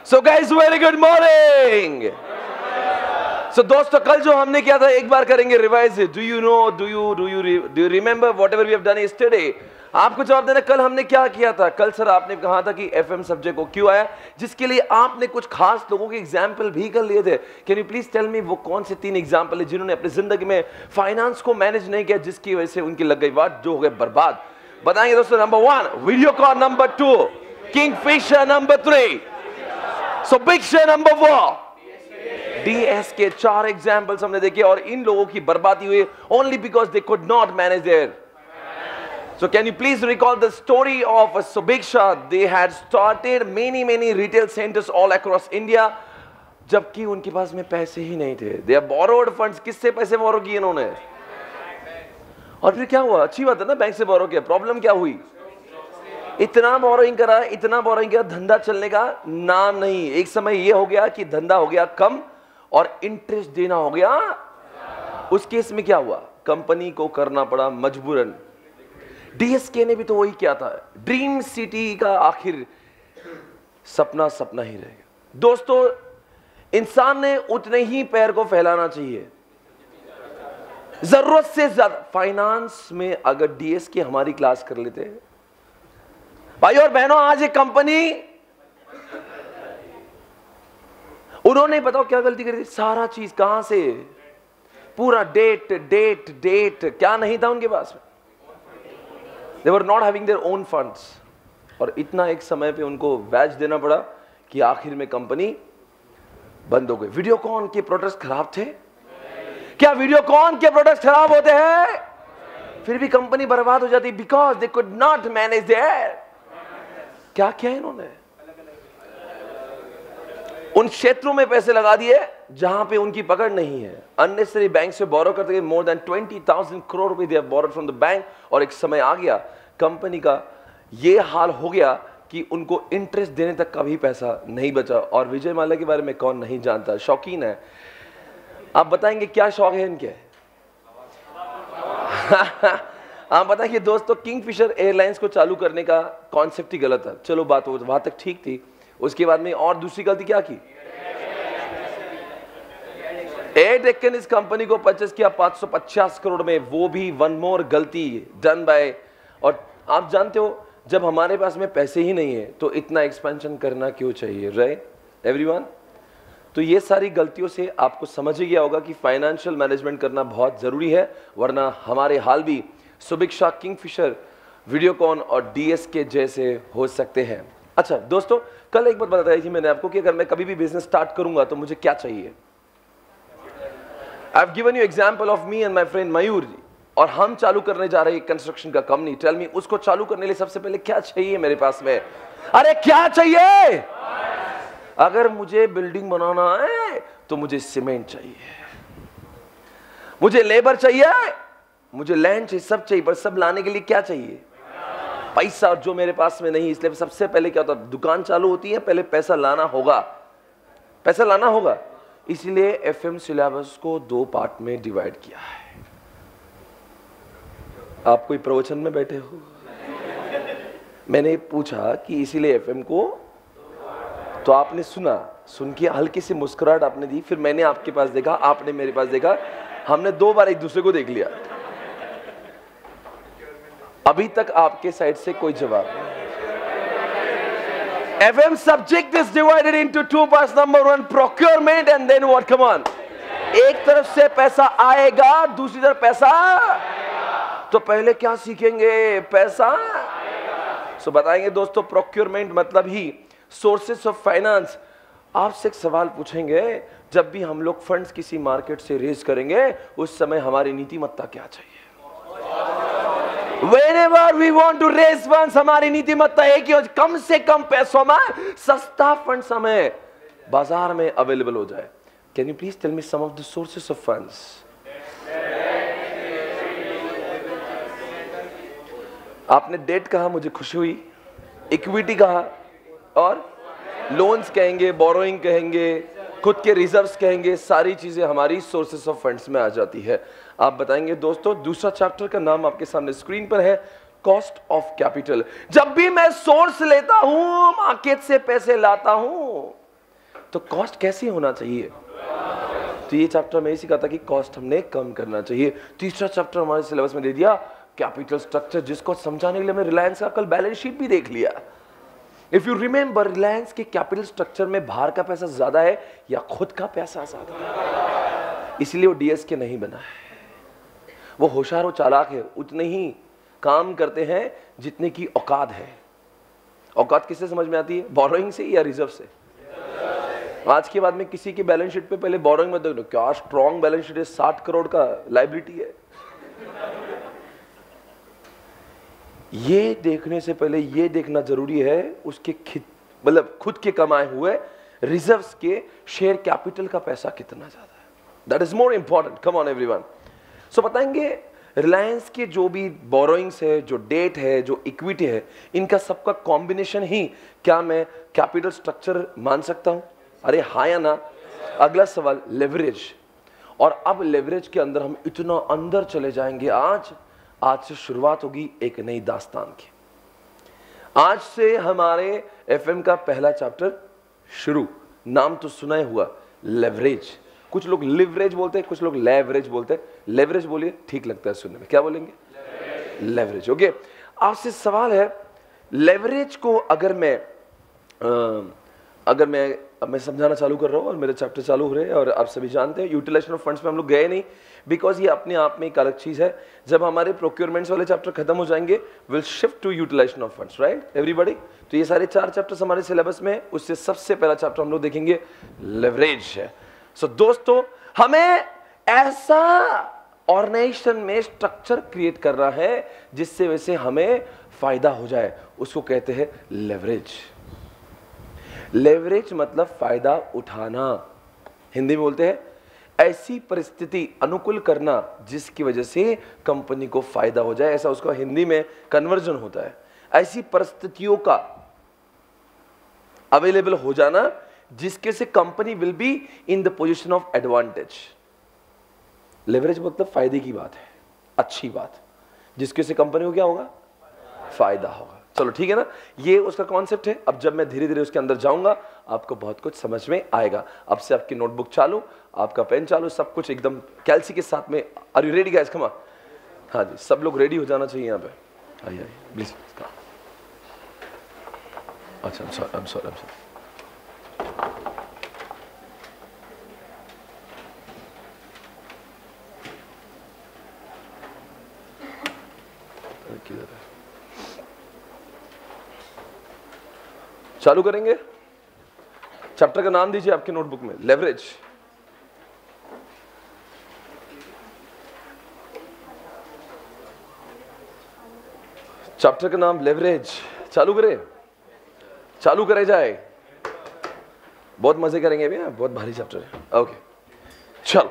So guys, very good morning. So दोस्तों, कल जो हमने किया था एक बार करेंगे revise. Do you remember whatever we have done yesterday? आपको जवाब देना, कल हमने क्या किया था. कल सर आपने कहा था कि एफएम सब्जेक्ट को क्यों आया, जिसके लिए आपने कुछ खास लोगों के एग्जाम्पल भी कर लिए थे. Can you please tell me वो कौन से 3 एग्जाम्पल है जिन्होंने अपनी जिंदगी में फाइनेंस को मैनेज नहीं किया, जिसकी वजह से उनकी लग गई बात, जो हो गए बर्बाद. बताएंगे दोस्तों. Number 1 video call, number 2 Kingfisher, number 3 so big share, number 4 DS के 4 एग्जाम्पल्स हमने देखे और इन लोगों की बर्बादी हुई only because they could not manage their. So can you please recall the story of Subiksha? They had started many retail centers all across India, जबकि उनके पास में पैसे ही नहीं थे. They have borrowed funds. किससे पैसे बोरो किए इन्होंने? और फिर क्या हुआ? अच्छी बात है ना, बैंक से बोरो किया. प्रॉब्लम क्या हुई? इतना बोरोइंग करा, इतना बोरोइंग किया, धंधा चलने का नाम नहीं. एक समय ये हो गया कि धंधा हो गया कम और इंटरेस्ट देना हो गया. उस केस में क्या हुआ? कंपनी को करना पड़ा मजबूरन. डीएसके ने भी तो वही किया था. ड्रीम सिटी का आखिर सपना सपना ही रहेगा. दोस्तों, इंसान ने उतने ही पैर को फैलाना चाहिए, जरूरत से ज्यादा. फाइनेंस में अगर डीएसके हमारी क्लास कर लेते हैं भाई और बहनों, आज एक कंपनी, उन्होंने बताओ क्या गलती करी थी? सारा चीज कहां से, पूरा डेट डेट डेट, क्या नहीं था उनके पास में. They were not having their own funds. और इतना एक समय पे उनको बैच देना पड़ा कि आखिर में कंपनी बंद हो गई. वीडियोकॉन के प्रोडक्ट्स खराब थे क्या? वीडियोकॉन के प्रोडक्ट्स खराब होते हैं, फिर भी कंपनी बर्बाद हो जाती, because they could not manage their. क्या किया इन्होंने? उन क्षेत्रों में पैसे लगा दिए जहां पे उनकी पकड़ नहीं है. अननेसेसरी बैंक से बोरो करते गए. मोर देन 20,000 करोड़ रुपए they have borrowed from the bank. और एक समय आ गया कंपनी का ये हाल हो गया कि उनको इंटरेस्ट देने तक का भी पैसा नहीं बचा. और विजय माल्या के बारे में कौन नहीं जानता, शौकीन है. आप बताएंगे क्या शौक है इनके? आप बताएंगे दोस्तों, किंगफिशर एयरलाइंस को चालू करने का कॉन्सेप्ट ही गलत है. चलो बात वहां तक ठीक थी. उसके बाद में और दूसरी गलती क्या की? एयर डेक्कन इस कंपनी को परचेस किया 550 करोड़ में, वो भी वन मोर गलती डन बाय. और आप जानते हो, जब हमारे पास में पैसे ही नहीं है तो इतना एक्सपेंशन करना क्यों चाहिए, राइट एवरीवन? तो ये सारी गलतियों से आपको समझ ही गया होगा कि फाइनेंशियल मैनेजमेंट करना बहुत जरूरी है, वरना हमारे हाल भी सुबिक्षा, किंगफिशर, वीडियोकॉन और डीएसके जैसे हो सकते हैं. अच्छा दोस्तों, कल एक बात बताई थी मैंने आपको कि अगर मैं कभी भी बिजनेस स्टार्ट करूंगा तो मुझे क्या चाहिए. I have given you example of me and my friend Mayur ji, और हम चालू करने जा रहे हैं कंस्ट्रक्शन का कंपनी. टेल मी, उसको चालू करने के लिए सबसे पहले क्या चाहिए मेरे पास में? अरे क्या चाहिए? अगर मुझे बिल्डिंग बनाना है तो मुझे सीमेंट चाहिए, मुझे लेबर चाहिए, मुझे लैंड चाहिए, सब चाहिए. पर सब लाने के लिए क्या चाहिए? पैसा, जो मेरे पास में नहीं. इसलिए सबसे पहले क्या होता है, दुकान चालू होती है, पहले पैसा लाना होगा, पैसा लाना होगा. इसलिए एफएम सिलेबस को 2 पार्ट में डिवाइड किया है. आप कोई प्रवचन में बैठे हो, मैंने पूछा कि इसीलिए एफएम को, तो आपने सुना, सुन के हल्की सी मुस्कुराहट आपने दी, फिर मैंने आपके पास देखा, आपने मेरे पास देखा, हमने 2 बार एक दूसरे को देख लिया. अभी तक आपके साइड से कोई जवाब नहीं. FM subject is divided into 2 parts. Number 1 procurement and then what? Come on. एक तरफ से पैसा आएगा, दूसरी तरफ पैसा. तो पहले क्या सीखेंगे? पैसा. सो बताएंगे दोस्तों, प्रोक्योरमेंट मतलब ही सोर्सेस ऑफ फाइनेंस. आपसे एक सवाल पूछेंगे, जब भी हम लोग फंड्स किसी मार्केट से रेज करेंगे उस समय हमारी नीतिमत्ता क्या चाहिए? Whenever we want to raise funds, हमारी नीतिमत्ता है कि कम से कम पैसों में सस्ता फंड्स हमें बाजार में अवेलेबल हो जाए. Can you please tell me some of the sources of funds? आपने डेट कहा, मुझे खुशी हुई. इक्विटी कहा, और लोन्स कहेंगे, बोरोइंग कहेंगे, खुद के रिजर्व्स कहेंगे. सारी चीजें हमारी सोर्सेस ऑफ फंड्स में आ जाती है. आप बताएंगे दोस्तों, दूसरा चैप्टर का नाम आपके सामने स्क्रीन पर है, कॉस्ट ऑफ कैपिटल. जब भी मैं सोर्स लेता हूं, मार्केट से पैसे लाता हूं, तो कॉस्ट कैसी होना चाहिए? तो ये चैप्टर में ही सिखा था कि कॉस्ट हमने कम करना चाहिए। तीसरा चैप्टर हमारे सिलेबस में दे दिया कैपिटल स्ट्रक्चर, जिसको समझाने के लिए हमने रिलायंस का कल बैलेंस शीट भी देख लिया। इफ यू रिमेंबर, रिलायंस के कैपिटल स्ट्रक्चर में बाहर का पैसा ज्यादा है या खुद का पैसा ज्यादा है, इसलिए वो डीएस के नहीं बना है। वो होशियार और चालाक है, उतने ही काम करते हैं जितने की औकात है। औकात किससे समझ में आती है? बोरोइंग से या रिजर्व से? आज के बाद में किसी की बैलेंस शीट पे पहले बोरोइंग में देखो, क्या स्ट्रॉन्ग बैलेंस शीट है, 60 करोड़ का लायबिलिटी है। ये देखने से पहले ये देखना जरूरी है उसके मतलब खुद के कमाए हुए रिजर्व्स के शेयर कैपिटल का पैसा कितना ज्यादा है। That is more important. Come on everyone. So बताएंगे रिलायंस के जो भी बोरोइंग्स है, जो डेट है, जो इक्विटी है, इनका सबका कॉम्बिनेशन ही क्या मैं कैपिटल स्ट्रक्चर मान सकता हूं? अरे हाँ या ना? अगला सवाल लेवरेज। और अब लेवरेज के अंदर हम इतना अंदर चले जाएंगे। आज से शुरुआत होगी एक नई दास्तान की। आज से हमारे एफएम का पहला चैप्टर शुरू। नाम तो सुना ही हुआ, लेवरेज। कुछ लोग लिवरेज बोलते हैं, कुछ लोग लेवरेज बोलते हैं। लेवरेज बोलिए, ठीक लगता है सुनने में। क्या बोलेंगे? लेवरेज। ओके, आपसे सवाल है, लेवरेज को अगर मैं समझाना चालू कर रहा हूं और मेरे चैप्टर चालू हो रहे हैं और आप सभी जानते हैं यूटिलाइजेशन ऑफ फंड्स में हम लोग गए नहीं, बिकॉज ये अपने आप में एक अलग चीज है। जब हमारे प्रोक्योरमेंट्स वाले चैप्टर खत्म हो जाएंगे, will shift to utilization of funds, right everybody? तो ये सारे 4 चैप्टर्स हमारे सिलेबस में, उससे सबसे पहला चैप्टर हम लोग देखेंगे लेवरेज है। सो दोस्तों, हमें ऐसा ऑर्गेनाइजेशन में स्ट्रक्चर क्रिएट करना है जिससे वैसे हमें फायदा हो जाए, उसको कहते हैं लेवरेज। लेवरेज मतलब फायदा उठाना। हिंदी में बोलते हैं ऐसी परिस्थिति अनुकूल करना जिसकी वजह से कंपनी को फायदा हो जाए, ऐसा उसका हिंदी में कन्वर्जन होता है। ऐसी परिस्थितियों का अवेलेबल हो जाना जिसके से company will be in the position of advantage. Leverage मतलब फायदे की बात है, अच्छी बात, जिसके से कंपनी को क्या होगा? फायदा होगा। चलो ठीक है ना, ये उसका कॉन्सेप्ट है। अब जब मैं धीरे धीरे उसके अंदर जाऊंगा आपको बहुत कुछ समझ में आएगा। अब से आपकी नोटबुक चालू, आपका पेन चालू, सब कुछ एकदम कैल्सी के साथ में। Are you ready guys? Come on. हाँ जी, सब लोग रेडी हो जाना चाहिए यहाँ पे। आइए प्लीज। अच्छा, आई एम सॉरी। चालू करेंगे। चैप्टर का नाम दीजिए आपके नोटबुक में, लेवरेज। चैप्टर का नाम लेवरेज। चालू करे जाए। बहुत मजे करेंगे अभी, बहुत भारी चैप्टर है। ओके चलो।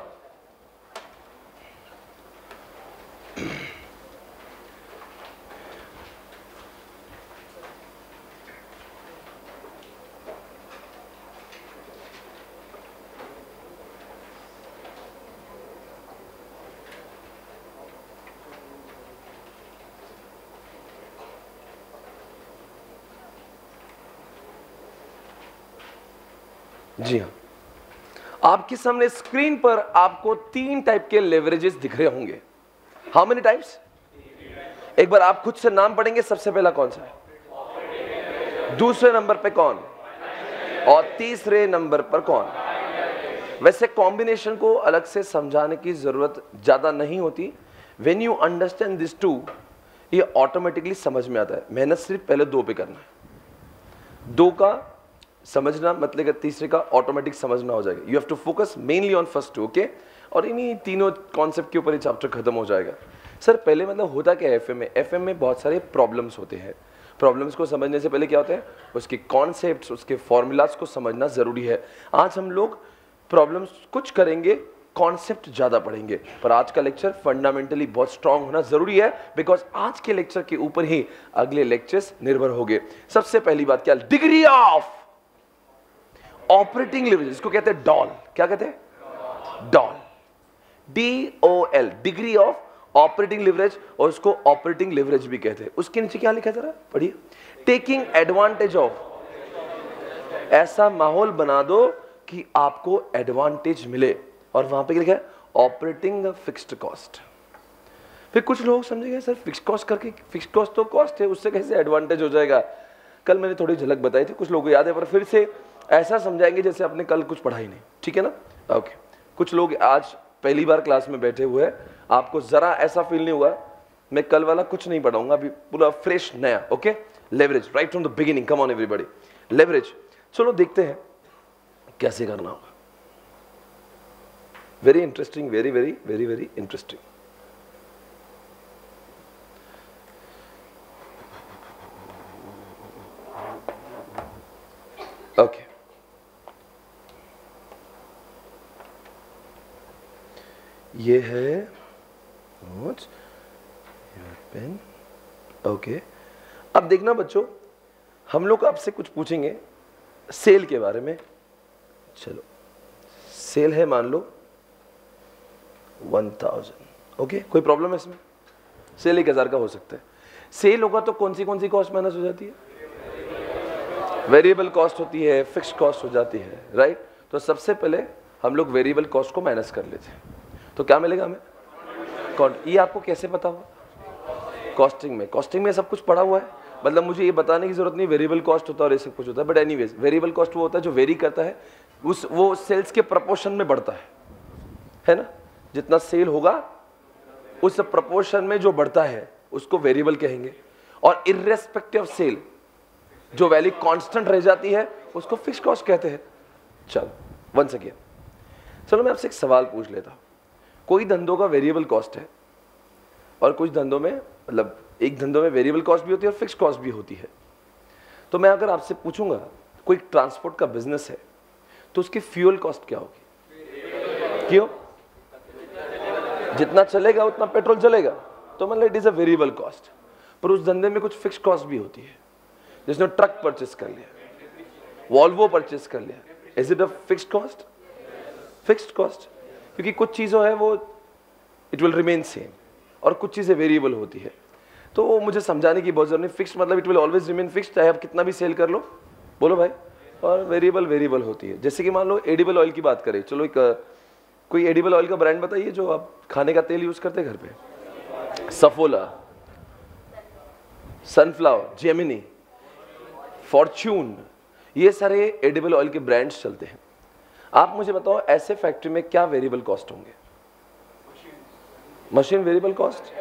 जी हाँ, आपके सामने स्क्रीन पर आपको 3 टाइप के लेवरेजेस दिख रहे होंगे। How many types? एक बार आप खुद से नाम पढ़ेंगे। सबसे पहला कौन सा है? दूसरे नंबर पे कौन? और तीसरे नंबर पर कौन? वैसे कॉम्बिनेशन को अलग से समझाने की जरूरत ज्यादा नहीं होती। When you understand this two, ये ऑटोमेटिकली समझ में आता है। मेहनत सिर्फ पहले 2 पे करना है। 2 का समझना मतलब तीसरे का ऑटोमेटिक समझना हो जाएगा। You have to focus mainly on first 2, okay? और इन्हीं तीनों कॉन्सेप्ट के ऊपर ये चैप्टर खत्म हो जाएगा। सर पहले मतलब होता क्या है एफएम में? एफएम में बहुत सारे प्रॉब्लम्स होते हैं। प्रॉब्लम्स को समझने से पहले क्या होता है, उसके कॉन्सेप्ट्स, उसके फॉर्मूलाज को समझना जरूरी है। आज हम लोग प्रॉब्लम्स कुछ करेंगे, कॉन्सेप्ट ज्यादा पढ़ेंगे, पर आज का लेक्चर फंडामेंटली बहुत स्ट्रांग होना जरूरी है, बिकॉज आज के लेक्चर के ऊपर ही अगले लेक्चर्स निर्भर होंगे। सबसे पहली बात क्या? डिग्री ऑफ ऑपरेटिंग लेवरेज, इसको कहते हैं डॉल। क्या कहते हैं? DOL. DOL, degree of operating leverage, और उसको ऑपरेटिंग लेवरेज भी कहते हैं। उसके नीचे क्या लिखा है जरा पढ़िए। टेकिंग एडवांटेज ऑफ, ऐसा माहौल बना दो कि आपको एडवांटेज मिले, और वहां पे लिखा है ऑपरेटिंग फिक्स्ड कॉस्ट। फिर कुछ लोग समझेंगे सर फिक्स्ड कॉस्ट करके, फिक्स्ड कॉस्ट तो कॉस्ट है, उससे कैसे एडवांटेज हो जाएगा। कल मैंने थोड़ी झलक बताई थी, कुछ लोगों को याद है, पर फिर से ऐसा समझाएंगे जैसे आपने कल कुछ पढ़ा ही नहीं, ठीक है ना। ओके, कुछ लोग आज पहली बार क्लास में बैठे हुए हैं, आपको जरा ऐसा फील नहीं हुआ मैं कल वाला कुछ नहीं पढ़ाऊंगा, अभी पूरा फ्रेश नया। Okay, leverage right from the beginning, come on everybody, leverage. चलो देखते हैं कैसे करना होगा। Very interesting, very very very very interesting. Okay, ये है नोट्स, पेन। ओके, अब देखना बच्चों, हम लोग आपसे कुछ पूछेंगे सेल के बारे में। चलो, सेल है मान लो 1000। ओके, कोई प्रॉब्लम है इसमें? सेल 1000 का हो सकता है। सेल होगा तो कौन सी कॉस्ट माइनस हो जाती है? वेरिएबल कॉस्ट होती है, फिक्स्ड कॉस्ट हो जाती है, राइट। तो सबसे पहले हम लोग वेरिएबल कॉस्ट को माइनस कर लेते हैं, तो क्या मिलेगा हमें? ये आपको कैसे पता हुआ? कॉस्टिंग में, कॉस्टिंग में सब कुछ पड़ा हुआ है, मतलब मुझे ये बताने की जरूरत नहीं वेरिएबल कॉस्ट होता है और ये सब कुछ होता है। बट एनीवेज, वेरिएबल कॉस्ट वो होता है जो वेरी करता है, वो सेल्स के प्रपोर्शन में बढ़ता है ना। जितना सेल होगा उस प्रपोर्शन में जो बढ़ता है उसको वेरिएबल कहेंगे, और इर्रेस्पेक्टिव ऑफ सेल जो वैल्यू कांस्टेंट रह जाती है उसको फिक्स्ड कॉस्ट कहते हैं। चलो वंस अगेन, चलो मैं आपसे एक सवाल पूछ लेता हूं। कोई धंधों का वेरिएबल कॉस्ट है और कुछ धंधों में, मतलब एक धंधों में वेरिएबल कॉस्ट भी होती है और फिक्स्ड कॉस्ट भी होती है। तो मैं अगर आपसे पूछूंगा कोई ट्रांसपोर्ट का बिजनेस है तो उसकी फ्यूल कॉस्ट क्या होगी? क्यों? जितना चलेगा उतना पेट्रोल चलेगा, तो मतलब it is a variable cost. पर उस धंधे में कुछ फिक्स्ड कॉस्ट भी होती है। जिसने ट्रक परचेस कर लिया, वॉल्वो परचेस कर लिया, is it a fixed cost? Fixed cost, क्योंकि कुछ चीजों है वो इट विल रिमेन सेम और कुछ चीजें वेरिएबल होती है। तो वो मुझे समझाने की बहुत जरूरत नहीं। फिक्स्ड मतलब it will always remain fixed, चाहे आप कितना भी सेल कर लो, बोलो भाई। और वेरिएबल होती है। जैसे कि मान लो एडिबल ऑयल की बात करें, चलो कोई एडिबल ऑयल का ब्रांड बताइए जो आप खाने का तेल यूज करते हैं घर पे। सफोला, सनफ्लावर, जेमिनी, फॉर्च्यून, ये सारे एडिबल ऑयल के ब्रांड्स चलते हैं। आप मुझे बताओ ऐसे फैक्ट्री में क्या वेरिएबल कॉस्ट होंगे? Machine variable cost,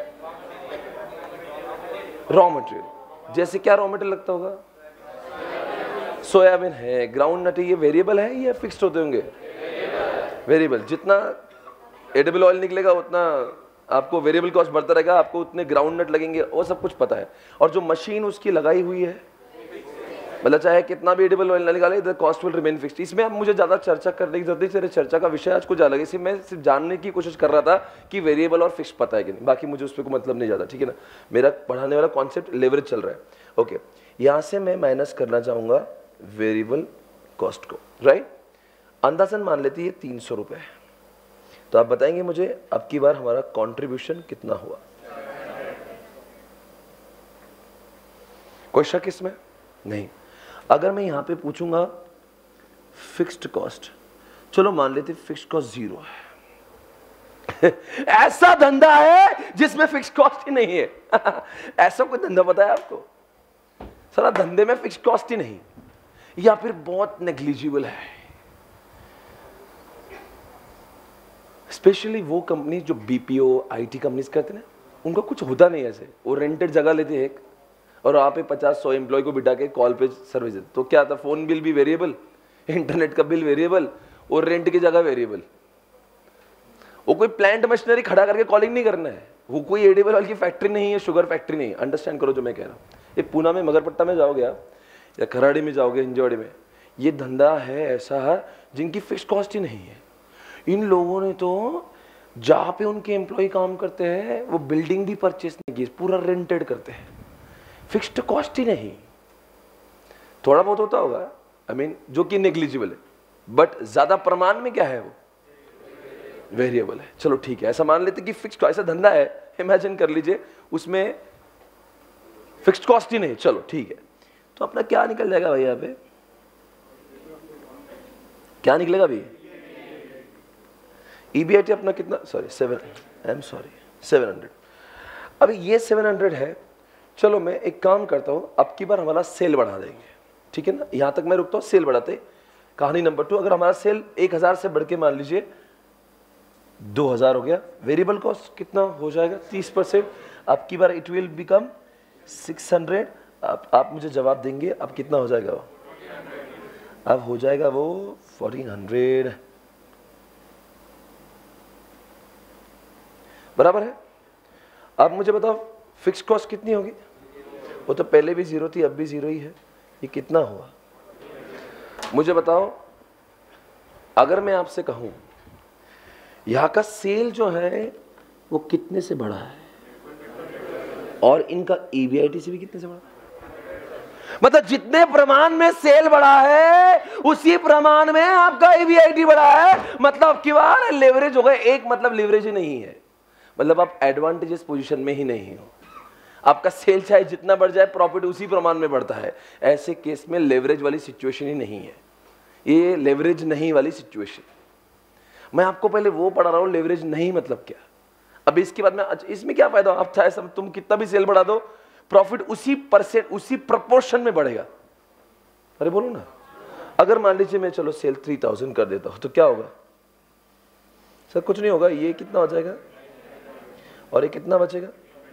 raw material, जैसे क्या रॉ मटेरियल लगता होगा? सोयाबीन है, ग्राउंड नट है, ये वेरिएबल है या फिक्स्ड होते होंगे? वेरिएबल। जितना एडिबल ऑयल निकलेगा उतना आपको वेरिएबल कॉस्ट बढ़ता रहेगा, आपको उतने ग्राउंड नट लगेंगे, वो सब कुछ पता है। और जो मशीन उसकी लगाई हुई है, मतलब चाहे कितना भी एडिबल ऑयल ना निकाले, the cost will remain fixed. इसमें अब मुझे ज्यादा चर्चा करने की जरूरत नहीं, चर्चा का विषय आज कुछ अलग है। इसमें मैं सिर्फ जानने की कोशिश कर रहा था कि वेरिएबल और फिक्स्ड पता है कि नहीं, बाकी मुझे उस पर कोई मतलब नहीं ज्यादा, ठीक है ना। मेरा पढ़ाने वाला कॉन्सेप्ट लेवरेज चल रहा है। ओके, यहां से मैं माइनस करना चाहूंगा वेरिएबल कॉस्ट को, राइट। अंदाजन मान लेते हैं 300 रुपए, तो आप बताएंगे मुझे अब की बार हमारा कॉन्ट्रीब्यूशन कितना हुआ? कोई शक इसमें? नहीं। अगर मैं यहां पे पूछूंगा फिक्स्ड कॉस्ट, चलो मान लेते फिक्स्ड कॉस्ट 0 है। ऐसा धंधा है जिसमें फिक्स्ड कॉस्ट ही नहीं है। ऐसा कोई धंधा पता है आपको? सारा धंधे में फिक्स्ड कॉस्ट ही नहीं, या फिर बहुत नेग्लिजिबल है। स्पेशली वो कंपनी जो बीपीओ आईटी कंपनीज करते हैं, उनका कुछ होता नहीं ऐसे। वो रेंटेड जगह लेते हैं एक, और वहां पे 50-100 एम्प्लॉय को बिठा के कॉल पे सर्विस देते। तो क्या था, फोन बिल भी वेरिएबल, इंटरनेट का बिल वेरिएबल, और रेंट की जगह वेरिएबल। वो कोई प्लांट मशीनरी खड़ा करके कॉलिंग नहीं करना है। वो कोई एडिबल ऑयल की फैक्ट्री नहीं है, शुगर फैक्ट्री नहीं है। अंडरस्टैंड करो जो मैं कह रहा हूँ। ये पूना में मगरपट्टा में जाओगे आप, या खराड़ी में जाओगे, हिंजवाड़ी में, ये धंधा है ऐसा है जिनकी फिक्स्ड कॉस्ट ही नहीं है। इन लोगों ने तो जहां पे उनके एम्प्लॉय काम करते हैं वो बिल्डिंग भी परचेस नहीं की, पूरा रेंटेड करते हैं, फिक्स्ड कॉस्ट ही नहीं। थोड़ा बहुत होता होगा, आई मीन जो कि नेग्लिजिबल है, बट ज्यादा प्रमाण में क्या है, वो वेरिएबल है। चलो ठीक है, ऐसा मान लेते कि फिक्स्ड, ऐसा धंधा है, इमेजिन कर लीजिए उसमें फिक्स्ड कॉस्ट ही नहीं। चलो ठीक है, तो अपना क्या निकल जाएगा भाई यहाँ पे? क्या निकलेगा अभी? ईबीआईटी अपना कितना, सॉरी 700। अभी ये 700 है। चलो मैं एक काम करता हूं, अब की बार हमारा सेल बढ़ा देंगे, ठीक है ना? यहां तक मैं रुकता हूं, सेल बढ़ाते। कहानी नंबर 2, अगर हमारा सेल 1000 से बढ़ के मान लीजिए 2000 हो गया, वेरिएबल कॉस्ट कितना हो जाएगा? 30%। अब की बार इट विल बिकम 600। आप मुझे जवाब देंगे अब कितना हो जाएगा वो? अब हो जाएगा वो 1400, बराबर है। अब मुझे बताओ फिक्स कॉस्ट कितनी होगी? वो तो पहले भी 0 थी, अब भी 0 ही है। ये कितना हुआ मुझे बताओ? अगर मैं आपसे कहूं यहां का सेल जो है वो कितने से बढ़ा है और इनका ईबीआईटी से भी कितने से बढ़ा? मतलब जितने प्रमाण में सेल बढ़ा है उसी प्रमाण में आपका ईबीआईटी बढ़ा है। मतलब की बार लेवरेज हो गया एक, मतलब लेवरेज ही नहीं है, मतलब आप एडवांटेजेस पोजीशन में ही नहीं हो। आपका सेल चाहे जितना बढ़ जाए प्रॉफिट उसी प्रमाण में बढ़ता है। ऐसे केस में लेवरेज वाली सिचुएशन ही नहीं है, ये लेवरेज नहीं वाली सिचुएशन। मैं आपको पहले वो पढ़ा रहा हूं लेवरेज नहीं मतलब क्या। अब इसके बाद में इसमें क्या फायदा? अब चाहे तुम कितना भी सेल बढ़ा दो, प्रॉफिट उसी परसेंट उसी प्रपोर्शन में बढ़ेगा। अरे बोलो ना, अगर मान लीजिए मैं चलो सेल 3000 कर देता हूं तो क्या होगा? सर कुछ नहीं होगा, ये कितना हो जाएगा और ये कितना बचेगा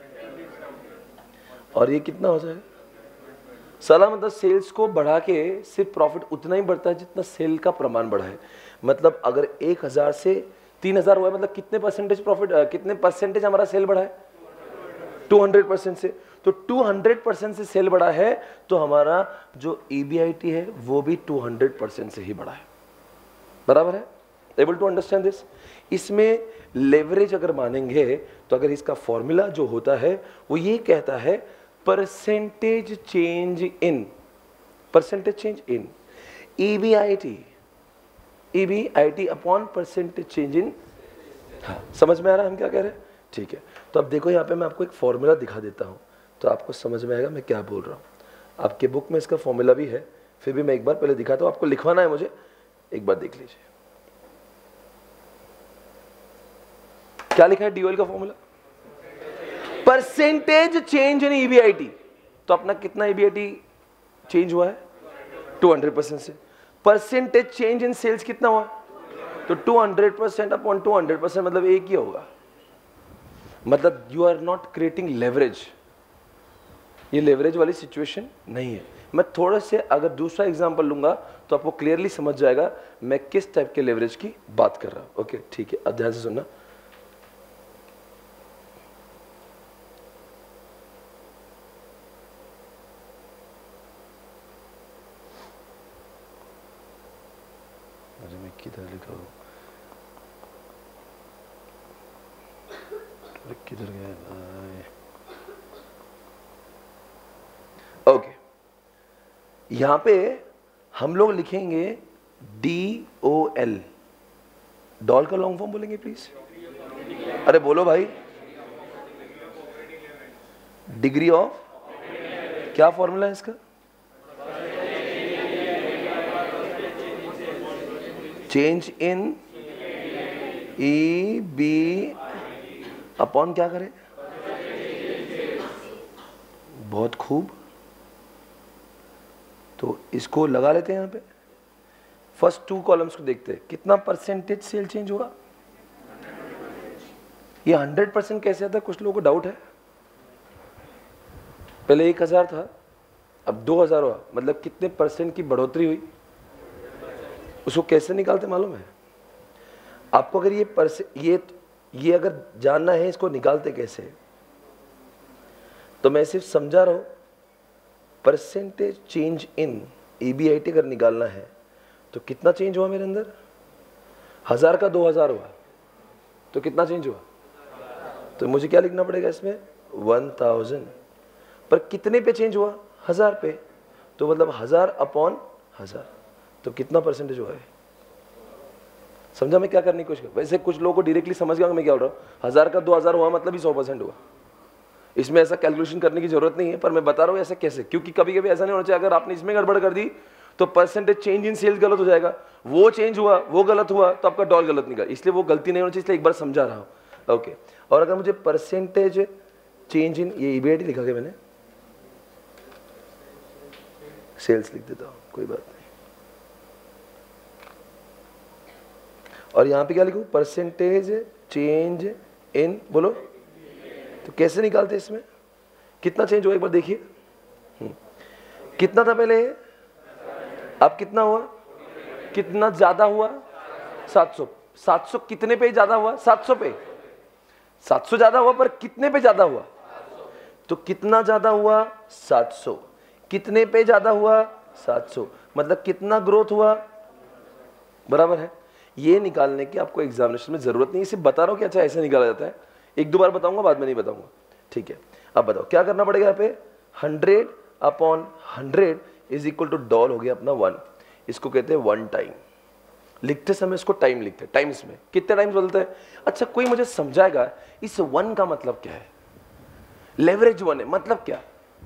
और ये कितना हो जाएगा? साला मतलब सेल्स को बढ़ा के सिर्फ प्रॉफिट उतना ही बढ़ता है जितना सेल का प्रमाण बढ़ा है। मतलब अगर 1000 से 3000 हुआ है, मतलब कितने परसेंटेज प्रॉफिट, कितने परसेंटेज हमारा सेल बढ़ा है? 200% से। तो 200% से सेल बढ़ा है तो हमारा जो ईबीआईटी है वो भी 200% से ही बढ़ा है, बराबर है? Able to understand this? इसमें लेवरेज अगर मानेंगे तो अगर इसका फॉर्मूला जो होता है वो ये कहता है percentage change in EBIT upon percentage change in. हाँ, समझ में आ रहा है हम क्या कह रहे हैं? ठीक है, तो अब देखो यहाँ पे मैं आपको एक फॉर्मूला दिखा देता हूँ तो आपको समझ में आएगा मैं क्या बोल रहा हूँ। आपके बुक में इसका फॉर्मूला भी है, फिर भी मैं एक बार पहले दिखाता हूँ, आपको लिखवाना है मुझे, एक बार देख लीजिए क्या लिखा है। डीओएल का formula percentage change in EBIT. तो अपना कितना ईबीआईटी चेंज हुआ है? 200% से। परसेंटेज चेंज इन सेल्स कितना हुआ? तो 200% अपॉन 200%, मतलब एक ही होगा। मतलब you are not creating leverage, ये लेवरेज वाली सिचुएशन नहीं है। मैं थोड़ा से अगर दूसरा एग्जांपल लूंगा तो आपको क्लियरली समझ जाएगा मैं किस टाइप के लेवरेज की बात कर रहा हूं। ओके ठीक है, अब ध्यान से सुनना। अरे मैं किधर लिखा हूं, किधर गया भाई? ओके, यहां पे हम लोग लिखेंगे DOL। डॉल का लॉन्ग फॉर्म बोलेंगे प्लीज? अरे बोलो भाई। डिग्री ऑफ, क्या फॉर्मूला है इसका? चेंज इन EB अपॉन क्या करें? बहुत खूब, तो इसको लगा लेते हैं। यहां पे फर्स्ट 2 कॉलम्स को देखते हैं, कितना परसेंटेज सेल चेंज हुआ? ये 100% कैसे आता है? कुछ लोगों को डाउट है। पहले 1000 था, अब 2000 हुआ, मतलब कितने परसेंट की बढ़ोतरी हुई? उसको कैसे निकालते मालूम है आपको? अगर ये अगर जानना है इसको निकालते कैसे, तो मैं सिर्फ समझा रहा हूं। परसेंटेज चेंज इन ईबीआईटी अगर निकालना है तो कितना चेंज हुआ मेरे अंदर? 1000 का 2000 हुआ तो कितना चेंज हुआ? तो मुझे क्या लिखना पड़ेगा इसमें? 1000। पर कितने पे चेंज हुआ? 1000 पे। तो मतलब 1000 अपॉन 1000, तो कितना परसेंटेज हुआ है? समझा मैं क्या करने की कोशिश कर? वैसे कुछ लोगों को डायरेक्टली समझ गया मैं क्या बोल रहा हूँ। 1000 का 2000 हुआ मतलब ही 100% हुआ। इसमें ऐसा कैलकुलेशन करने की जरूरत नहीं है, पर मैं बता रहा हूँ ऐसा कैसे, क्योंकि कभी कभी ऐसा नहीं होना चाहिए। अगर आपने इसमें गड़बड़ कर दी तो परसेंटेज चेंज इन सेल्स गलत हो जाएगा, वो चेंज हुआ, वो गलत हुआ, तो आपका डॉल गलत निकला। इसलिए वो गलती नहीं होनी चाहिए, इसलिए एक बार समझा रहा हूं। ओके, और अगर मुझे परसेंटेज चेंज इन, ये ईबीआईटी लिखा गया मैंने, सेल्स लिख देता हूं, कोई बात नहीं। और यहां पे क्या लिखूं, परसेंटेज चेंज इन, बोलो तो कैसे निकालते इसमें, कितना चेंज हुआ एक बार देखिए। कितना था पहले, अब कितना हुआ, कितना ज्यादा हुआ, 700। 700 कितने पे ज्यादा हुआ, 700 पे। 700 ज्यादा हुआ, पर कितने पे ज्यादा हुआ, तो कितना ज्यादा हुआ, 700। कितने पे ज्यादा हुआ, 700, मतलब कितना ग्रोथ हुआ, बराबर है। ये निकालने की आपको एग्जामिनेशन में जरूरत नहीं, इसे बता रहा हूं कि अच्छा ऐसे निकाला जाता है। एक दो बार बताऊंगा, बाद में नहीं बताऊंगा, ठीक है। अब बताओ क्या करना पड़ेगा यहाँ पे, 100 upon 100 is equal to DOL हो गया अपना 1। इसको कहते हैं वन टाइम। लिखते समय इसको टाइम लिखते हैं, टाइम्स में कितने टाइम्स बदलते हैं। अच्छा कोई मुझे समझाएगा इस 1 का मतलब क्या है, लेवरेज 1 है मतलब क्या।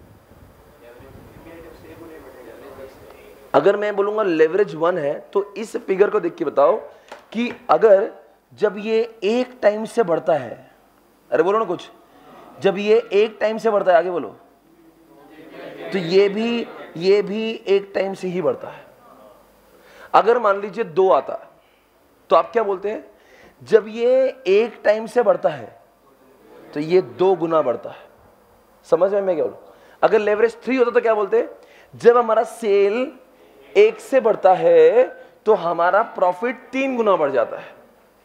अगर मैं बोलूंगा लेवरेज 1 है तो इस फिगर को देख के बताओ कि अगर जब ये एक टाइम से बढ़ता है, अरे बोलो ना कुछ, जब ये एक टाइम से बढ़ता है, आगे बोलो, तो ये भी एक टाइम से ही बढ़ता है। अगर मान लीजिए 2 आता तो आप क्या बोलते हैं, जब ये एक टाइम से बढ़ता है तो ये 2 गुना बढ़ता है। समझ में मैं क्या बोलूं। अगर लेवरेज 3 होता तो क्या बोलते हैं, जब हमारा सेल 1 से बढ़ता है तो हमारा प्रॉफिट 3 गुना बढ़ जाता है।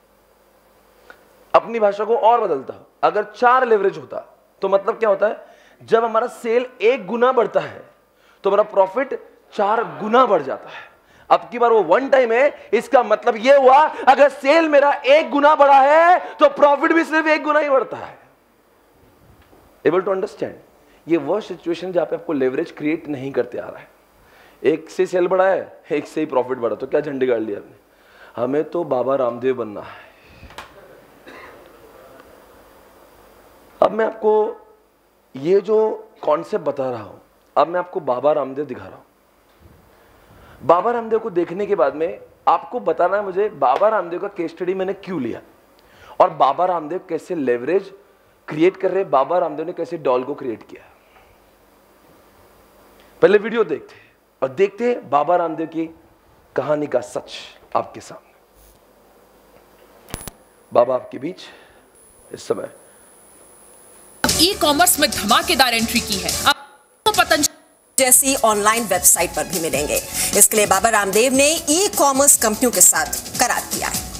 अपनी भाषा को और बदलता हूं, अगर 4 लेवरेज होता तो मतलब क्या होता है, जब हमारा सेल 1 गुना बढ़ता है तो हमारा प्रॉफिट 4 गुना बढ़ जाता है। अब की बार वो 1 टाइम है, इसका मतलब ये हुआ अगर सेल मेरा 1 गुना बढ़ा है तो प्रॉफिट भी सिर्फ 1 गुना ही बढ़ता है। Able to understand. ये वो सिचुएशन जहां पे आपको लेवरेज क्रिएट नहीं करते आ रहा है। 1 से सेल बढ़ा है, 1 से ही प्रॉफिट बढ़ा, तो क्या झंडे गाड़ लिया आपने, हमें तो बाबा रामदेव बनना है। अब मैं आपको ये जो कॉन्सेप्ट बता रहा हूं, अब मैं आपको बाबा रामदेव दिखा रहा हूं। बाबा रामदेव को देखने के बाद में आपको बताना है मुझे बाबा रामदेव का केस स्टडी मैंने क्यों लिया और बाबा रामदेव कैसे लेवरेज क्रिएट कर रहे, बाबा रामदेव ने कैसे डॉल को क्रिएट किया। पहले वीडियो देखते और देखते हैं बाबा रामदेव की कहानी का सच आपके सामने। बाबा आपके बीच इस समय ई कॉमर्स में धमाकेदार एंट्री की है। अब तो पतंजलि जैसी ऑनलाइन वेबसाइट पर भी मिलेंगे। इसके लिए बाबा रामदेव ने ई कॉमर्स कंपनियों के साथ करार किया है।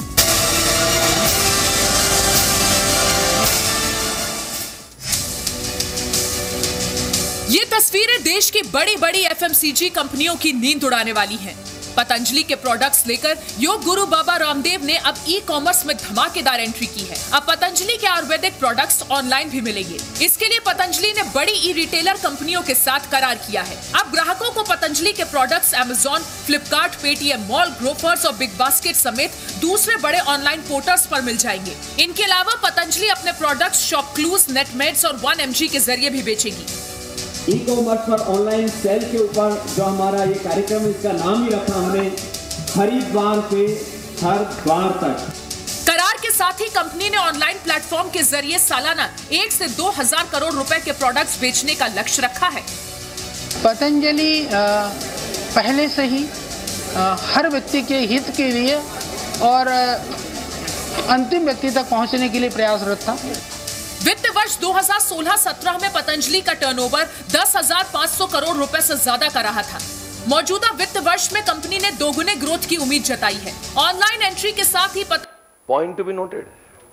ये तस्वीरें देश की बड़ी बड़ी एफएमसीजी कंपनियों की नींद उड़ाने वाली हैं। पतंजलि के प्रोडक्ट्स लेकर योग गुरु बाबा रामदेव ने अब ई कॉमर्स में धमाकेदार एंट्री की है। अब पतंजलि के आयुर्वेदिक प्रोडक्ट्स ऑनलाइन भी मिलेंगे। इसके लिए पतंजलि ने बड़ी ई रिटेलर कंपनियों के साथ करार किया है। अब ग्राहकों को पतंजलि के products Amazon, Flipkart, Paytm mall, Grofers और बिग बास्केट समेत दूसरे बड़े ऑनलाइन पोर्टल्स पर मिल जाएंगे। इनके अलावा पतंजलि अपने प्रोडक्ट्स शॉपक्लूज, नेटमेड्स और 1mg के जरिए भी बेचेगी। ई कॉमर्स पर ऑनलाइन सेल के ऊपर जो हमारा ये कार्यक्रम, इसका नाम ही रखा हमने खरीदवार से हर द्वार तक। करार के साथ ही कंपनी ने ऑनलाइन प्लेटफॉर्म के जरिए सालाना 1 से 2,000 करोड़ रुपए के प्रोडक्ट्स बेचने का लक्ष्य रखा है। पतंजलि पहले से ही हर व्यक्ति के हित के लिए और अंतिम व्यक्ति तक पहुंचने के लिए प्रयासरत था। वित्त वर्ष 2016-17 में पतंजलि का टर्नओवर 10,500 करोड़ रुपए से ज्यादा का रहा था। मौजूदा वित्त वर्ष में कंपनी ने दोगुने ग्रोथ की उम्मीद जताई है। ऑनलाइन एंट्री के साथ ही पॉइंट टू बी नोटेड,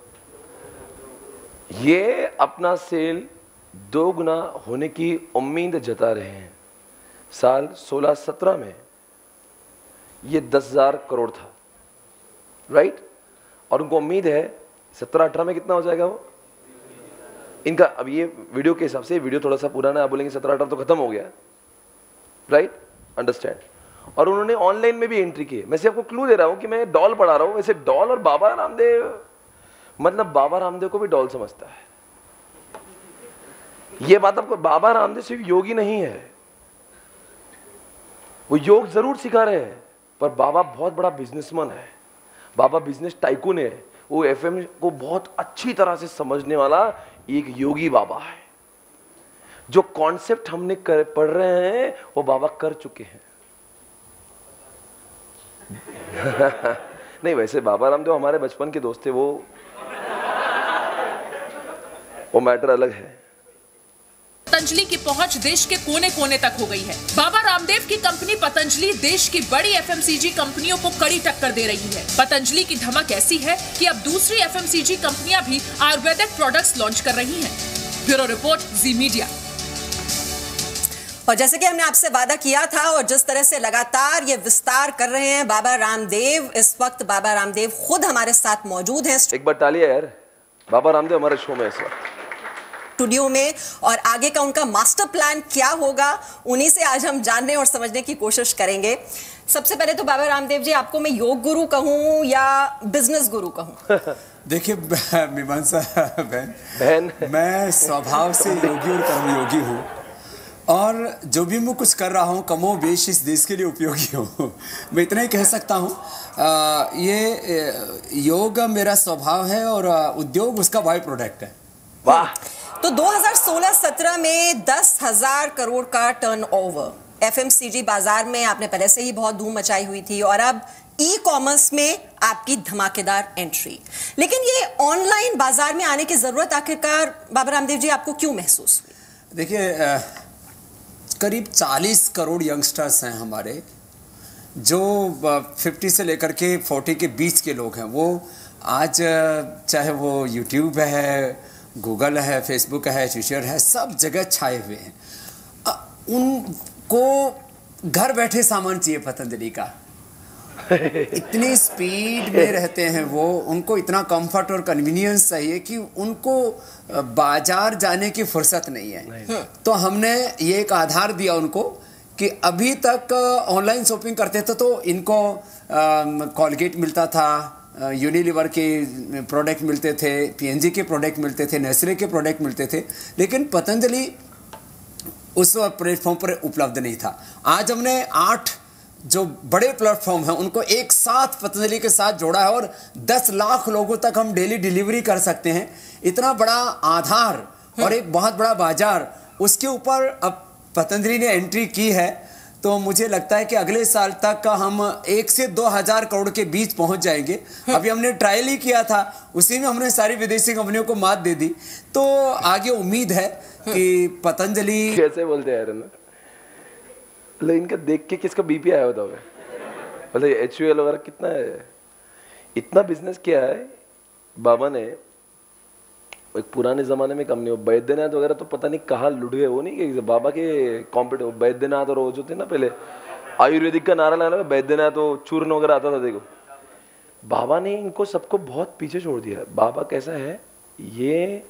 ये अपना सेल 2 गुना होने की उम्मीद जता रहे हैं। साल 16-17 में ये 10,000 करोड़ था, राइट, और उनको उम्मीद है 17-18 में कितना हो जाएगा वो इनका। अब ये वीडियो के हिसाब से, वीडियो थोड़ा सा पुराना है, आप बोलेंगे 17-18 तो खत्म हो गया, राइट, अंडरस्टैंड। और उन्होंने ऑनलाइन में भी एंट्री की है। मैं सिर्फ आपको क्लू दे रहा हूं कि मैं डॉल पढ़ा रहा हूं, वैसे डॉल और बाबा रामदेव, मतलब बाबा रामदेव को भी डॉल समझता है। ये बात आपको, बाबा रामदेव सिर्फ योगी नहीं है, वो योग जरूर सिखा रहे हैं, पर बाबा बहुत बड़ा बिजनेसमैन है, बाबा बिजनेस टाइकून है, वो एफएम को बहुत अच्छी तरह से समझने वाला एक योगी बाबा है। जो कॉन्सेप्ट हमने पढ़ रहे हैं वो बाबा कर चुके हैं। नहीं, वैसे बाबा रामदेव हमारे बचपन के दोस्त थे, वो मैटर अलग है। पतंजलि की पहुंच देश के कोने कोने तक हो गई है। बाबा रामदेव की कंपनी पतंजलि देश की बड़ी एफएमसीजी कंपनियों को कड़ी टक्कर दे रही है। पतंजलि की धमक ऐसी है कि अब दूसरी एफएमसीजी कंपनियां भी आयुर्वेदिक प्रोडक्ट्स लॉन्च कर रही हैं। Bureau report, Zee Media. और जैसे कि हमने आपसे वादा किया था और जिस तरह से लगातार ये विस्तार कर रहे हैं बाबा रामदेव, इस वक्त बाबा रामदेव खुद हमारे साथ मौजूद हैं। एक बार तालियां यार, बाबा रामदेव हमारे शो में इस वक्त स्टूडियो में, और आगे का उनका मास्टर प्लान क्या होगा उन्हीं से आज हम जानने और समझने की कोशिश करेंगे। सबसे पहले तो बाबा रामदेव जी, आपको मैं योग गुरु कहूं या बिजनेस गुरु कहूं? देखिए मीमांसा बहन, मैं स्वभाव से योगी और कर्मयोगी हूँ, और जो भी मैं कुछ कर रहा हूँ कमो बेश इस देश के लिए उपयोगी हूँ। मैं इतना ही कह सकता हूँ। ये योग मेरा स्वभाव है और उद्योग उसका बाय प्रोडक्ट है। वाह। तो 2016-17 में 10,000 करोड़ का टर्नओवर एफएमसीजी बाजार में आपने पहले से ही बहुत धूम मचाई हुई थी, और अब ई कॉमर्स में आपकी धमाकेदार एंट्री। लेकिन ये ऑनलाइन बाजार में आने की जरूरत आखिरकार बाबा रामदेव जी आपको क्यों महसूस हुई? देखिए, करीब 40 करोड़ यंगस्टर्स हैं हमारे, जो 50 से लेकर के 40 के बीच के लोग हैं। वो आज चाहे वो यूट्यूब है, गूगल है, फेसबुक है, ट्विटर है, सब जगह छाए हुए हैं। उनको घर बैठे सामान चाहिए पतंजलि का। इतनी स्पीड में रहते हैं वो, उनको इतना कंफर्ट और कन्वीनियंस चाहिए कि उनको बाजार जाने की फुर्सत नहीं है। तो हमने ये एक आधार दिया उनको कि अभी तक ऑनलाइन शॉपिंग करते थे तो इनको कॉलगेट मिलता था, यूनिलीवर के प्रोडक्ट मिलते थे, पीएनजी के प्रोडक्ट मिलते थे, नेस्ले के प्रोडक्ट मिलते थे, लेकिन पतंजलि उस प्लेटफॉर्म पर उपलब्ध नहीं था। आज हमने 8 जो बड़े प्लेटफॉर्म हैं उनको एक साथ पतंजलि के साथ जोड़ा है, और 10 लाख लोगों तक हम डेली डिलीवरी कर सकते हैं। इतना बड़ा आधार और एक बहुत बड़ा बाजार, उसके ऊपर अब पतंजलि ने एंट्री की है। तो मुझे लगता है कि अगले साल तक हम 1 से 2,000 करोड़ के बीच पहुंच जाएंगे। अभी हमने ट्रायल ही किया था, उसी में हमने सारी विदेशी कंपनियों को मात दे दी। तो आगे उम्मीद है कि पतंजलि कैसे बोलते हैं यार ना, मतलब इनका देख के किसका बीपी आया होता है, मतलब HUL वगैरह कितना है, इतना बिजनेस किया है बाबा ने। एक पुराने जमाने में कंपनी बैद्यनाथ वगैरह तो पता नहीं कहाँ लुट गए, वो नहीं कि बाबा के कॉम्पिटिटर बैद्यनाथ और वो जो थे ना, पहले आयुर्वेदिक का नारा लगाना, बैद्यनाथ तो चूर्ण वगैरह आता था। देखो बाबा ने इनको सबको बहुत पीछे छोड़ दिया। बाबा कैसा है, ये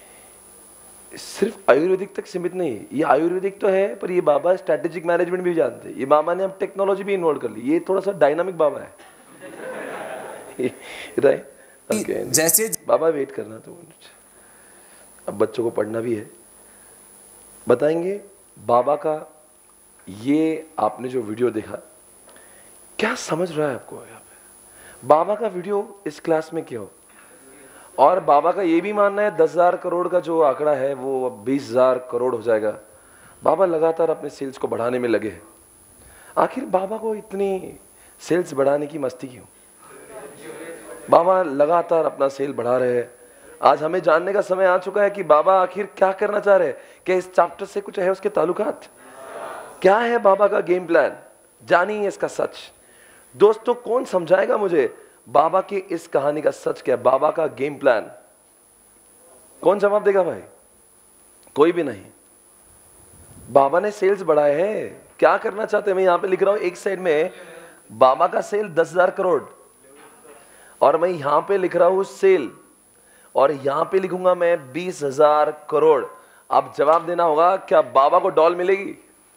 सिर्फ आयुर्वेदिक तक सीमित नहीं, ये आयुर्वेदिक तो है पर ये बाबा स्ट्रेटेजिक मैनेजमेंट भी जानते हैं। ये बाबा ने अब टेक्नोलॉजी भी इन्वॉल्व कर ली, ये थोड़ा सा डायनामिक बाबा है। राइट, जैसे बाबा वेट करना, तो अब बच्चों को पढ़ना भी है। बताएंगे बाबा का ये आपने जो वीडियो देखा, क्या समझ रहा है आपको यहाँ पे? बाबा का वीडियो इस क्लास में क्यों? और बाबा का ये भी मानना है 10,000 करोड़ का जो आंकड़ा है वो अब 20,000 करोड़ हो जाएगा। बाबा लगातार अपने सेल्स को बढ़ाने में लगे हैं। आखिर बाबा को इतनी सेल्स बढ़ाने की मस्ती क्यों? बाबा लगातार अपना सेल बढ़ा रहे हैं। आज हमें जानने का समय आ चुका है कि बाबा आखिर क्या करना चाह रहे हैं। क्या इस चैप्टर से कुछ है उसके ताल्लुकात? क्या है बाबा का गेम प्लान? जानिए इसका सच। दोस्तों, कौन समझाएगा मुझे बाबा की इस कहानी का सच क्या है, बाबा का गेम प्लान? कौन जवाब देगा भाई? कोई भी नहीं। बाबा ने सेल्स बढ़ाए हैं, क्या करना चाहते हैं? मैं यहां पे लिख रहा हूं एक साइड में बाबा का सेल 10,000 करोड़, और मैं यहां पे लिख रहा हूं सेल, और यहां पे लिखूंगा मैं 20,000 करोड़। अब जवाब देना होगा, क्या बाबा को डॉल मिलेगी?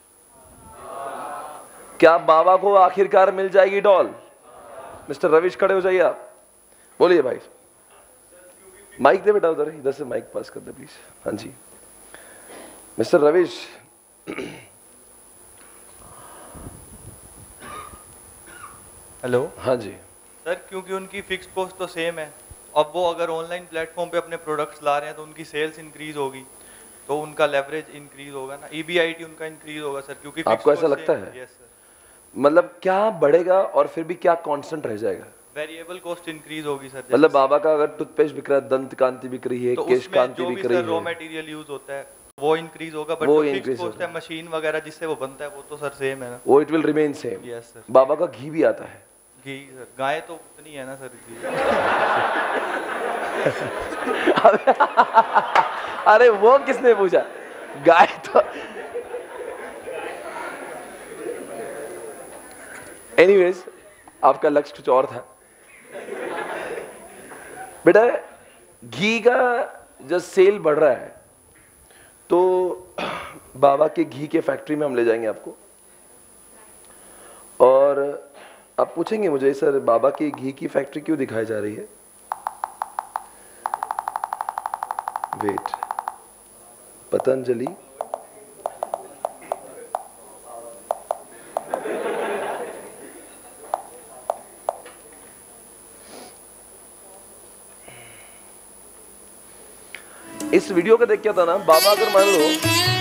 क्या बाबा को आखिरकार मिल जाएगी डॉल? मिस्टर रविश खड़े हो जाइए आप, बोलिए भाई। माइक दे बेटा, उधर इधर से माइक पास कर दे प्लीज। हाँ जी मिस्टर रविश, हेलो। हाँ जी सर, क्योंकि उनकी फिक्स कॉस्ट तो सेम है, अब वो अगर ऑनलाइन प्लेटफॉर्म पे अपने प्रोडक्ट्स ला रहे हैं तो उनकी सेल्स इंक्रीज होगी, तो उनका लेवरेज इंक्रीज होगा ना, EBIT उनका इंक्रीज होगा सर, क्योंकि आपको ऐसा लगता है? Yes sir. मतलब क्या बढ़ेगा और फिर भी क्या कांस्टेंट रह जाएगा? वेरिएबल कॉस्ट इंक्रीज होगी सर। मतलब बाबा का अगर टूथपेस्ट बिक रहा है, दंत कांति बिक रही है, तो केश कांति बिक रही है, रॉ मटेरियल यूज होता है वो इंक्रीज होगा, बट वो जो फिक्स increase कॉस्ट है मशीन वगैरह जिससे वो बनता है वो तो सर सेम है ना। वो it will remain same. Yes sir. बाबा का घी भी आता है। घी सर, गाय तो उतनी है ना सर घी। अरे वो किसने पूछा? गाय तो एनीवेज आपका लक्ष्य कुछ और था बेटा। घी का जो सेल बढ़ रहा है तो बाबा के घी के फैक्ट्री में हम ले जाएंगे आपको, और आप पूछेंगे मुझे सर बाबा की घी की फैक्ट्री क्यों दिखाई जा रही है? वेट, पतंजलि इस वीडियो को देख क्या था ना, बाबा अगर मान लो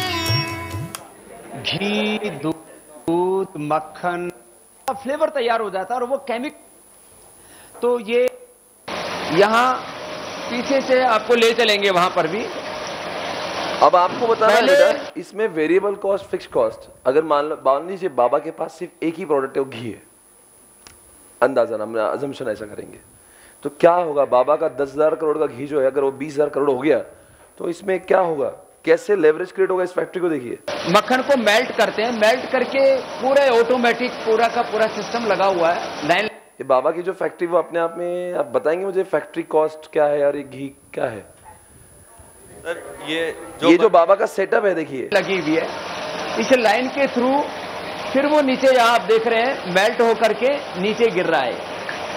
घी, दूध, मक्खन का फ्लेवर तैयार हो जाता है और वो केमिकल, तो ये यहाँ पीछे से आपको ले चलेंगे वहां पर भी। अब आपको बताना है बेटा, इसमें वेरिएबल कॉस्ट, फिक्स कॉस्ट, अगर मान लीजिए बाबा के पास सिर्फ एक ही प्रोडक्ट है, वो घी है, अंदाजा हम अजम्पशन ऐसा करेंगे, तो क्या होगा? बाबा का 10,000 करोड़ का घी जो है, अगर वो 20,000 करोड़ हो गया तो इसमें क्या होगा? कैसे लेवरेज क्रिएट होगा इस फैक्ट्री को देखिए। मक्खन को मेल्ट करते हैं, मेल्ट करके पूरे ऑटोमेटिक पूरा का पूरा सिस्टम लगा हुआ है। लाइन ये बाबा की जो फैक्ट्री वो अपने आप में, आप बताएंगे मुझे फैक्ट्री कॉस्ट क्या है और ये घी क्या है? सर ये जो बाबा का सेटअप है देखिए लगी हुई है, इस लाइन के थ्रू फिर वो नीचे, यहाँ आप देख रहे हैं मेल्ट होकर के नीचे गिर रहा है।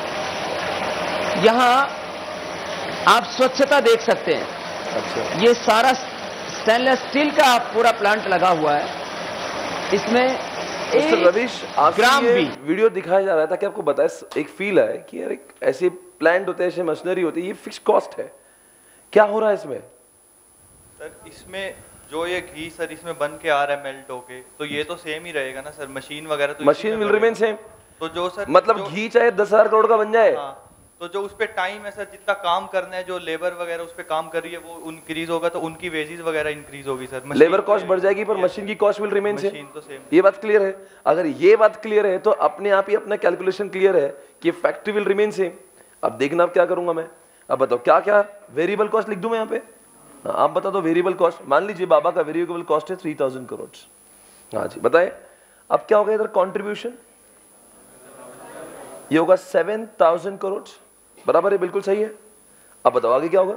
यहाँ आप स्वच्छता देख सकते हैं। अच्छा, ये सारा स्टेनलेस स्टील का पूरा प्लांट लगा हुआ है, इसमें मिस्टर रवीश ग्राम आपको भी ये वीडियो दिखाया जा रहा था कि आपको बताए, एक फील है कि यार एक ऐसे प्लांट होते हैं, ऐसे मशीनरी होती है, ये फिक्स कॉस्ट है, क्या हो रहा है इसमें? सर इसमें जो ये घी सर इसमें बन के आ रहा है मेल्ट होके, तो ये तो सेम ही रहेगा ना सर, मशीन वगैरह तो मशीन विल रिमेन सेम। तो जो सर मतलब घी चाहे 10,000 करोड़ का बन जाए, हाँ, तो जो उस पे टाइम है सर, जितना काम करना है, जो लेबर वगैरह उस पे काम कर रही है वो इंक्रीज होगा, तो उनकी वेजेस वगैरह इंक्रीज होगी सर। लेबर कॉस्ट बढ़ जाएगी पर मशीन की कॉस्ट विल रिमेन सेम। तो सेम। ये बात क्लियर है? अगर ये बात क्लियर है तो अपने आप ही अपना कैलकुलेशन क्लियर है कि फैक्ट्री विल रिमेन सेम। अब देखना अब क्या करूंगा मैं, अब बताओ क्या क्या वेरिएबल कॉस्ट लिख दूं मैं यहाँ पे? आप बता दो वेरिएबल कॉस्ट। मान लीजिए बाबा का वेरिएबल कॉस्ट है 3,000 करोड़। हाँ जी बताए, अब क्या होगा इधर कॉन्ट्रीब्यूशन? ये होगा 7,000 करोड़, बराबर है, बिल्कुल सही है। अब बताओ आगे क्या होगा?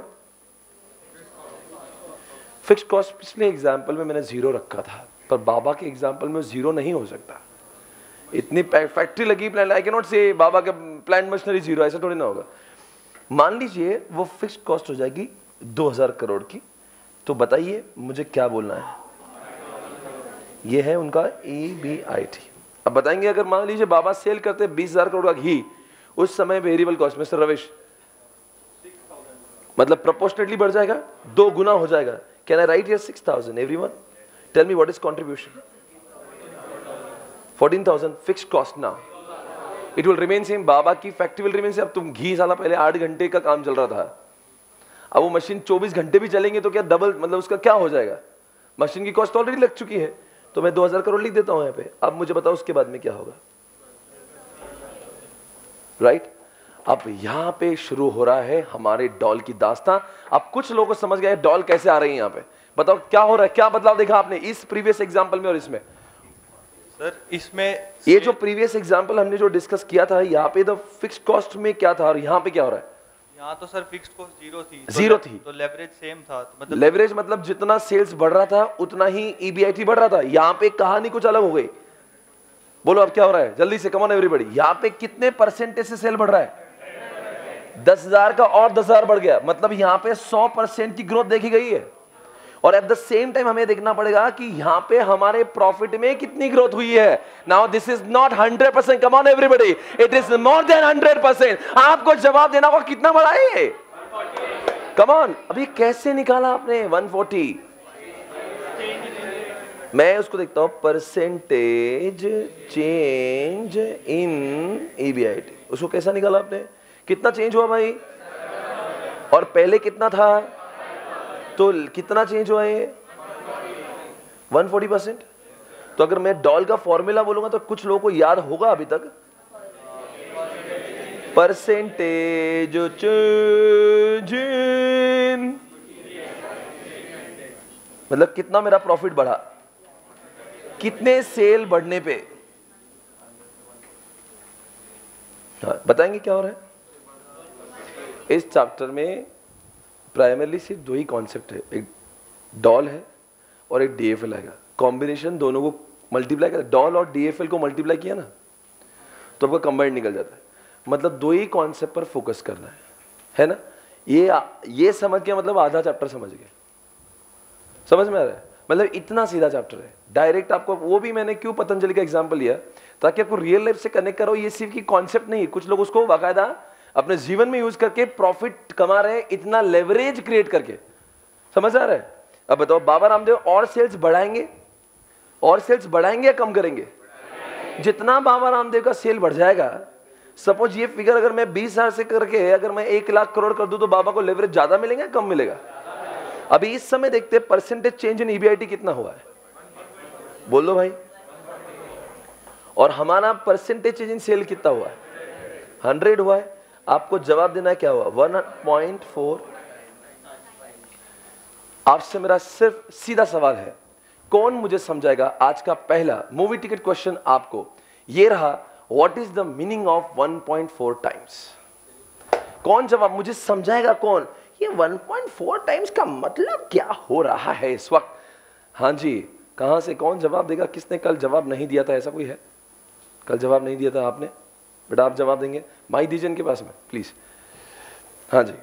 फिक्स कॉस्ट पिछले एग्जाम्पल में मैंने जीरो रखा था, पर बाबा के एग्जाम्पल में जीरो नहीं हो सकता। इतनी फैक्ट्री लगी, प्लांट, आई कैन नॉट से बाबा का प्लांट मशीनरी जीरो, ऐसा थोड़ी ना होगा। मान लीजिए वो फिक्स कॉस्ट हो जाएगी 2,000 करोड़ की, तो बताइए मुझे क्या बोलना है? ये है उनका EBIT। अब बताएंगे अगर मान लीजिए बाबा सेल करते 20,000 करोड़ का घी, उस समय वेरिएबल कॉस्ट मिस्टर रविश मतलब प्रोपोर्शनेटली बढ़ जाएगा, 2 गुना हो जाएगा। Can I write here 6,000? Everyone tell me what is contribution? 14,000 fixed cost. Now it will remain same, बाबा की फैक्ट्री विल रिमेन सेम। अब तुम घी साला पहले 8 घंटे का काम चल रहा था, अब वो मशीन 24 घंटे भी चलेंगे तो क्या डबल, मतलब उसका क्या हो जाएगा? मशीन की कॉस्ट ऑलरेडी लग चुकी है, तो मैं 2,000 करोड़ लिख देता हूं यहाँ पे। अब मुझे बताओ उसके बाद में क्या होगा? राइट अब यहां पे शुरू हो रहा है हमारे डॉल की दास्तां। अब कुछ लोगों को समझ गया डॉल कैसे आ रही है। यहां पे बताओ क्या हो रहा है, क्या बदलाव देखा आपने इस प्रीवियस एग्जांपल में और इसमें? सर इसमें ये जो प्रीवियस एग्जांपल हमने जो डिस्कस किया था, यहाँ पे द फिक्स कॉस्ट में क्या था और यहाँ पे क्या हो रहा है? यहाँ तो सर फिक्स्ड कॉस्ट जीरो थी, तो लेवरेज सेम था। मतलब लेवरेज मतलब जितना सेल्स बढ़ रहा था उतना ही EBIT बढ़ रहा था। यहाँ पे कहानी कुछ अलग हो गई। बोलो अब क्या हो रहा है जल्दी से, कम ऑन एवरीबॉडी। यहाँ पे कितने परसेंटेज से सेल बढ़ रहा है? 10,000 का और 10,000 बढ़ गया, मतलब यहाँ पे 100% की ग्रोथ देखी गई है। और एट द सेम टाइम हमें देखना पड़ेगा कि यहां पे हमारे प्रॉफिट में कितनी ग्रोथ हुई है। Now this is not 100%, come on everybody, it is more than 100%। आपको जवाब देना होगा कितना बढ़ा है, कम ऑन। अभी कैसे निकाला आपने 140? मैं उसको देखता हूं परसेंटेज चेंज इन ईबीआईटी, उसको कैसा निकाला आपने, कितना चेंज हुआ भाई, और पहले कितना था, तो कितना चेंज हुआ है 140%। तो अगर मैं डॉल का फॉर्मूला बोलूंगा तो कुछ लोगों को याद होगा अभी तक, परसेंटेज चेंज इन, मतलब कितना मेरा प्रॉफिट बढ़ा, कितने सेल बढ़ने पे। हाँ, बताएंगे क्या हो रहा है इस चैप्टर में। प्राइमरली सिर्फ दो ही कॉन्सेप्ट है, एक डॉल है और एक डीएफएल आएगा। कॉम्बिनेशन दोनों को मल्टीप्लाई कर, डॉल और डीएफएल को मल्टीप्लाई किया ना तो आपका कंबाइंड निकल जाता है। मतलब दो ही कॉन्सेप्ट पर फोकस करना है ना। ये समझ के मतलब आधा चैप्टर समझ गए, समझ में आ रहा है, मतलब इतना सीधा चैप्टर है। डायरेक्ट आपको, वो भी मैंने क्यों पतंजलि का एग्जांपल लिया ताकि आपको रियल लाइफ से कनेक्ट करो। ये सिर्फ की कॉन्सेप्ट नहीं, कुछ लोग उसको बाकायदा अपने जीवन में यूज करके प्रॉफिट कमा रहे हैं, इतना लेवरेज क्रिएट करके, समझ आ रहा है। अब बताओ बाबा रामदेव और सेल्स बढ़ाएंगे, और सेल्स बढ़ाएंगे या कम करेंगे? जितना बाबा रामदेव का सेल बढ़ जाएगा, सपोज ये फिगर अगर मैं 20,000 से करके अगर मैं 1 लाख करोड़ कर दूं तो बाबा को लेवरेज ज्यादा मिलेगा कम मिलेगा? अभी इस समय देखते हैं परसेंटेज चेंज इन ईबीआईटी कितना हुआ है, बोल दो भाई। और हमारा परसेंटेज चेंज इन सेल कितना हुआ है? 100 हुआ है। आपको जवाब देना है क्या हुआ, 1.4। आपसे मेरा सिर्फ सीधा सवाल है, कौन मुझे समझाएगा? आज का पहला मूवी टिकट क्वेश्चन आपको ये रहा, what is the meaning of 1.4 times? कौन जवाब मुझे समझाएगा? कौन? ये 1.4 टाइम्स का मतलब क्या हो रहा है इस वक्त? हाँ जी, कहां से कौन जवाब देगा? किसने कल जवाब नहीं दिया था? ऐसा कोई है? कल जवाब नहीं दिया था आपने? बेटा आप जवाब देंगे, माइक दीजिए इनके पास में प्लीज। हाँ जी,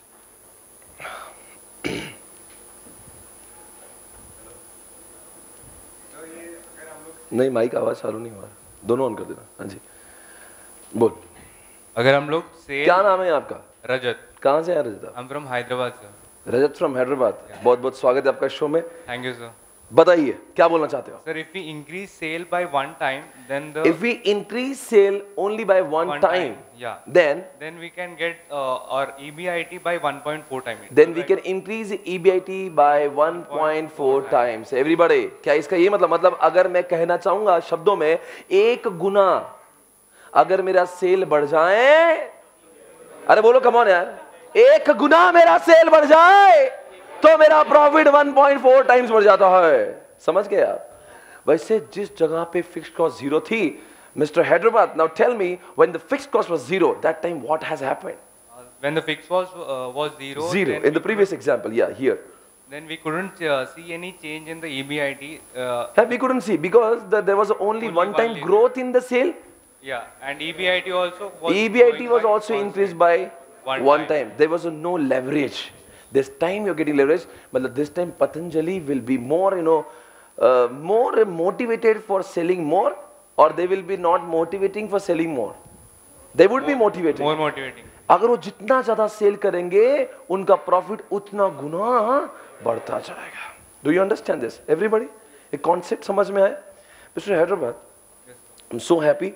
नहीं माइक आवाज चालू नहीं हो रहा, दोनों ऑन कर देना। हाँ जी बोल। अगर हम लोग सेल, क्या नाम है आपका? रजत। कहाँ से है Rajat? I'm from Hyderabad sir. Rajat from Hyderabad, बहुत बहुत स्वागत है आपका शो में। Thank you sir. बताइए क्या बोलना चाहते हो? Sir, if we increase sale by one time, then the If we increase sale only by one time, yeah, then we can get our EBIT by 1.4 times. then we can increase EBIT by 1.4 times. Everybody, क्या इसका ये मतलब अगर मैं कहना चाहूंगा शब्दों में, 1 गुना अगर मेरा सेल बढ़ जाए, अरे बोलो कम ऑन यार, 1 गुना मेरा सेल बढ़ जाए तो मेरा प्रॉफिट 1.4 टाइम्स बढ़ जाता है। समझ गए आप? वैसे जिस जगह पे फिक्स्ड कॉस्ट 0 थी, mister Hyderabad, now tell me, when the fixed cost was 0, that time what has happened? When the fixed cost was zero, in the previous example, yeah, here. Then we couldn't see any change in the EBIT. We couldn't see because there was only one-time growth in the sale. Yeah, and EBIT also was EBIT was also increased by one time. There was no leverage. This time you're getting leverage, but this time Patanjali will be more, more motivated for selling more, or they will be not motivating for selling more. They would be motivating. More motivating. अगर वो जितना ज्यादा cell करेंगे, उनका profit उतना गुना बढ़ता जाएगा। Do you understand this, everybody? एक कॉन्सेप्ट समझ में आया? Mister Hyderabad, I'm so happy.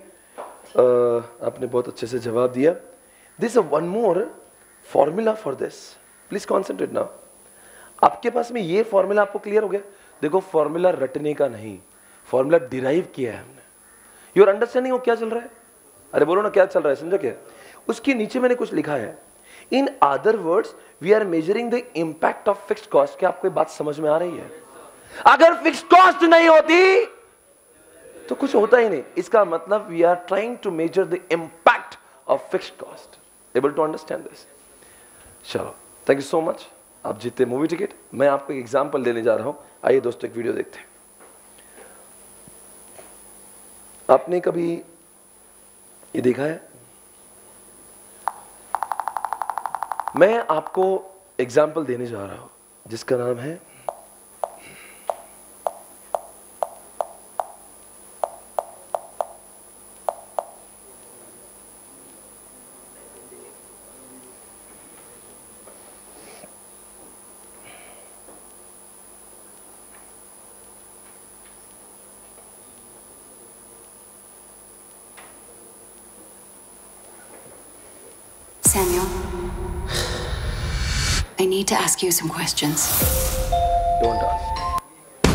आपने बहुत अच्छे से जवाब दिया। This is one more formula for this. Please concentrate now. आपके पास में ये फॉर्मूला आपको क्लियर हो गया? देखो फॉर्मूला रटने का नहीं, फॉर्मूला डिराइव किया है हमने। योर अंडरस्टैंडिंग क्या चल रहा है? अरे बोलो ना क्या चल रहा है, समझो क्या? उसके नीचे मैंने कुछ लिखा है, in other words we are measuring the impact of fixed cost. क्या आपको बात समझ में आ रही है? अगर फिक्स्ड कॉस्ट नहीं होती तो कुछ होता ही नहीं। इसका मतलब we are trying to measure the impact of fixed cost. Able to understand this? चलो, थैंक यू सो मच। आप जीते मूवी टिकट। मैं आपको एक एग्जांपल देने जा रहा हूं। आइए दोस्तों एक वीडियो देखते हैं। आपने कभी ये देखा है? मैं आपको एग्जाम्पल देने जा रहा हूं जिसका नाम है Samuel, I need to ask you some questions. Don't ask.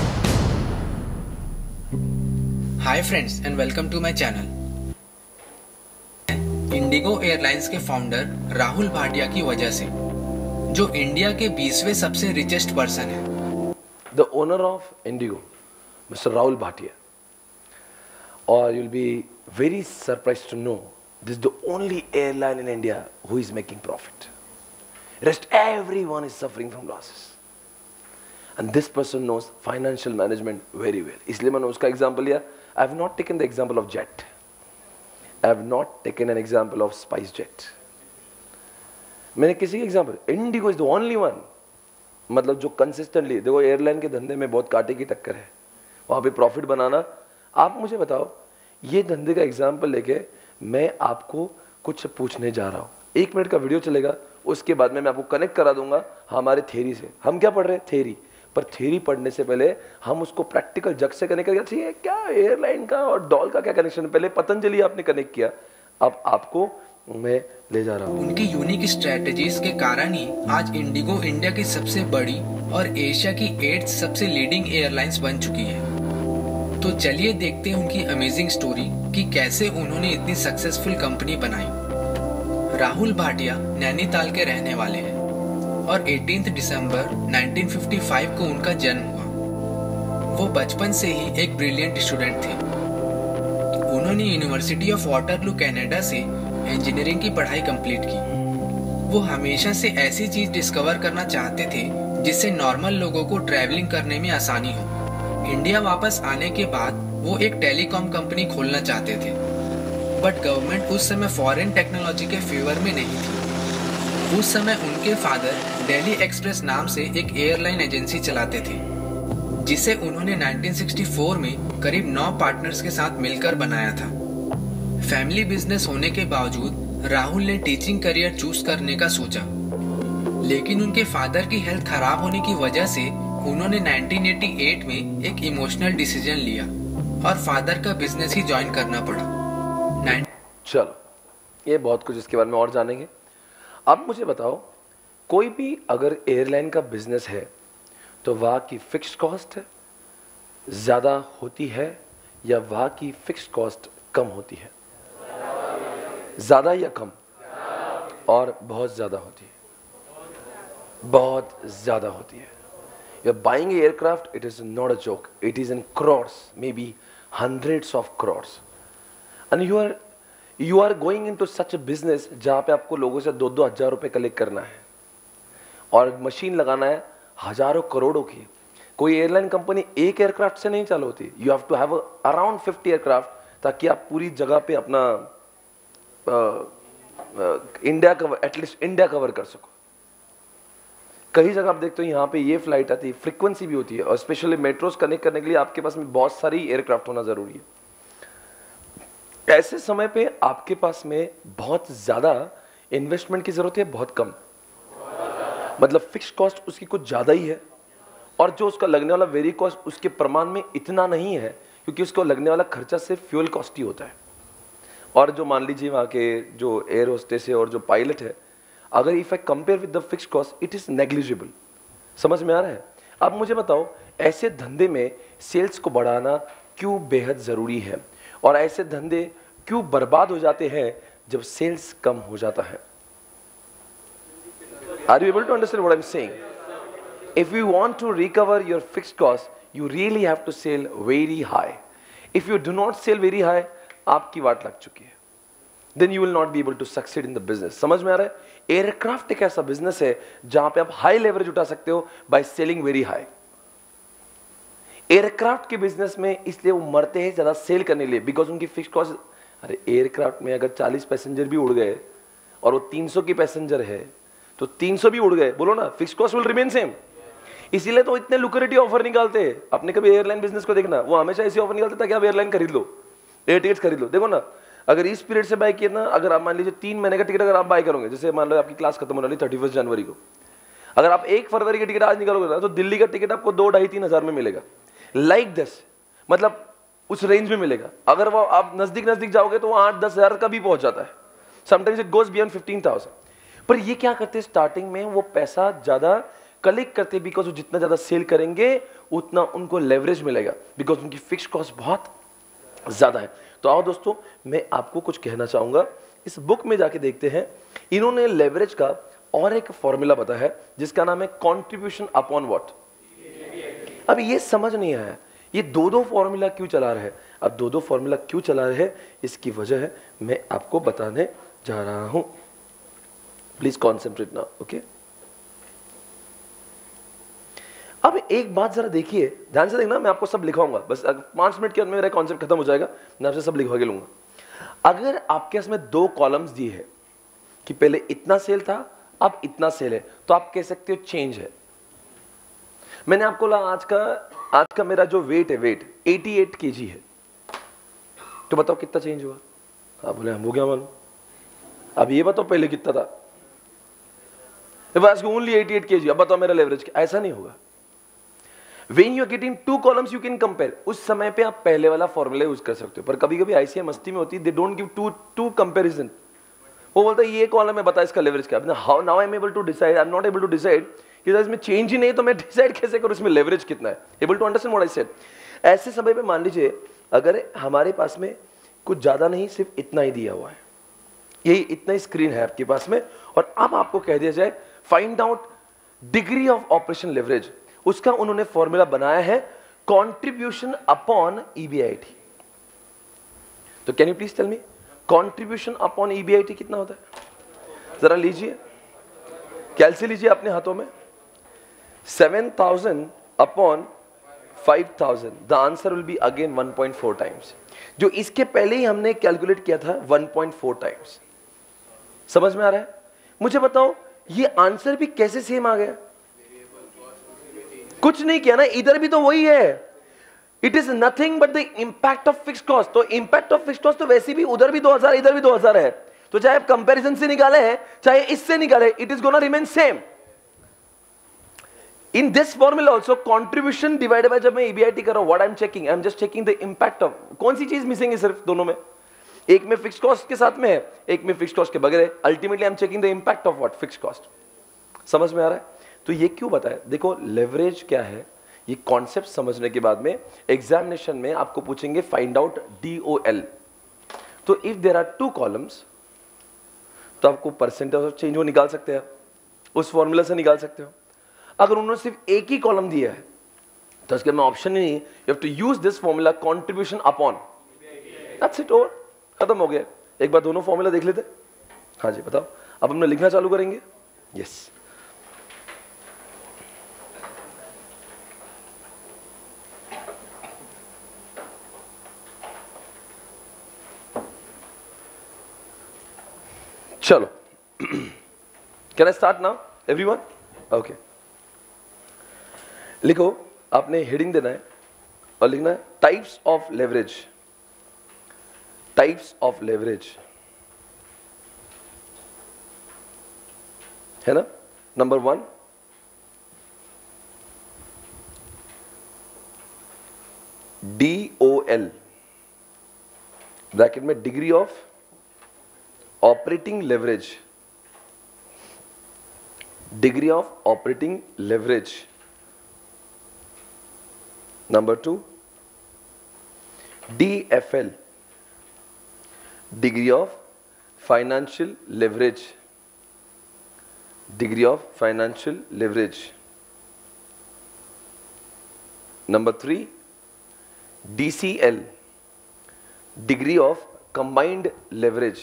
Hi friends and welcome to my channel. IndiGo airlines के फाउंडर राहुल भाटिया की वजह से, जो इंडिया के 20वें सबसे रिचेस्ट पर्सन है. The owner of Indigo, Mr. Rahul Bhatia. Or you'll be very surprised to know this is the only airline in India who is making profit. Rest everyone is suffering from losses. And this person knows financial management very well. इसलिए मैंने उसका example लिया. I have not taken the example of jet. I have not taken an example of SpiceJet. मैंने किसी का example. Indigo is the only one. मतलब जो consistently, देखो एयरलाइन के धंधे में बहुत कांटे की टक्कर है, वहाँ पे प्रॉफिट बनाना. आप मुझे बताओ, ये धंधे का एग्जाम्पल लेके मैं आपको कुछ पूछने जा रहा हूँ. 1 मिनट का वीडियो चलेगा, उसके बाद में मैं आपको कनेक्ट करा दूंगा हमारे थ्योरी से. हम क्या पढ़ रहे हैं? थ्योरी. पर थ्योरी पढ़ने से पहले हम उसको प्रैक्टिकल जग से कनेक्ट करना चाहिए. क्या एयरलाइन का और डॉल का क्या कनेक्शन? पहले पतंजलि आपने कनेक्ट किया, अब आपको मैं ले जा रहा हूँ. उनकी यूनिक स्ट्रेटजीज के कारण ही आज इंडिगो इंडिया की सबसे बड़ी और एशिया की 8th सबसे लीडिंग एयरलाइंस बन चुकी है. तो चलिए देखते हैं उनकी अमेजिंग स्टोरी कि कैसे उन्होंने इतनी सक्सेसफुल कंपनी बनाई. राहुल भाटिया नैनीताल के रहने वाले हैं और 18 दिसंबर 1955 को उनका जन्म हुआ. वो बचपन से ही एक ब्रिलियंट स्टूडेंट थे. उन्होंने यूनिवर्सिटी ऑफ वाटरलू कनाडा से इंजीनियरिंग की पढ़ाई कंप्लीट की. वो हमेशा से ऐसी चीज डिस्कवर करना चाहते थे जिससे नॉर्मल लोगों को ट्रैवलिंग करने में आसानी हो. इंडिया वापस आने के बाद वो एक टेलीकॉम कंपनी खोलना चाहते थे, बट गवर्नमेंट उस समय फॉरेन टेक्नोलॉजी के फेवर में नहीं थी. उस समय उनके फादर दिल्ली एक्सप्रेस नाम से एक एयरलाइन एजेंसी चलाते थे, जिसे उन्होंने 1964 में करीब 9 पार्टनर्स के साथ मिलकर बनाया था. फैमिली बिजनेस होने के बावजूद राहुल ने टीचिंग करियर चूज करने का सोचा, लेकिन उनके फादर की हेल्थ खराब होने की वजह से उन्होंने 1988 में एक इमोशनल डिसीजन लिया और फादर का बिजनेस ही ज्वाइन करना पड़ा. चलो, ये बहुत कुछ इसके बारे में और जानेंगे. अब मुझे बताओ, कोई भी अगर एयरलाइन का बिजनेस है तो वहाँ की फिक्स्ड कॉस्ट ज्यादा होती है या वहाँ की फिक्स्ड कॉस्ट कम होती है? ज्यादा या कम? और बहुत ज्यादा होती है. बहुत ज्यादा होती है. You are buying aircraft, it is not a joke, it is in crores, may be hundreds of crores, and you are going into such a business जहाँ पे आपको लोगों से 2-2 हजार रुपए कलेक्ट करना है और मशीन लगाना है हजारों करोड़ों की. कोई एयरलाइन कंपनी एक एयरक्राफ्ट से नहीं चालू होती. You have to have around 50 aircraft ताकि आप पूरी जगह पे अपना India cover, at least India cover कर सको. कई जगह आप देखते हो यहाँ पे ये फ्लाइट आती है, फ्रीक्वेंसी भी होती है, और स्पेशली मेट्रोस कनेक्ट करने के लिए आपके पास में बहुत सारी एयरक्राफ्ट होना जरूरी है. ऐसे समय पे आपके पास में बहुत ज्यादा इन्वेस्टमेंट की जरूरत है, बहुत कम. मतलब फिक्स कॉस्ट उसकी कुछ ज्यादा ही है और जो उसका लगने वाला वेरी कॉस्ट उसके प्रमाण में इतना नहीं है, क्योंकि उसको लगने वाला खर्चा सिर्फ फ्यूल कॉस्ट ही होता है. और जो मान लीजिए वहाँ के जो एयर होस्टेस है और जो पायलट है, अगर if I compare with the fix cost, it is negligible. समझ में आ रहा है? अब मुझे बताओ, ऐसे धंधे में सेल्स को बढ़ाना क्यों बेहद जरूरी है और ऐसे धंधे क्यों बर्बाद हो जाते हैं जब सेल्स कम हो जाता है? Are you able to understand what I'm saying? If you want to recover your fixed cost, you really have to sell very high. If you do not sell very high, आपकी वाट लग चुकी है. Then you will not be able to succeed in the business. समझ में आ रहा है? Aircraft एक ऐसा बिजनेस है जहां पे आप हाई लेवरेज उठा सकते हो by selling very high. Aircraft के बिजनेस में इसलिए वो मरते हैं ज्यादा सेल करने के लिए, बिकॉज उनकी फिक्स्ड कॉस्ट. अरे एयरक्राफ्ट में अगर 40 पैसेंजर भी उड़ गए और वो 300 की पैसेंजर है तो 300 भी उड़ गए, बोलो ना, fixed cost will remain same. इसीलिए तो इतने लुक्रेटिव ऑफर निकालते हैं. आपने कभी एयरलाइन बिजनेस को देखना, वो हमेशा ऐसे ऑफर निकालते ताकि आप एयरलाइन खरीद लो, एयर टिकट खरीद लो. देखो ना, अगर इस पीरियड से बाय किया ना, अगर आप मान लीजिए 3 महीने का टिकट अगर आप बाय करोगे, जैसे मान लो आपकी क्लास खत्म होने वाली 31 जनवरी को, अगर आप 1 फरवरी की टिकट आज निकालोगे ना, तो दिल्ली का टिकट आपको 2-2.5-3 हजार में मिलेगा. लाइक दिस, मतलब उस रेंज में मिलेगा. अगर वो आप नजदीक जाओगे तो वो 8-10 हजार का भी पहुंच जाता है. Sometimes it goes beyond 15,000. पर ये क्या करते हैं स्टार्टिंग में, वो पैसा ज्यादा कलेक्ट करते, बिकॉज वो जितना ज्यादा सेल करेंगे उतना उनको लेवरेज मिलेगा, बिकॉज उनकी फिक्स कॉस्ट बहुत ज्यादा है। तो आओ दोस्तों, मैं आपको कुछ कहना चाहूंगा, इस बुक में जाके देखते हैं। इन्होंने लेवरेज का और एक फॉर्मूला बताया है जिसका नाम है कॉन्ट्रीब्यूशन अपॉन व्हाट। अब ये समझ नहीं आया, ये दो फॉर्मूला क्यों चला रहे हैं। अब दो फॉर्मूला क्यों चला रहे हैं, इसकी वजह है मैं आपको बताने जा रहा हूं। Please concentrate now, okay. अब एक बात जरा देखिए, ध्यान से देखना, मैं आपको सब लिखवाऊंगा, बस 5 मिनट के अंदर मेरा कॉन्सेप्ट खत्म हो जाएगा, मैं आपसे सब लिखवा के लूंगा। अगर आपके इसमें 2 कॉलम्स दिए हैं कि पहले इतना सेल था अब इतना सेल है, तो आप कह सकते हो चेंज है। मैंने आपको आज का मेरा जो वेट है, वेट 88 kg है, तो बताओ कितना चेंज हुआ। आप बोले हम हो गया मालूम। अब ये बताओ पहले कितना था, ओनली 88 kg, अब बताओ मेरा लेवरेज क्या। ऐसा नहीं होगा। When you are getting 2 columns you can compare, उस समय पे आप पहले वाला फॉर्मूला यूज कर सकते हो, पर कभी कभी ऐसी मस्ती में होती है, they don't give two comparison। वो बोलता है ये कॉलम है, बता इसका लेवरेज क्या। How now I am able to decide, I am not able to decide कि इसमें चेंज ही नहीं, तो मैं डिसाइड कैसे करूं इसमें लेवरेज कितना है। Able to understand what I said. ऐसे समय पे मान लीजिए अगर हमारे पास में कुछ ज्यादा नहीं, सिर्फ इतना ही दिया हुआ है, यही इतना ही स्क्रीन है आपके पास में, और अब आपको कह दिया जाए find out degree of operation leverage, उसका उन्होंने फॉर्मूला बनाया है कंट्रीब्यूशन अपॉन ईबीआईटी। तो can you please tell me contribution upon EBIT कितना होता है। जरा लीजिए, कैलसी लीजिए अपने हाथों में। 7000 upon 5000, the answer will be again 1.4 times, जो इसके पहले ही हमने कैलकुलेट किया था 1.4 टाइम्स। समझ में आ रहा है। मुझे बताओ ये आंसर भी कैसे सेम आ गया। कुछ नहीं किया ना, इधर भी तो वही है। It is nothing but the impact of fixed cost. तो इंपैक्ट ऑफ फिक्स्ड कॉस्ट तो वैसे भी उधर भी 2000 इधर भी 2000 है, तो चाहे आप कंपैरिजन से निकाले हैं चाहे इससे निकाले, it is gonna remain same. In this formula also contribution divided by, जब मैं ईबीआईटी कर रहा हूं, what I am checking, I am just checking the impact of, कौन सी चीज मिसिंग है सिर्फ दोनों में, एक में फिक्स्ड कॉस्ट के साथ में है, एक में फिक्स्ड कॉस्ट के बगैर है। Ultimately I am checking the impact of what, fixed cost. समझ में आ रहा है। तो ये क्यों बताया, देखो लेवरेज क्या है, ये कॉन्सेप्ट समझने के बाद में एग्जामिनेशन में आपको पूछेंगे फाइंड आउट DOL। तो इफ देयर आर 2 कॉलम्स, तो आपको परसेंटेज ऑफ चेंज वो निकाल सकते हैं, उस फॉर्मूला से निकाल सकते हो। अगर उन्होंने सिर्फ एक ही कॉलम दिया है तो इसके में ऑप्शन ही नहीं, you have to use this formula contribution upon, that's it, over, खत्म हो गया। एक बार दोनों फॉर्मूला देख लेते। हाँ जी बताओ, अब हम लिखना चालू करेंगे। यस चलो, can I start now everyone. Okay, लिखो, आपने हेडिंग देना है और लिखना है types of leverage. Types of leverage है ना। नंबर 1 DOL, ब्रैकेट में degree of operating leverage, degree of operating leverage. Number 2 DFL, degree of financial leverage, degree of financial leverage. Number 3 DCL, degree of combined leverage.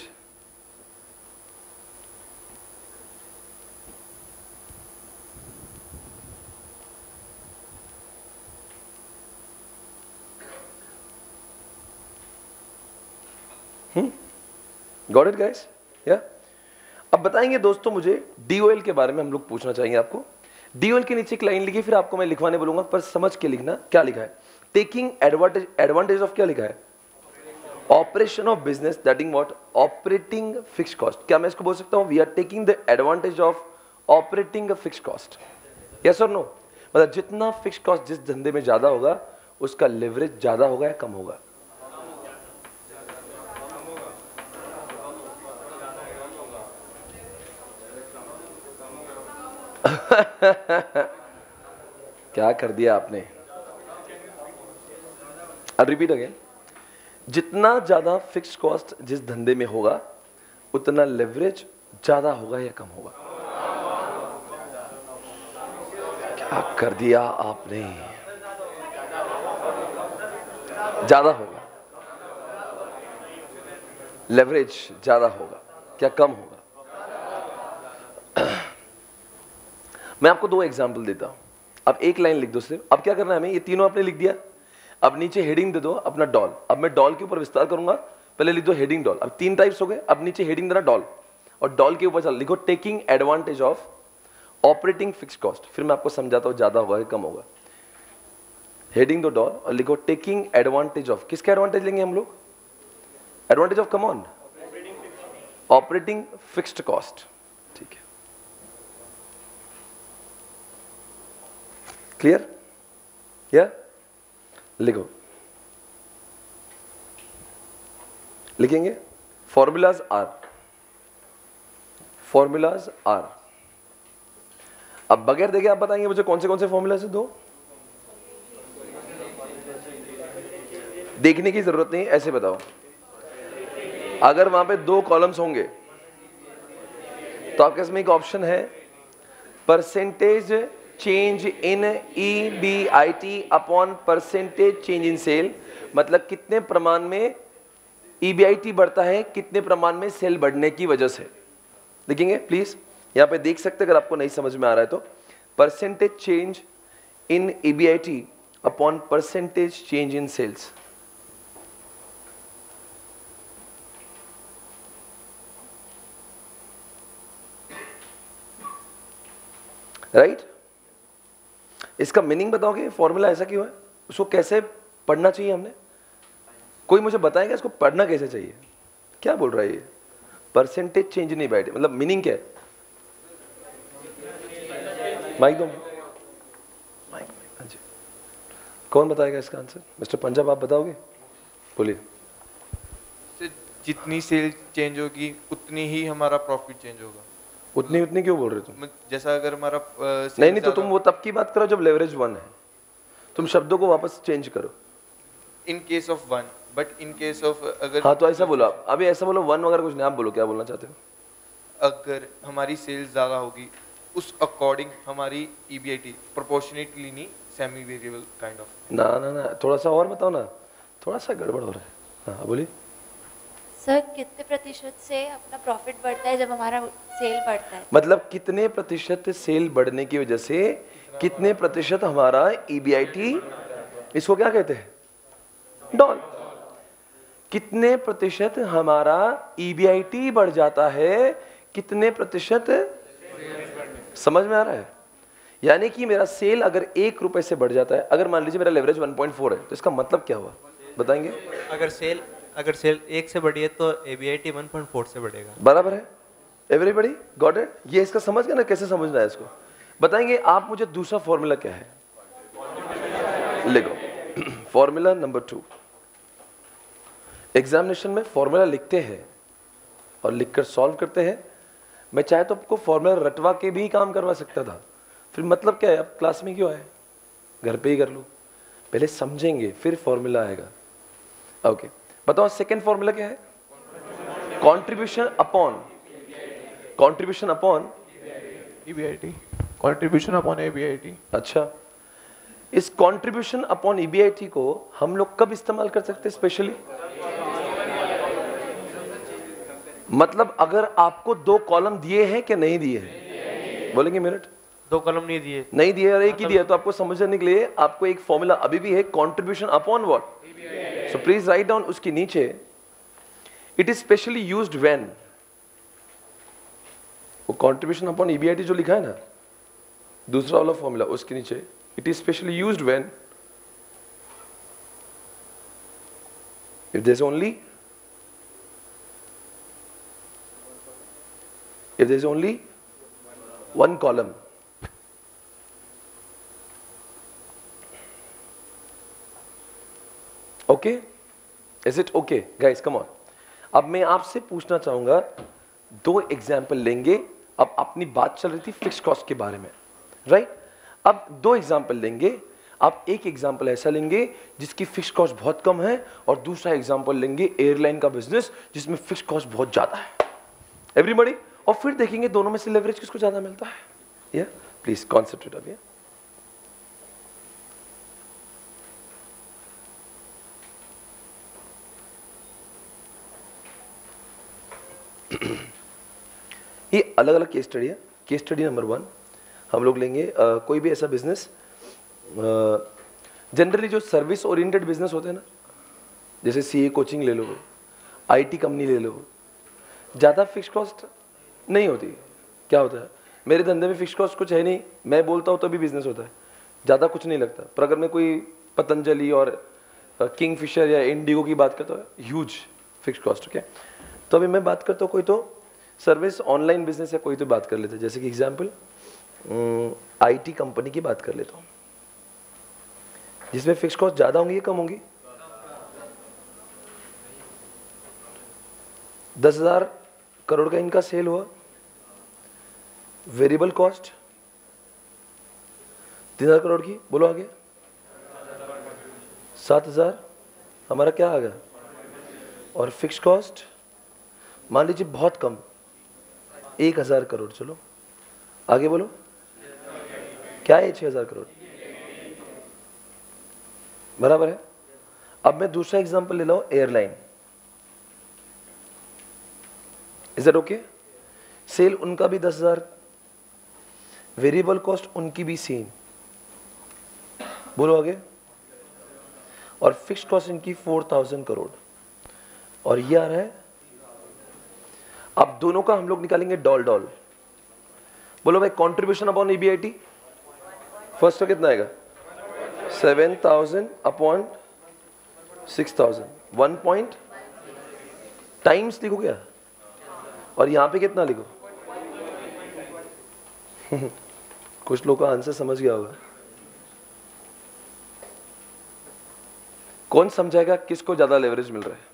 Got it guys, yeah. अब बताएंगे दोस्तों मुझे DOL के बारे में हम लोग पूछना चाहेंगे आपको। DOL के नीचे एक लाइन लिखी, फिर आपको मैं लिखवाने बोलूंगा, पर समझ के लिखना क्या लिखा है। टेकिंग एडवांटेज, एडवांटेज ऑफ क्या लिखा है, operation of business, that is what, operating fixed cost. क्या मैं इसको बोल सकता हूं, we are taking the advantage of operating fixed cost, yes और नो। मतलब जितना फिक्स्ड कॉस्ट जिस धंधे में ज्यादा होगा उसका लेवरेज ज्यादा होगा या कम होगा। क्या कर दिया आपने? I'll repeat again. जितना ज्यादा फिक्स्ड कॉस्ट जिस धंधे में होगा उतना लेवरेज ज्यादा होगा या कम होगा? क्या कर दिया आपने? ज्यादा होगा, लेवरेज ज्यादा होगा, क्या कम होगा? मैं आपको दो एग्जांपल देता हूं। अब एक लाइन लिख दो सिर्फ। अब क्या करना है हमें? ये तीनों आपने लिख दिया, अब नीचे हेडिंग दे दो अपना डॉल। अब मैं डॉल के ऊपर विस्तार करूंगा, पहले लिख दो हेडिंग डॉल। अब 3 टाइप्स हो गए, अब नीचे हेडिंग देना डॉल, और डॉल के ऊपर चल लिखो taking advantage of operating fixed cost. फिर मैं आपको समझाता हूं ज्यादा होगा कि कम होगा। हेडिंग दो डॉल और लिखो टेकिंग एडवांटेज ऑफ, किसका एडवांटेज लेंगे हम लोग? Advantage of, come on, operating fixed cost. ठीक है, क्लियर? या लिखो, लिखेंगे फॉर्मूलाज आर, फॉर्मूलाज आर। अब बगैर देखे आप बताएंगे मुझे कौन से फॉर्मूला से? दो देखने की जरूरत नहीं, ऐसे बताओ। अगर वहां पे 2 कॉलम्स होंगे तो आपके इसमें एक ऑप्शन है percentage change in EBIT upon percentage change in sale, मतलब कितने प्रमाण में EBIT बढ़ता है, कितने प्रमाण में सेल बढ़ने की वजह से। देखेंगे प्लीज, यहां पे देख सकते हैं अगर आपको नहीं समझ में आ रहा है तो। Percentage change in EBIT upon percentage change in sales. Right? इसका मीनिंग बताओगे? फॉर्मूला ऐसा क्यों है? उसको कैसे पढ़ना चाहिए हमने? कोई मुझे बताएगा इसको पढ़ना कैसे चाहिए? क्या बोल रहा है ये? परसेंटेज चेंज नहीं बैठे, मतलब मीनिंग क्या है? माइक दो, माइक। हाँ जी, कौन बताएगा इसका आंसर? मिस्टर पंजाब आप बताओगे? बोलिए। जितनी सेल चेंज होगी उतनी ही हमारा प्रॉफिट चेंज होगा। उतनी क्यों बोल रहे हो तुम? जैसा अगर हमारा नहीं तो तुम वो तब की बात करो जब लेवरेज 1 है। तुम शब्दों को वापस चेंज करो। In case of 1, but in case of अगर, हाँ तो ऐसा बोलो आप, अभी ऐसा बोलो 1 वगैरह कुछ नहीं, आप बोलो क्या बोलना चाहते हो? अगर हमारी सेल्स ज्यादा होगी उस अकॉर्डिंग हमारी EBIT प्रोपोर्शनेटली नहीं, सेमी वेरिएबल काइंड ऑफ। ना थोड़ा सा और बताओ ना, थोड़ा सा गड़बड़ हो रहा है। हाँ बोलिए। सर कितने प्रतिशत से अपना प्रॉफिट बढ़ता है जब हमारा सेल बढ़ता है? मतलब कितने प्रतिशत सेल बढ़ने की वजह से कितने प्रतिशत हमारा EBIT, इसको क्या कहते हैं? डॉल। कितने प्रतिशत हमारा EBIT बढ़ जाता है, कितने प्रतिशत, समझ में आ रहा है? यानी कि मेरा सेल अगर 1 रुपए से बढ़ जाता है, अगर मान लीजिए मेरा लेवरेज 1.4 है, तो इसका मतलब क्या हुआ बताएंगे? अगर सेल 1 से बढ़ी है तो EBIT 1.4 से बढ़ेगा। बराबर है? Everybody got it? ये इसका समझ गया ना कैसे समझना है इसको? बताएंगे आप मुझे दूसरा फॉर्मूला क्या है? लिखो फॉर्मूला नंबर 2। एग्जामिनेशन में फॉर्मूला लिखते हैं और लिखकर सॉल्व करते हैं। मैं चाहे तो आपको फॉर्मूला रटवा के भी काम करवा सकता था, फिर मतलब क्या है? आप क्लास में क्यों आए? घर पे ही कर लो। पहले समझेंगे फिर फॉर्मूला आएगा। ओके बताओ सेकंड फॉर्मूला क्या है? Contribution upon EBIT, contribution upon EBIT। अच्छा, इस कंट्रीब्यूशन अपॉन EBIT को हम लोग कब इस्तेमाल कर सकते हैं स्पेशली? मतलब अगर आपको 2 कॉलम दिए हैं कि नहीं दिए हैं? बोलेंगे मिनट। 2 कॉलम नहीं दिए और एक ही दिया, तो आपको समझने के लिए आपको एक फॉर्मूला अभी भी है, contribution upon what? So please write down उसके नीचे, it is specially used when, वो कंट्रीब्यूशन अपॉन EBIT जो लिखा है ना दूसरा वाला फॉर्मूला, उसके नीचे it is specially used when if there is only 1 column. Okay, is it okay guys? Come on. अब मैं आपसे पूछना चाहूंगा, 2 एग्जाम्पल लेंगे। अब अपनी बात चल रही थी फिक्स कॉस्ट के बारे में, राइट? अब दो एग्जाम्पल लेंगे, आप एक एग्जाम्पल ऐसा लेंगे जिसकी फिक्स कॉस्ट बहुत कम है और दूसरा एग्जाम्पल लेंगे एयरलाइन का बिजनेस जिसमें फिक्स कॉस्ट बहुत ज्यादा है। एवरीबॉडी, और फिर देखेंगे दोनों में से लेवरेज किसको ज्यादा मिलता है। या प्लीज कॉन्सेंट्रेट अभी। ये अलग अलग केस स्टडी है। केस स्टडी नंबर 1 हम लोग लेंगे कोई भी ऐसा बिजनेस, जनरली जो सर्विस ओरिएंटेड बिजनेस होते हैं ना, जैसे सीए कोचिंग ले लो, आईटी कंपनी ले लो, ज़्यादा फिक्स कॉस्ट नहीं होती। क्या होता है, मेरे धंधे में फिक्स कॉस्ट कुछ है नहीं, मैं बोलता हूँ तभी बिजनेस होता है, ज़्यादा कुछ नहीं लगता। पर अगर मैं कोई पतंजलि और किंगफिशर या इंडिगो की बात करता हूँ, ह्यूज फिक्स कॉस्ट। ओके, तो अभी मैं बात करता हूँ कोई तो सर्विस ऑनलाइन बिजनेस है, कोई तो बात कर लेते हैं। जैसे कि एग्जाम्पल आईटी कंपनी की बात कर लेता हूँ, जिसमें फिक्स कॉस्ट ज्यादा होंगी या कम होंगी? 10,000 करोड़ का इनका सेल हुआ, वेरिएबल कॉस्ट 3,000 करोड़ की, बोलो आगे। 7,000 हमारा क्या आ गया, और फिक्स कॉस्ट मान लीजिए बहुत कम, 1,000 करोड़। चलो आगे बोलो, क्या है 6,000 करोड़, बराबर है। अब मैं दूसरा एग्जांपल ले लो, airline. Is that okay? Sale उनका भी 10,000, वेरिएबल कॉस्ट उनकी भी सेम, बोलो आगे, और फिक्स कॉस्ट इनकी 4,000 करोड़, और ये आ रहा है। अब दोनों का हम लोग निकालेंगे डॉल डॉल, बोलो भाई कंट्रीब्यूशन अपॉन ईबीआईटी। फर्स्ट का कितना आएगा, 7,000 अपॉन 6,000, 1 पॉइंट टाइम्स लिखो क्या, और यहां पे कितना लिखो कुछ लोग का आंसर समझ गया होगा। कौन समझाएगा किसको ज्यादा लेवरेज मिल रहा है?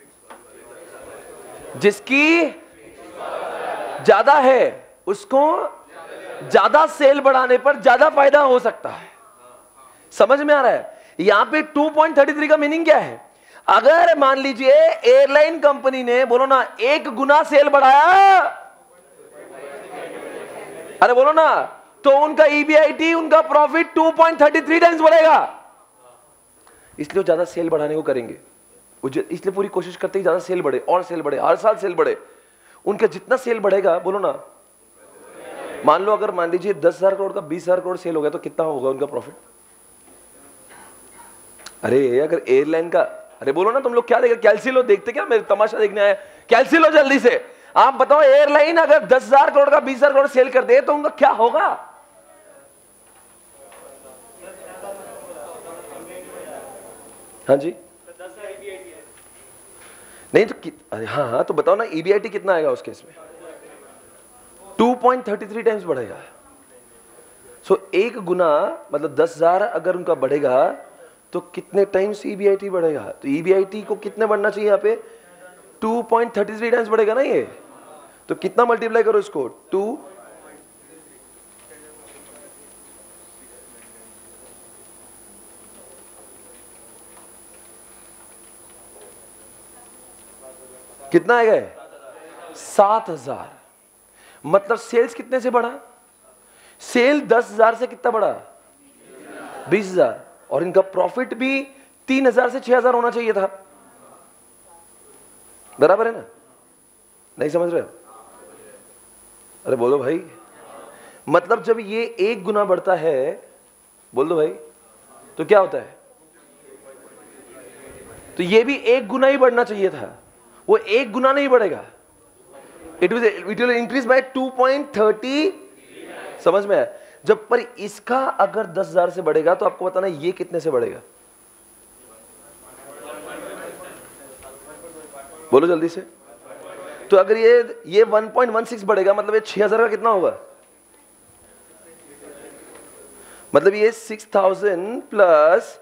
जिसकी ज्यादा है उसको ज्यादा सेल बढ़ाने पर ज्यादा फायदा हो सकता है। समझ में आ रहा है? यहां पे 2.33 का मीनिंग क्या है? अगर मान लीजिए एयरलाइन कंपनी ने, बोलो ना, 1 गुना सेल बढ़ाया, अरे बोलो ना, तो उनका ईबीआईटी, उनका प्रॉफिट 2.33 टाइम्स बढ़ेगा। इसलिए ज्यादा सेल बढ़ाने को करेंगे, इसलिए पूरी कोशिश करते हैं ज्यादा सेल बढ़े और सेल बढ़े, हर साल सेल बढ़े। उनका जितना सेल बढ़ेगा, बोलो ना, मान लो अगर मान लीजिए 10,000 करोड़ का 20,000 करोड़ सेल हो गया तो कितना होगा उनका प्रॉफिट? अरे अगर एयरलाइन का, अरे बोलो ना तुम लोग, क्या देखे? कैलसिलो देखते क्या? मेरे तमाशा देखने आए, कैलसिलो जल्दी से आप बताओ। एयरलाइन अगर 10,000 करोड़ का 20,000 करोड़ सेल कर दे तो उनका क्या होगा? हाँ जी, नहीं तो अरे हाँ, तो बताओ ना ईबीआईटी कितना आएगा उस केस में? 2.33 टाइम्स बढ़ेगा। सो 1 गुना मतलब 10,000 अगर उनका बढ़ेगा तो कितने टाइम्स ईबीआईटी बढ़ेगा? तो ईबीआईटी को कितने बढ़ना चाहिए? यहाँ पे 2.33 टाइम्स बढ़ेगा ना ये, तो कितना मल्टीप्लाई करो इसको, 2 कितना आएगा? 7,000। मतलब सेल्स कितने से बढ़ा? सेल 10,000 से कितना बढ़ा? 20,000। और इनका प्रॉफिट भी 3,000 से 6,000 होना चाहिए था, बराबर है ना? नहीं समझ रहे? अरे बोलो भाई, मतलब जब ये 1 गुना बढ़ता है, बोल दो भाई, तो क्या होता है? तो ये भी 1 गुना ही बढ़ना चाहिए था, वो 1 गुना नहीं बढ़ेगा, इट विल इंक्रीज बाय 2.30। समझ में आया? जब पर इसका अगर 10,000 से बढ़ेगा तो आपको बताना ये कितने से बढ़ेगा, बोलो जल्दी से। तो अगर ये 1.16 बढ़ेगा, मतलब ये 6,000 का कितना होगा? मतलब ये 6,000 प्लस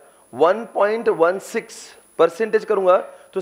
1.16% करूंगा तो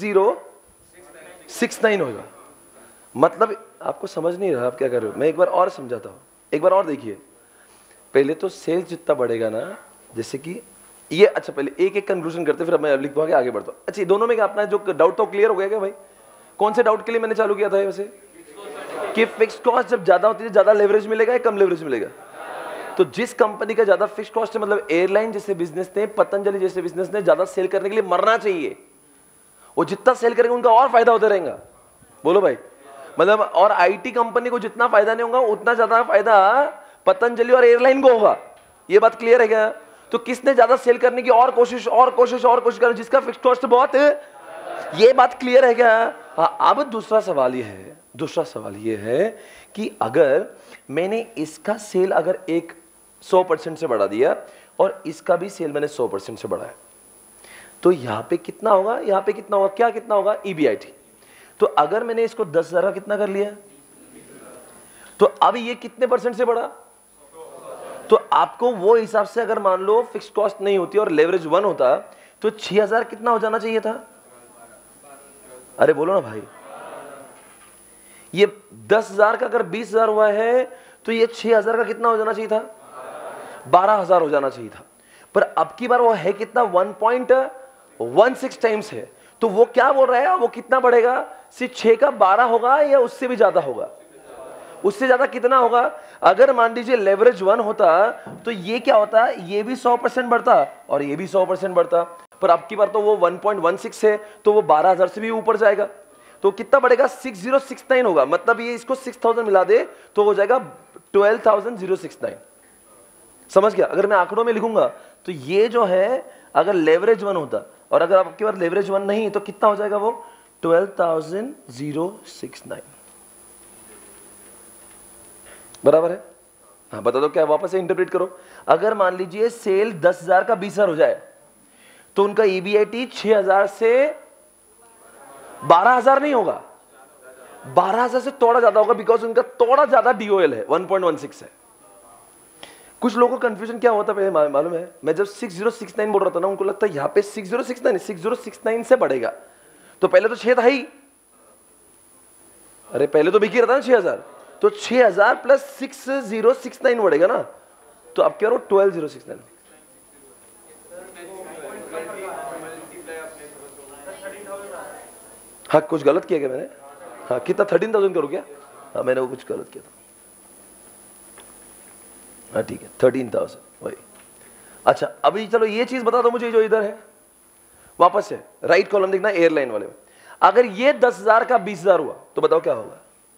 6,069 होगा। मतलब आपको समझ नहीं रहा आप क्या कर रहे हो, मैं एक बार और समझाता हूं, एक बार और देखिए। पहले तो सेल्स जितना बढ़ेगा ना, जैसे कि ये, अच्छा पहले एक एक कंक्लूजन करते फिर मैं लिख पाऊंगा, आगे बढ़ता हूँ। अच्छा दोनों में क्या अपना जो डाउट तो क्लियर हो गया क्या भाई? कौन से डाउट के लिए मैंने चालू किया था वैसे? कि फिक्स्ड कॉस्ट जब ज्यादा होती है ज्यादा लेवरेज मिलेगा या कम लेवरेज मिलेगा? तो जिस कंपनी का ज्यादा फिक्स्ड कॉस्ट है, मतलब एयरलाइन जैसे बिजनेस ने, पतंजलि जैसे बिजनेस ने ज्यादा सेल करने के लिए मरना चाहिए। वो जितना सेल करेंगे उनका और फायदा होता रहेगा। बोलो भाई, मतलब और आईटी कंपनी को जितना फायदा नहीं होगा उतना ज्यादा फायदा पतंजलि और एयरलाइन को होगा। ये बात क्लियर है क्या? तो किसने ज्यादा सेल करने की और कोशिश करें, जिसका फिक्स्ड कॉस्ट बहुत है। ये बात क्लियर है क्या? हाँ, अब दूसरा सवाल ये है कि अगर मैंने इसका सेल अगर 100% से बढ़ा दिया और इसका भी सेल मैंने 100% से बढ़ाया, तो यहां पे कितना होगा, यहां पे कितना होगा, क्या कितना होगा? EBIT। तो अगर मैंने इसको 10,000 का कितना कर लिया, तो अब ये कितने % से बढ़ा? तो आपको वो हिसाब से अगर मान लो फिक्स्ड कॉस्ट नहीं होती और लेवरेज 1 होता तो 6,000 कितना हो जाना चाहिए था? अरे बोलो ना भाई, ये 10,000 का अगर 20,000 हुआ है तो ये 6,000 का कितना हो जाना चाहिए था? 12,000 हो जाना चाहिए था। पर अब की बार वो है कितना? 1.16 टाइम्स है। तो वो क्या बोल रहा है, वो कितना बढ़ेगा? सिर्फ 6 का 12 होगा या उससे भी ज्यादा होगा? उससे ज्यादा कितना होगा? अगर मान लीजिए लेवरेज 1 होता तो ये क्या होता? ये भी 100% बढ़ता और ये भी 100% बढ़ता। पर अब की बार तो वो 1.16 है, तो वो 12,000 से भी ऊपर जाएगा। तो कितना बढ़ेगा? 6069 होगा। मतलब ये इसको 6000 मिला दे तो हो जाएगा 12,069। समझ गया? अगर मैं आंकड़ों में लिखूंगा तो ये जो है अगर लेवरेज 1 होता और अगर आपके पास लेवरेज 1 नहीं तो कितना हो जाएगा? वो 12,069। बराबर है? हाँ बता दो क्या, वापस से इंटरप्रेट करो। अगर मान लीजिए सेल 10,000 का 20,000 हो जाए तो उनका EBIT 6,000 से 12,000 नहीं होगा, 12,000 से थोड़ा ज्यादा होगा, बिकॉज उनका थोड़ा ज्यादा DOL है, 1.16 है। कुछ लोगों को कंफ्यूजन क्या होता है मालूम है? मैं जब 6069 बोल रहा था ना, उनको लगता है यहां पे 6069 से बढ़ेगा। तो पहले तो 6 था ही, अरे पहले तो बिक ही रहा था ना 6,000, तो 6,000 प्लस 6069 बढ़ेगा ना, तो अब क्या हो? 12,069। हाँ कुछ गलत किया क्या मैंने? हाँ कितना? 13,000 करो क्या? हाँ मैंने वो कुछ गलत किया था। हाँ ठीक है 13,000 वही। अच्छा अभी चलो ये चीज बता दो मुझे जो इधर है, वापस से राइट कॉलम देखना एयरलाइन वाले में। अगर ये 10,000 का 20,000 हुआ तो बताओ क्या होगा?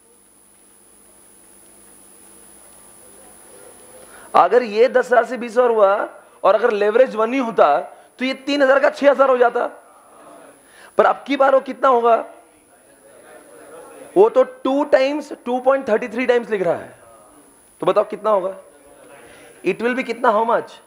अगर ये 10,000 से 20,000 हुआ और अगर लेवरेज 1 ही होता तो ये 3,000 का 6,000 हो जाता। पर अब की बार वो कितना होगा? वो तो 2 टाइम्स 2.33 टाइम्स लिख रहा है। तो बताओ कितना होगा? इट विल बी कितना? How much?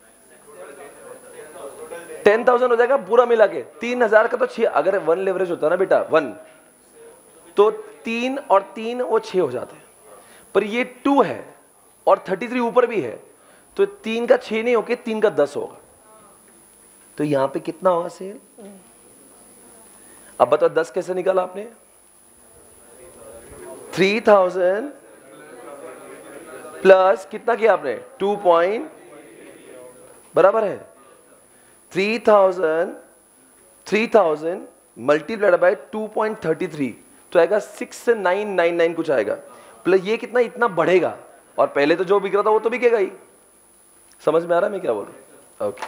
10,000 हो जाएगा पूरा मिला के। 3,000 का तो 6, अगर 1 लेवरेज होता ना बेटा 1, तो 3 और 3 वो 6 हो जाते हैं। पर ये 2 है और 33 ऊपर भी है, तो 3 का 6 नहीं होके 3 का 10 होगा। तो यहां पे कितना होगा सेल? अब बताओ 10 कैसे निकाला आपने? 3,000 प्लस कितना किया आपने? 2 पॉइंट, बराबर है 3,000 मल्टीप्लाइड बाय 2.33, तो आएगा 6999 कुछ आएगा। प्लस ये कितना? इतना बढ़ेगा, और पहले तो जो बिक रहा था वो तो बिकेगा ही। समझ में आ रहा है मैं क्या बोल रहा हूं? ओके,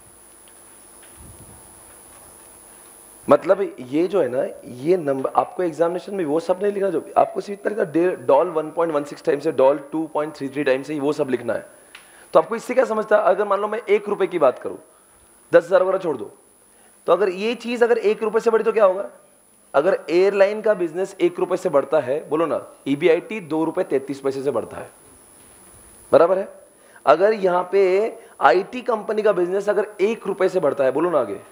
मतलब ये जो है ना, ये नंबर आपको एग्जामिनेशन में वो सब नहीं लिखना जो आपको सिर्फ इतना लिखना, डॉल 1.16 टाइम्स है, डॉल 2.33 टाइम्स है, वो सब लिखना है। तो आपको इससे क्या समझता है? अगर मान लो मैं 1 रुपए की बात करूं, 10,000 वगैरह छोड़ दो, तो अगर ये चीज अगर 1 रुपए से बढ़ी तो क्या होगा? अगर एयरलाइन का बिजनेस 1 रुपए से बढ़ता है, बोलो ना, EBIT 2 रुपए 33 पैसे से बढ़ता है, बराबर है। अगर यहाँ पे IT कंपनी का बिजनेस अगर 1 रुपए से बढ़ता है, बोलो ना आगे,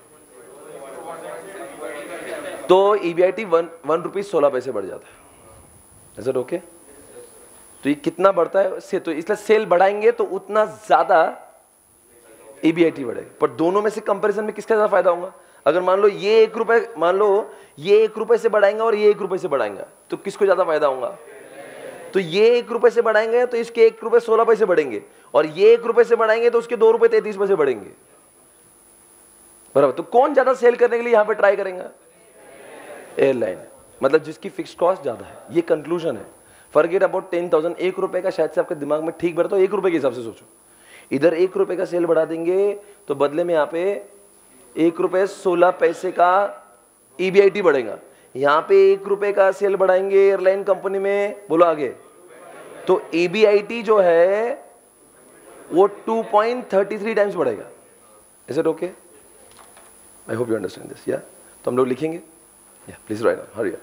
तो EBIT 1 रुपीज 16 पैसे बढ़ जाता है। Is it okay? तो ये कितना बढ़ता है से, तो इसलिए सेल बढ़ाएंगे तो उतना ज्यादा EBIT बढ़ेगा। पर दोनों में से कंपैरिजन में किसका ज्यादा फायदा होगा? अगर मान लो ये 1 रुपए, मान लो ये 1 रुपए से बढ़ाएंगे और ये 1 रुपए से बढ़ाएंगे, तो किसको ज्यादा फायदा होगा? तो ये 1 रुपए से बढ़ाएंगे तो इसके 1 रुपए 16 पैसे बढ़ेंगे, और ये 1 रुपए से बढ़ाएंगे तो उसके 2 रुपए 33 पैसे बढ़ेंगे, बराबर। तो कौन ज्यादा सेल करने के लिए यहां पे ट्राई करेगा? एयरलाइन, मतलब जिसकी फिक्स्ड कॉस्ट ज्यादा है। ये कंक्लूजन है। Forget about 10,000। 1 रुपए का शायद से आपके दिमाग में ठीक बैठा, तो 1 रुपए के हिसाब से सोचो। इधर 1 रुपए का सेल बढ़ा देंगे तो बदले में यहाँ पे 1 रुपए 16 पैसे का EBIT बढ़ेगा। यहाँ पे 1 रुपए का सेल बढ़ाएंगे एयरलाइन कंपनी में, बोलो आगे, तो EBIT जो है वो 2.33 टाइम्स बढ़ेगा। Is it okay? I hope you understand this. या तो हम लोग लिखेंगे, या please write down, hurry up.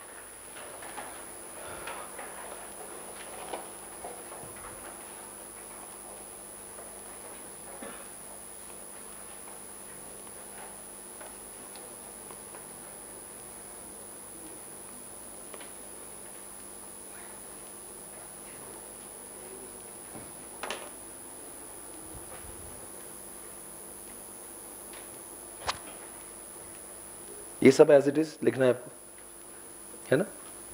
ये सब एज इट इज लिखना है आपको, है ना?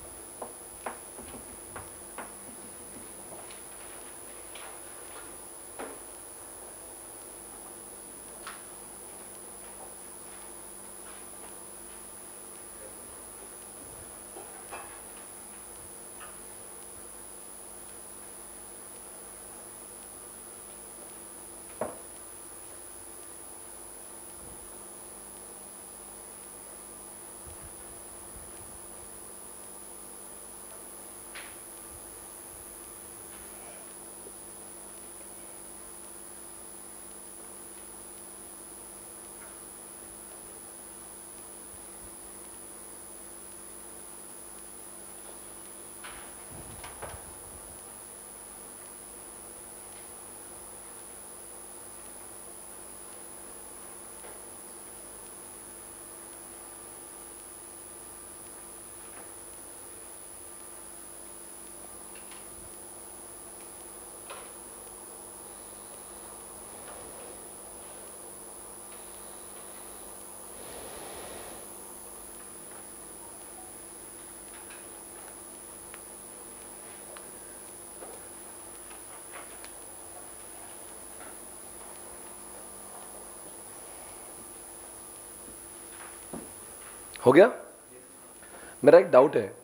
हो गया? मेरा एक डाउट है,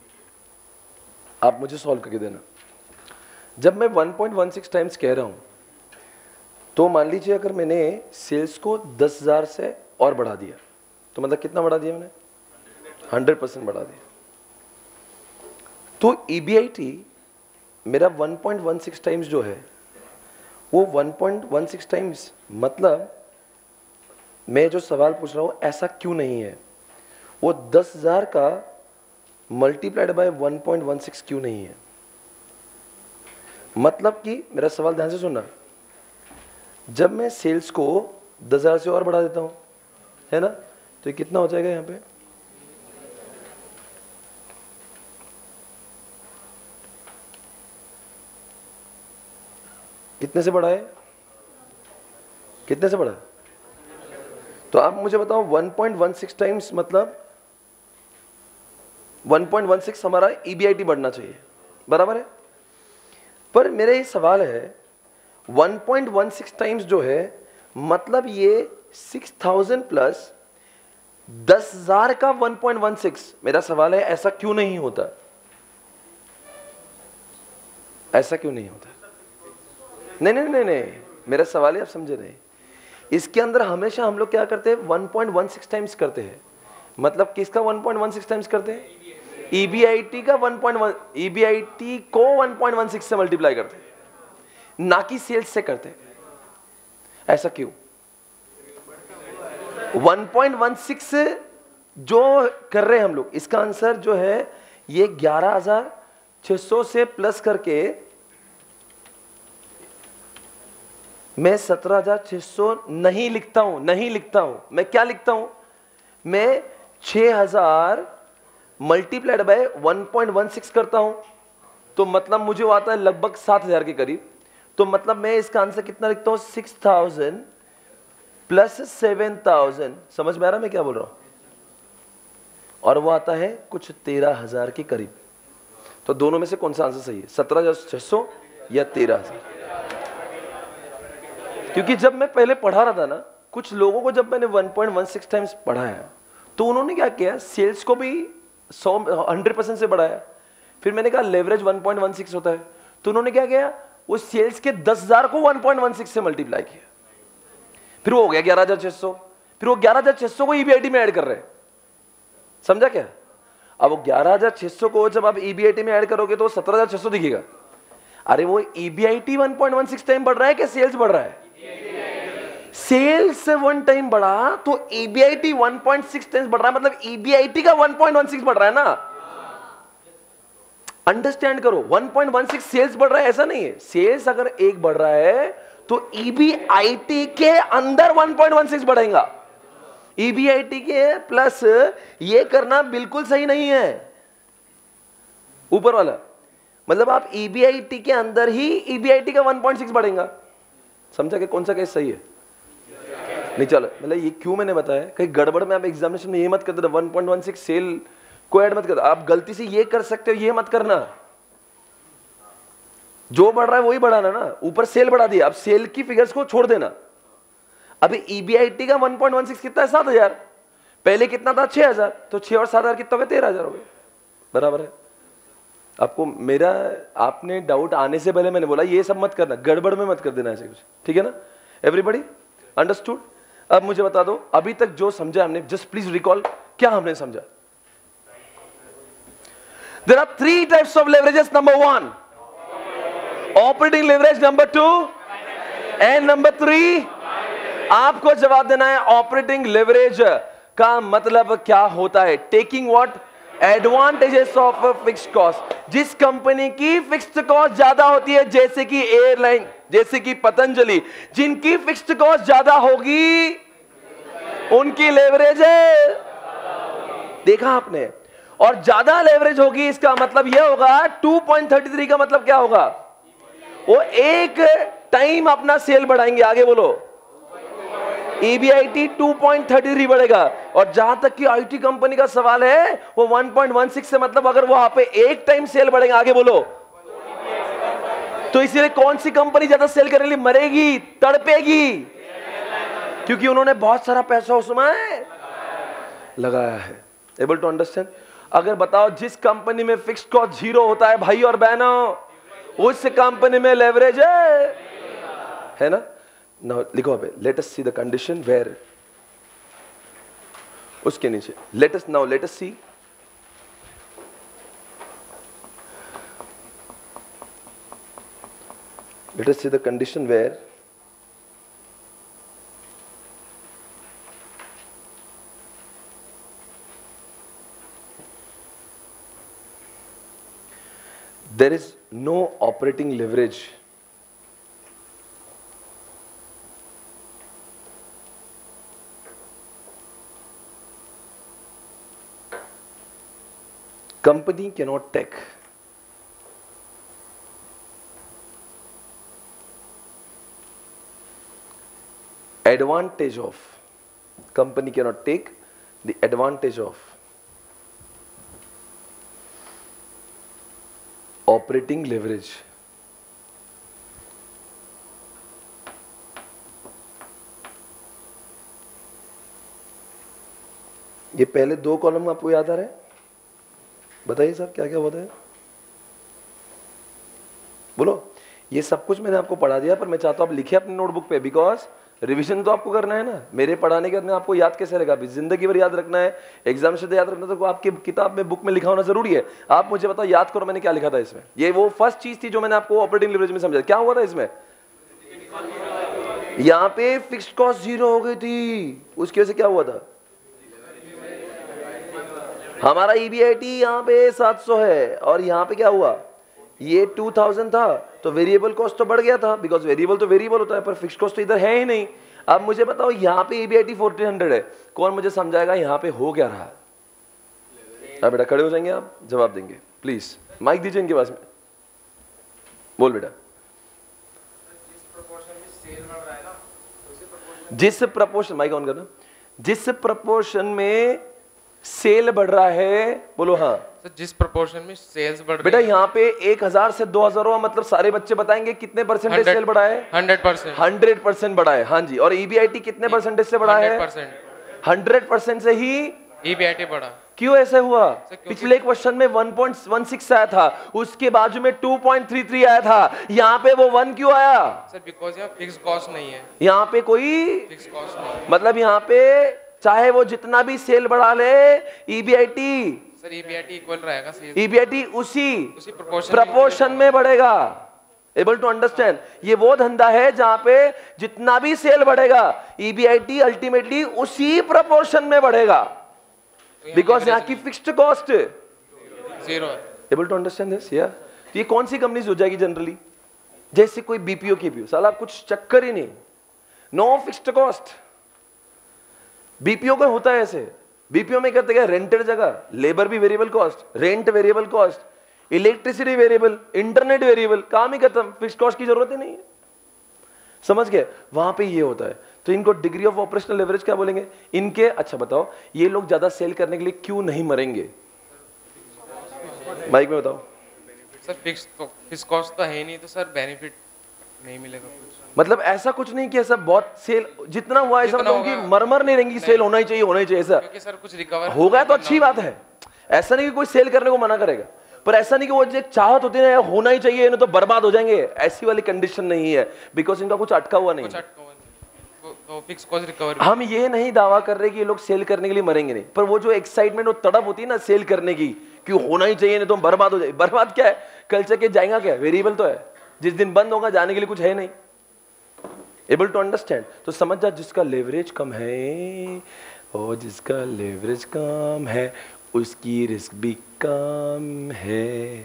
आप मुझे सॉल्व करके देना। जब मैं 1.16 टाइम्स कह रहा हूं, तो मान लीजिए अगर मैंने सेल्स को 10,000 से और बढ़ा दिया, तो मतलब कितना बढ़ा दिया मैंने? 100% बढ़ा दिया। तो EBIT मेरा 1.16 टाइम्स जो है वो 1.16 टाइम्स, मतलब मैं जो सवाल पूछ रहा हूं ऐसा क्यों नहीं है? वो 10,000 का मल्टीप्लाइड बाय 1.16 क्यों नहीं है? मतलब कि मेरा सवाल ध्यान से सुनना, जब मैं सेल्स को 10,000 से और बढ़ा देता हूं, है ना, तो ये कितना हो जाएगा यहां पे? कितने से बढ़ा है? कितने से बढ़ा? तो आप मुझे बताओ 1.16 टाइम्स मतलब 1.16 हमारा EBIT बढ़ना चाहिए, बराबर है? पर मेरा ये सवाल है 1.16 टाइम्स जो है मतलब ये 6,000 प्लस 10,000 का 1.16। मेरा सवाल है ऐसा क्यों नहीं होता? ऐसा क्यों नहीं होता? नहीं नहीं नहीं नहीं, मेरा सवाल है, आप समझे नहीं। इसके अंदर हमेशा हम लोग क्या करते हैं? 1.16 टाइम्स करते हैं। मतलब किसका 1.16 टाइम्स करते हैं? EBIT का 1.1, EBIT को 1.16 से मल्टीप्लाई करते हैं, ना कि सेल्स से करते हैं। ऐसा क्यों? 1.16 जो कर रहे हैं हम लोग, इसका आंसर जो है ये 11,600 से प्लस करके मैं 17,600 नहीं लिखता हूं, नहीं लिखता हूं। मैं क्या लिखता हूं? मैं 6,000 मल्टीप्लाइड बाय 1.16 करता हूं, तो मतलब मुझे वो आता है लगभग 7,000 के करीब। तो मतलब मैं इसका आंसर कितना लिखता हूं? 6,000 प्लस 7,000। समझ में आ रहा मैं क्या बोल रहा हूं? और वो आता है कुछ 13,000 के करीब। तो दोनों में से कौन सा आंसर सही है, 17,600 या 13,000? क्योंकि जब मैं पहले पढ़ा रहा था ना, कुछ लोगों को जब मैंने 1.16 टाइम्स पढ़ाया तो उन्होंने क्या किया, सेल्स को भी 100% से बढ़ाया। फिर मैंने कहा लेवरेज 1.16 होता है, तो उन्होंने क्या किया, वो सेल्स के 10,000 को 1.16 से मल्टीप्लाई किया, फिर वो हो गया 11,600। फिर वो 11,600 को ईबीआईटी में ऐड कर रहे हैं, समझा क्या? अब वो 11,600 को जब आप ईबीआईटी में ऐड करोगे तो 17,600 दिखेगा। अरे वो ईबीआईटी 1.16 टाइम बढ़ रहा है कि सेल्स बढ़ रहा है? सेल्स 1 टाइम बढ़ा तो ईबीआईटी 1.6 टाइम्स बढ़ रहा है, मतलब ईबीआईटी का 1.16 बढ़ रहा है ना। अंडरस्टैंड करो, 1.16 सेल्स बढ़ रहा है ऐसा नहीं है। सेल्स अगर 1 बढ़ रहा है तो ईबीआईटी के अंदर 1.16 बढ़ेगा। ईबीआईटी के प्लस ये करना बिल्कुल सही नहीं है, ऊपर वाला, मतलब आप ईबीआईटी के अंदर ही ईबीआईटी का 1.6 बढ़ेगा। समझा कि कौन सा केस सही है? नहीं चलो, मतलब ये क्यों मैंने बताया, कहीं गड़बड़ में आप एग्जामिनेशन में ये मत कर देना 1.16 सेल को ऐड मत कर, आप गलती से ये कर सकते हो, ये मत करना। जो बढ़ रहा है वही बढ़ाना ना, ऊपर सेल बढ़ा दिया, अब सेल की फिगर्स को छोड़ देना। अभी ईबीआईटी का 1.16 कितना है, 7,000, पहले कितना था 6,000, तो 6 और 7,000 कितना हो गया, 13,000 हो गए, बराबर है। आपको मेरा, आपने डाउट आने से पहले मैंने बोला ये सब मत करना, गड़बड़ में मत कर देना ऐसे कुछ, ठीक है ना? Everybody understood? अब मुझे बता दो अभी तक जो समझा हमने, जस्ट प्लीज रिकॉल, क्या हमने समझा? There are 3 types of leverages. Number 1 operating leverage, number 2 and number 3 आपको जवाब देना है ऑपरेटिंग लेवरेज का मतलब क्या होता है। Taking what? Advantages of fixed cost. जिस कंपनी की फिक्स्ड कॉस्ट ज्यादा होती है, जैसे कि एयरलाइन, जैसे कि पतंजलि, जिनकी फिक्स्ड कॉस्ट ज्यादा होगी उनकी लेवरेज है, देखा आपने, और ज्यादा लेवरेज होगी, इसका मतलब यह होगा 2.33 का मतलब क्या होगा, वो 1 टाइम अपना सेल बढ़ाएंगे। आगे बोलो, ईबीआईटी 2.33 बढ़ेगा। और जहां तक कि आईटी कंपनी का सवाल है, वो 1.16 से मतलब अगर वहां पे 1 टाइम सेल बढ़ेगा, आगे बोलो, तो इसलिए कौन सी कंपनी ज्यादा सेल करने लिए मरेगी, तड़पेगी? क्योंकि उन्होंने बहुत सारा पैसा उसमें लगाया है। Able to understand? अगर बताओ जिस कंपनी में फिक्स्ड कॉस्ट 0 होता है भाई और बहनों, उस कंपनी में लेवरेज है ना? Now लिखो पे, let us see the condition where, उसके नीचे let us see the condition where there is no operating leverage company cannot take advantage of, company cannot take the advantage of operating leverage. ये पहले 2 column आपको याद आ रहा है? बताइए sir क्या क्या होता है, बोलो। ये सब कुछ मैंने आपको पढ़ा दिया, पर मैं चाहता हूं आप लिखे अपनी नोटबुक पे, बिकॉज रिवीजन तो आपको करना है ना। मेरे पढ़ाने के बाद आपको याद कैसे रहेगा, जिंदगी भर याद रखना है, एग्जाम से याद रखना, तो आपकी किताब में, बुक में लिखा होना जरूरी है। आप मुझे बताओ, याद करो मैंने क्या लिखा था इसमें। ये वो फर्स्ट चीज थी जो मैंने आपको ऑपरेटिंग लेवरेज में समझा। क्या हुआ था इसमें? यहाँ पे फिक्स्ड कॉस्ट 0 हो गई थी, उसकी वजह से क्या हुआ था, हमारा ईबीआईटी यहाँ पे 700 है और यहाँ पे क्या हुआ, ये 2000 था, तो वेरिएबल कॉस्ट तो बढ़ गया था, बिकॉज वेरिएबल तो वेरिएबल होता है, पर फिक्स्ड कॉस्ट तो इधर है ही नहीं। अब मुझे बताओ यहाँ पे ईबीआईटी 1400 है, कौन मुझे समझाएगा यहाँ पे हो क्या रहा? अब बेटा खड़े हो जाएंगे, आप जवाब देंगे प्लीज, माइक दीजिए इनके पास में, बोल बेटा। जिस प्रपोर्शन, माइक ऑन करना, जिस प्रपोर्शन में सेल बढ़ रहा है, बोलो हाँ। सर जिस प्रोपोर्शन में सेल्स बढ़ बेटा रही है, यहाँ पे 1000 से 2000 हुआ, मतलब सारे बच्चे बताएंगे कितने परसेंटेज सेल बढ़ा है? 100%। 100% बढ़ा है, हाँ जी। और ईबीआईटी कितने परसेंटेज से बढ़ा है? 100% से ही ईबीआईटी बढ़ा। क्यों ऐसे हुआ? पिछले क्वेश्चन में 1.16 आया था, उसके बाजू में 2.33 आया था, यहाँ पे वो 1 क्यों आया? सर बिकॉज यहाँ फिक्स कॉस्ट नहीं है, यहाँ पे कोई फिक्स कॉस्ट नहीं। मतलब यहाँ पे चाहे वो जितना भी सेल बढ़ा ले, ईबीआईटी सर ईबीआईटी इक्वल रहेगा, ईबीआईटी उसी proportion प्रपोर्शन में बढ़ेगा। Able to understand? ये वो धंधा है जहां पे जितना भी सेल बढ़ेगा, ईबीआईटी अल्टीमेटली उसी प्रपोर्शन में बढ़ेगा, बिकॉज यहाँ की fixed cost zero. Able to understand this? या ये कौन सी कंपनीज हो जाएगी जनरली? जैसे कोई बीपीओ की साला कुछ चक्कर ही नहीं, नो फिक्स्ड कॉस्ट। बीपीओ का होता है ऐसे, बीपीओ में कहते हैं रेंटेड जगह, लेबर भी variable cost, rent variable cost, electricity variable, internet variable, काम ही खत्म, फिक्स्ड कॉस्ट की जरूरत ही नहीं है। समझ गए? वहां पे ये होता है। तो इनको डिग्री ऑफ ऑपरेशनल लेवरेज क्या बोलेंगे इनके? अच्छा बताओ, ये लोग ज्यादा सेल करने के लिए क्यों नहीं मरेंगे? माइक में बताओ। सर फिक्स कॉस्ट तो है नहीं, तो सर बेनिफिट नहीं मिलेगा कुछ। मतलब ऐसा कुछ नहीं कि ऐसा बहुत सेल जितना हुआ ऐसा मतलब कि मरमर नहीं रहेंगी, सेल होना ही चाहिए ऐसा। क्योंकि सर कुछ रिकवर होगा तो अच्छी बात है, ऐसा नहीं कि कोई सेल करने को मना करेगा, पर ऐसा नहीं कि वो एक चाहत होती है होना ही चाहिए, इन्हें तो बर्बाद हो जाएंगे, ऐसी वाली कंडीशन नहीं है, बिकॉज इनका कुछ अटका हुआ नहीं है। तो फिक्स कॉस्ट रिकवर। हम ये नहीं दावा कर रहे कि ये लोग सेल करने के लिए मरेंगे नहीं, पर वो जो एक्साइटमेंट, वो तड़प होती है ना सेल करने की, कि होना ही चाहिए नहीं तो बर्बाद हो जाए। बर्बाद क्या है? कल चल के जाएगा क्या? वेरिएबल तो है, जिस दिन बंद होगा जाने के लिए कुछ है नहीं। Able to understand? तो समझ जा, जिसका लेवरेज कम है और जिसका लेवरेज कम है उसकी रिस्क भी कम है।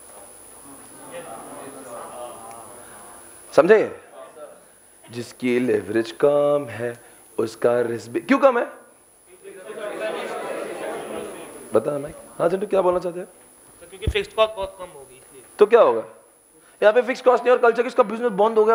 समझे? जिसकी लेवरेज कम है उसका रिस्क भी क्यों कम है? बता मैं। हाँ चिंटू क्या बोलना चाहते हैं? क्योंकि फिक्स्ड कॉस्ट बहुत कम होगी इसलिए। तो क्या होगा? यहाँ पे फिक्स कॉस्ट नहीं और कल्चर किसका बिजनेस बंद हो गया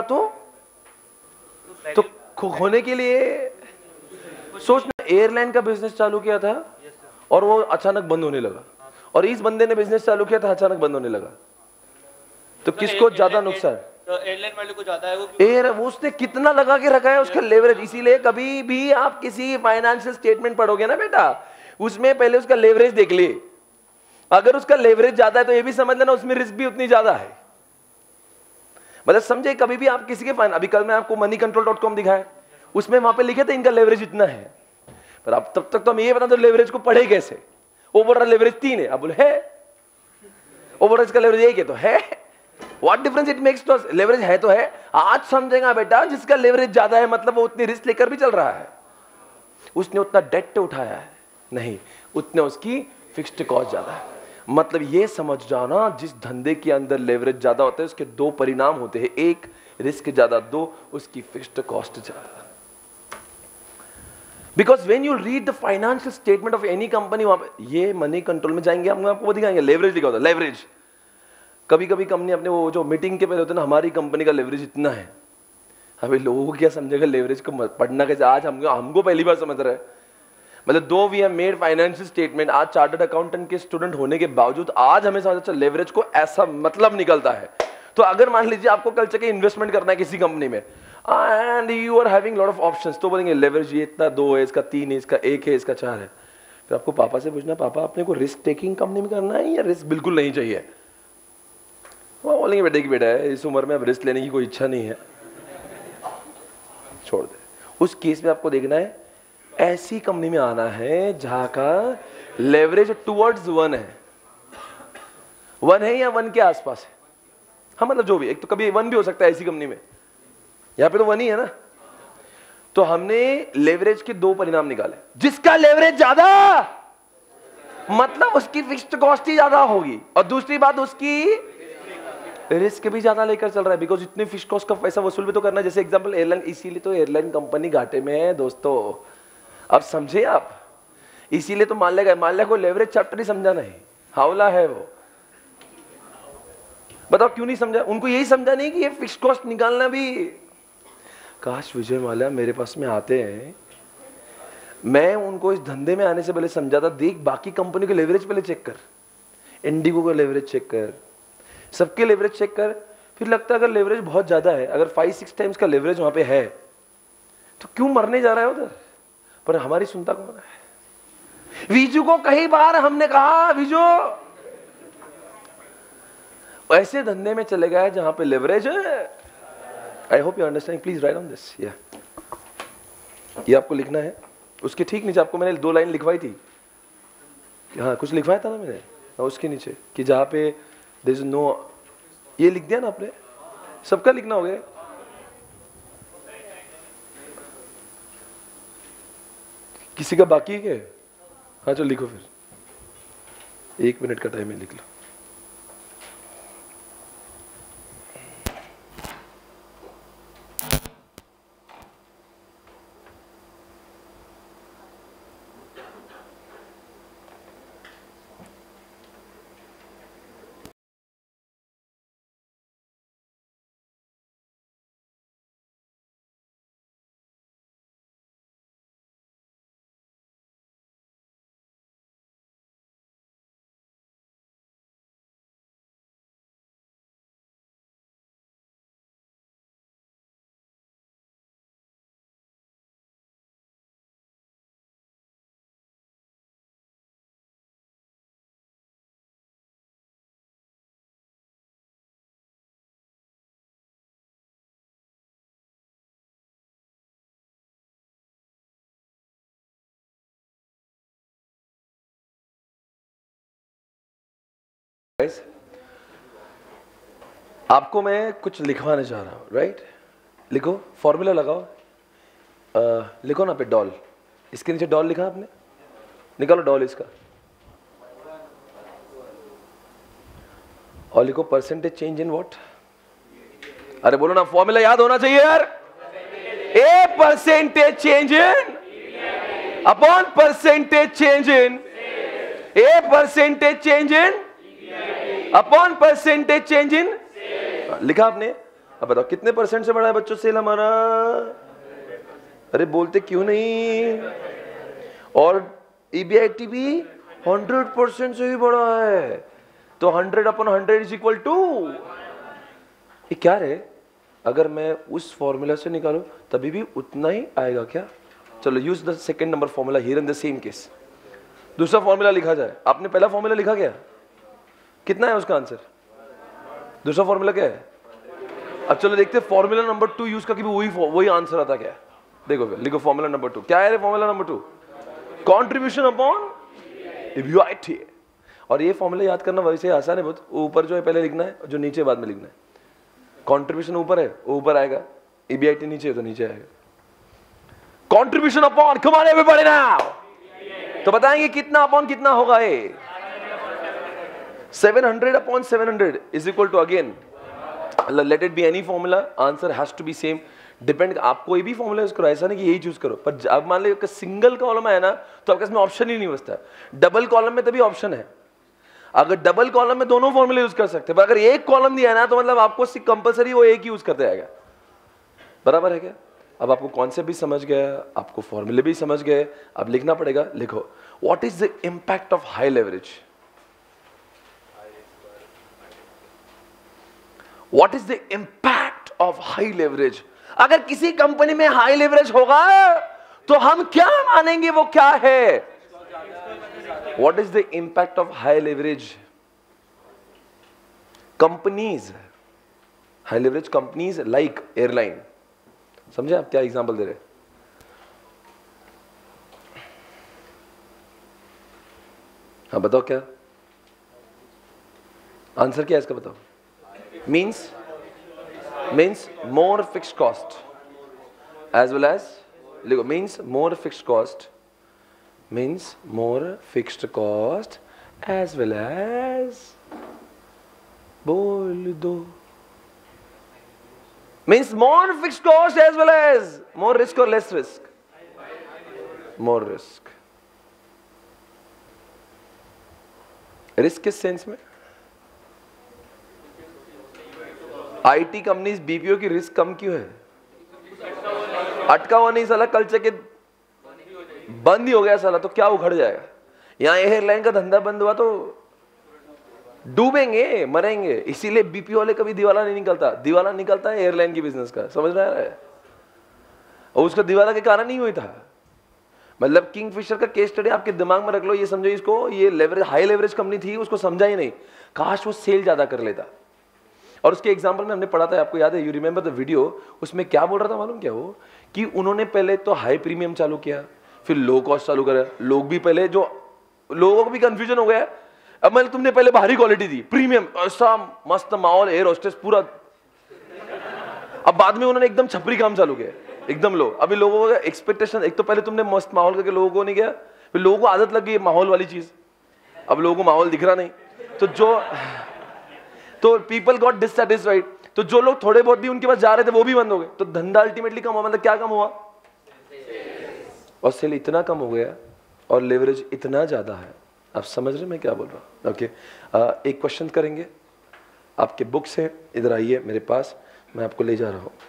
तो खोने के लिए सोचना। एयरलाइन का बिजनेस चालू किया था और वो अचानक बंद होने लगा, और इस बंदे ने बिजनेस चालू किया था अचानक बंद होने लगा, तो किसको ज्यादा नुकसान? एयरलाइन वाले को ज्यादा है। वो उसने कितना लगा के रखा है उसका लेवरेज। इसीलिए कभी भी आप किसी फाइनेंशियल स्टेटमेंट पढ़ोगे ना बेटा, उसमें पहले उसका लेवरेज देख ले। अगर उसका लेवरेज ज्यादा है तो ये भी समझ लेना उसमें रिस्क भी उतनी ज्यादा है। मतलब समझे, कभी भी आप किसी के अभी कल मैं आपको moneycontrol.com दिखाया, उसमें वहां पे लिखे थे इनका लेवरेज इतना है, पर अब तब तक तो हम ये बता दो लेवरेज को पढ़े कैसे। वो बोल रहा लेवरेज 3 है, अब बोले है। वो बोल रहा इसका लेवरेज 1 है तो है। What difference it makes to us? Leverage है तो है। आज समझेगा बेटा, जिसका लेवरेज ज्यादा है मतलब वो उतनी रिस्क लेकर भी चल रहा है, उसने उतना डेट उठाया है नहीं, उतने उसकी फिक्स्ड कॉस्ट ज्यादा है। मतलब ये समझ जाना, जिस धंधे के अंदर लेवरेज ज्यादा होता है उसके दो परिणाम होते हैं, एक रिस्क ज्यादा, दो उसकी फिक्स्ड कॉस्ट ज्यादा। Because when you read the financial statement of any company, वहां पे ये मनी कंट्रोल में जाएंगे, हम आपको दिखाएंगे लेवरेज लिखा होता है। लेवरेज कभी कभी कंपनी अपने वो जो मीटिंग के पहले होते हैं ना, हमारी कंपनी का लेवरेज इतना है। अभी लोगों को क्या समझेगा लेवरेज को पढ़ना कैसे? आज हमको पहली बार समझ रहा है। मतलब though we have made financial statement, आज चार्टर्ड अकाउंटेंट के स्टूडेंट होने के बावजूद आज हमें समझ अच्छा लेवरेज को ऐसा मतलब निकलता है। तो अगर मान लीजिए आपको कल चके इन्वेस्टमेंट करना है किसी कंपनी में and you are having lot of options, तो बोलेंगे लेवरेज ये इतना 2 है, इसका 3 है, इसका 1 है, इसका 4 है। फिर आपको पापा से पूछना, पापा अपने को रिस्क टेकिंग कंपनी में करना है या रिस्क बिल्कुल नहीं चाहिए? वो बोलेंगे बेटे की बेटा है, इस उम्र में अब रिस्क लेने की कोई इच्छा नहीं है, छोड़ दे। उस केस में आपको देखना है ऐसी कंपनी में आना है जहां का लेवरेज टुवर्ड्स 1 है। 1 है या 1 के आसपास है। हाँ मतलब जो भी, एक तो कभी 1 भी हो सकता है ऐसी कंपनी में, यहां पे तो 1 ही है ना। तो हमने लेवरेज के 2 परिणाम निकाले। जिसका लेवरेज ज्यादा मतलब उसकी फिक्स्ड कॉस्ट ही ज्यादा होगी, और दूसरी बात उसकी रिस्क भी ज्यादा लेकर चल रहा है, बिकॉज इतनी फिक्स्ड कॉस्ट का पैसा वसूल भी तो करना है। जैसे एग्जांपल एयरलाइन, इसीलिए तो एयरलाइन कंपनी घाटे में है दोस्तों। अब समझे आप, इसीलिए तो माल्या को लेवरेज चैप्टर ही समझा नहीं, हावला है वो। बताओ क्यों नहीं समझा? उनको यही समझा नहीं कि ये फिक्स्ड कॉस्ट निकालना भी। काश विजय माल्या मेरे पास में आते हैं, मैं उनको इस धंधे में आने से पहले समझाता, देख बाकी कंपनी के लेवरेज पहले चेक कर, इंडिगो का लेवरेज चेक कर, सबके लेवरेज चेक कर, फिर लगता है अगर लेवरेज बहुत ज्यादा है, अगर 5-6 टाइम्स का लेवरेज वहां पे है तो क्यों मरने जा रहा है उधर। पर हमारी सुनता कौन है। विजू को कई बार हमने कहा, विजू ऐसे धंधे में चले गए जहां पे लेवरेज है। I hope you understand, please write on this. ये आपको लिखना है, उसके ठीक नीचे आपको मैंने 2 लाइन लिखवाई थी, हाँ कुछ लिखवाया था ना मैंने, उसके नीचे कि जहां पे देयर इज नो, ये लिख दिया ना आपने, सबका लिखना हो गया। किसी का बाकी है क्या? हाँ चलो लिखो फिर, 1 मिनट का टाइम है, लिख लो। आपको मैं कुछ लिखवाने जा रहा हूं, राइट? लिखो, फॉर्मूला लगाओ, लिखो ना पे डॉल, इसके नीचे डॉल लिखा आपने, निकालो डॉल इसका, और लिखो परसेंटेज चेंज इन व्हाट। अरे बोलो ना, फॉर्मूला याद होना चाहिए यार। A percentage change in upon percentage change in, a percentage change in upon percentage change in. लिखा आपने? अब बताओ कितने परसेंट से बढ़ा है बच्चों सेल हमारा? अरे बोलते क्यों नहीं? और ईबीआईटी भी 100% से ही बढ़ा है, तो 100 अपॉन 100 इज इक्वल टू, ये क्या है? अगर मैं उस फॉर्मूला से निकालूं तभी भी उतना ही आएगा क्या? चलो use the second number formula here in the same case. दूसरा फॉर्मूला लिखा जाए, आपने पहला फॉर्मूला लिखा क्या? कितना है उसका आंसर? दूसरा फॉर्मूला क्या है? अब चलो देखते हैं फॉर्मूला नंबर 2 यूज करके भी वही आंसर आता क्या है। देखो लिखो फॉर्मूला नंबर 2 क्या है? Formula number 2 contribution upon EBIT. और ये फॉर्मूला याद करना वैसे आसान है बहुत, ऊपर जो है पहले लिखना है, जो नीचे बाद में लिखना है। कंट्रीब्यूशन ऊपर है, वो ऊपर आएगा, ईबीआईटी नीचे है तो नीचे आएगा। Contribution upon, come on everybody now, तो बताएंगे कितना अपॉन कितना होगा ये? 700 upon 700 is equal to, again let it be any formula, answer has to be same. Depend, आप कोई भी फॉर्मूला यूज करो, ऐसा नहीं कि यही चूज करो। पर अब मान लो सिंगल कॉलम है ना, तो आपके इसमें ऑप्शन ही नहीं बचता। डबल कॉलम में तभी ऑप्शन है, अगर डबल कॉलम में दोनों फॉर्मूले यूज कर सकते हैं, पर अगर एक कॉलम दिया है ना तो मतलब आपको कंपलसरी वो एक ही यूज करते आएगा। बराबर है क्या? अब आपको कॉन्सेप्ट भी समझ गया, आपको फॉर्मूले भी समझ गए, अब लिखना पड़ेगा। लिखो, what is the impact of high leverage? What is the impact of high leverage? अगर किसी कंपनी में हाई लेवरेज होगा तो हम क्या मानेंगे वो क्या है? What is the impact of high leverage? Companies, high leverage companies like airline, समझे आप क्या एग्जांपल दे रहे? हाँ बताओ क्या आंसर क्या है इसका? बताओ। means more fixed cost as well as, means more fixed cost, means more fixed cost as well as, बोल दो, means more fixed cost as well as more risk or less risk? more risk. Risk किस sense में? IT companies BPO की risk कम क्यों है? अटका हुआ नहीं साला, कल चके बंद ही हो गया साला तो क्या उखड़ जाएगा। यहाँ एयरलाइन का धंधा बंद हुआ तो डूबेंगे, मरेंगे। इसीलिए बीपीओ वाले कभी दिवाला नहीं निकलता, दिवाला निकलता है एयरलाइन की बिजनेस का, समझ रहा है। और उसका दिवाला के कारण नहीं हुई था। मतलब किंगफिशर का केस स्टडी आपके दिमाग में रख लो, ये समझो इसको, ये लेवरेज हाई लेवरेज कंपनी थी, उसको समझा ही नहीं, काश वो सेल ज्यादा कर लेता। और उसके एग्जांपल में हमने पढ़ा था, आपको याद है, यू रिमेंबर द वीडियो, उसमें क्या बोल रहा था मालूम क्या वो, कि उन्होंने पहले तो हाई प्रीमियम चालू किया, फिर लो कॉस्ट चालू करा। लोग भी पहले, जो लोगों को भी कंफ्यूजन हो गया, अब मतलब तुमने पहले भारी क्वालिटी दी, प्रीमियम, ऐसा मस्त माहौल, एयर होस्टेस पूरा, अब बाद में उन्होंने एकदम छपरी काम चालू किया, एकदम लो। अभी लोगों का एक्सपेक्टेशन, एक तो पहले तुमने मस्त माहौल करके लोगों को नहीं किया, फिर लोगों को आदत लग गई माहौल वाली चीज, अब लोगों को माहौल दिख रहा नहीं, तो पीपल गॉट डिससैटिस्फाइड। तो जो लोग थोड़े बहुत भी उनके पास जा रहे थे वो भी बंद हो गए, तो धंधा अल्टीमेटली कम हुआ। मतलब क्या कम हुआ? और सेल इतना कम हो गया और लेवरेज इतना ज्यादा है। आप समझ रहे मैं क्या बोल रहा हूँ? ओके, एक क्वेश्चन करेंगे, आपके बुक्स हैं, इधर आइए मेरे पास, मैं आपको ले जा रहा हूँ।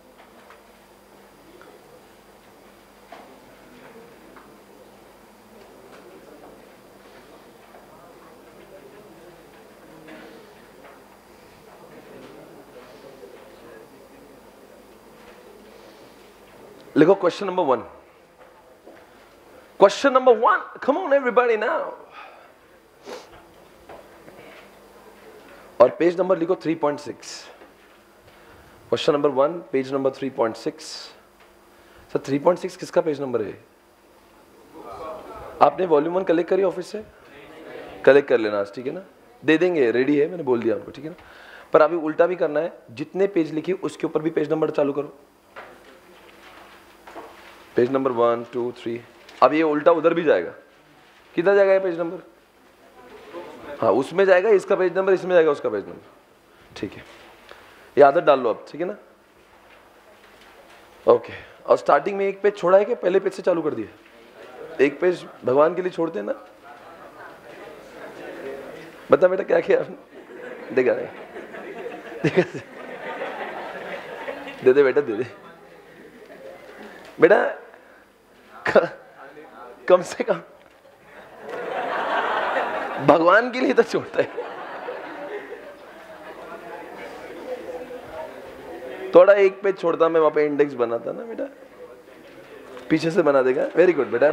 लिखो question number 1। Question number 1, come on everybody now. और पेज नंबर लिखो 3.6। Question number 1, page number 3.6। Sir 3.6 किसका पेज नंबर है? आपने वॉल्यूम 1 कलेक्ट करी ऑफिस से? कलेक्ट कर लेना, ठीक है ना, दे देंगे, रेडी है, मैंने बोल दिया आपको, ठीक है ना। पर अभी उल्टा भी करना है, जितने पेज लिखे उसके ऊपर भी पेज नंबर चालू करो। Page number 1, 2, 3। अब ये उल्टा उधर भी जाएगा, किधर जाएगा ये पेज नंबर? हाँ, उसमें जाएगा इसका पेज नंबर, इसमें जाएगा उसका पेज नंबर, ठीक है। ये आदत डाल लो अब, ठीक है ना। ओके, और स्टार्टिंग में एक पेज छोड़ा है कि पहले पेज से चालू कर दिया? एक पेज भगवान के लिए छोड़ते हैं ना। बता बेटा क्या किया आपने? देखा नहीं, दे दे बेटा, दे दे बेटा, कम से कम भगवान के लिए तो छोड़ता है। थोड़ा एक पेज छोड़ता, मैं वहां पे इंडेक्स बनाता ना बेटा, पीछे से बना देगा। वेरी गुड बेटा,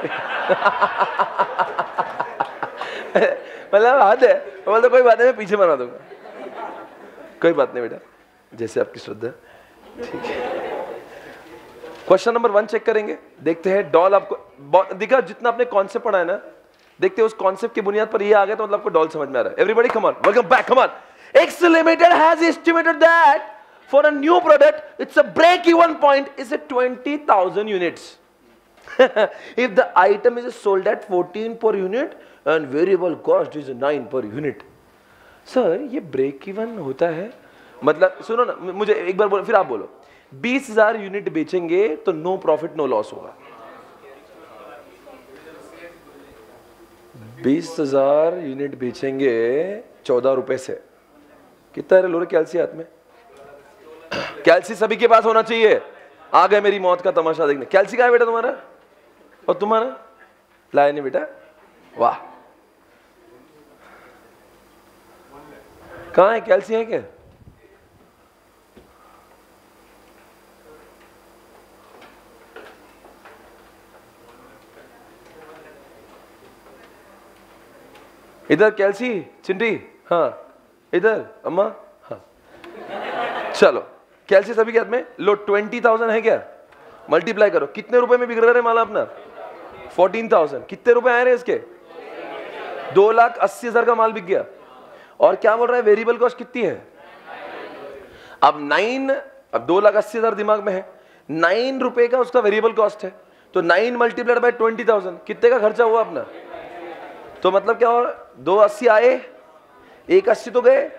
मतलब हाथ है, मतलब कोई बात नहीं, मैं पीछे बना दूंगा, कोई बात नहीं बेटा, जैसे आपकी श्रद्धा, ठीक है। क्वेश्चन नंबर 1 चेक करेंगे, देखते हैं। डॉल आपको दिखा, जितना आपने कॉन्सेप्ट पढ़ा है ना, देखते हैं उस कॉन्सेप्ट की बुनियाद पर ये आ गया तो मतलब आपको डॉल समझ में आ रहा है। Everybody come on, welcome back, come on. X limited has estimated that for a new product it's a break even point is 20,000 units if the item is sold at 14 per unit and variable cost is 9 per unit। Sir ये break even होता है मतलब, सुनो ना, मुझे एक बार बोलो, फिर आप बोलो। 20,000 यूनिट बेचेंगे तो नो प्रॉफिट नो लॉस होगा। 20,000 यूनिट बेचेंगे 14 रुपए से। कितना है लोरे कैल्सी हाथ में? कैल्सी सभी के पास होना चाहिए। आ गए मेरी मौत का तमाशा देखने। कैल्सी कहाँ है बेटा तुम्हारा? और तुम्हारा लाया नहीं बेटा? वाह, कहाँ है कैल्सी? है क्या? इधर कैल्सी चिंटी, हाँ इधर अम्मा, हाँ चलो कैल्सी सभी के हाथ में लो। 20,000 है क्या? मल्टीप्लाई करो, कितने रुपए में बिक रहा है माल अपना? 14,000। कितने रुपए आए रहे इसके? 2,80,000 का माल बिक गया। और क्या बोल रहा है, वेरिएबल कॉस्ट कितनी है? अब 2,80,000 दिमाग में है, 9 रुपए का उसका वेरिएबल कॉस्ट है, तो 9 मल्टीप्लाइड बाय 20,000 कितने का खर्चा हुआ अपना? तो मतलब क्या हुआ, 280 आए, 180 तो गए,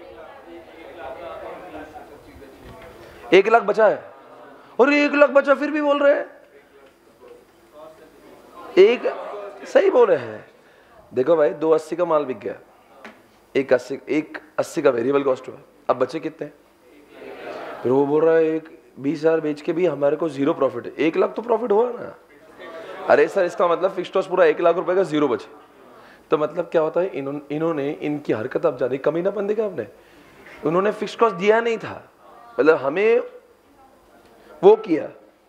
1 लाख बचा है। और 1 लाख बचा फिर भी बोल रहे हैं एक, सही बोल रहे हैं। देखो भाई 280 का माल बिक गया, 180 का वेरिएबल कॉस्ट हुआ, अब बचे कितने? फिर वो बोल रहा है 20,000 बेच के भी हमारे को 0 प्रॉफिट है। 1 लाख तो प्रॉफिट हुआ ना। अरे सर इसका मतलब फिक्स्ड कॉस्ट पूरा 1 लाख रुपए का जीरो बचे, तो मतलब क्या होता है, इन्होंने इनकी हरकत आप जाने कमी ना बंदे का आपने, उन्होंने फिक्स्ड कॉस्ट दिया नहीं था, मतलब हमें वो किया,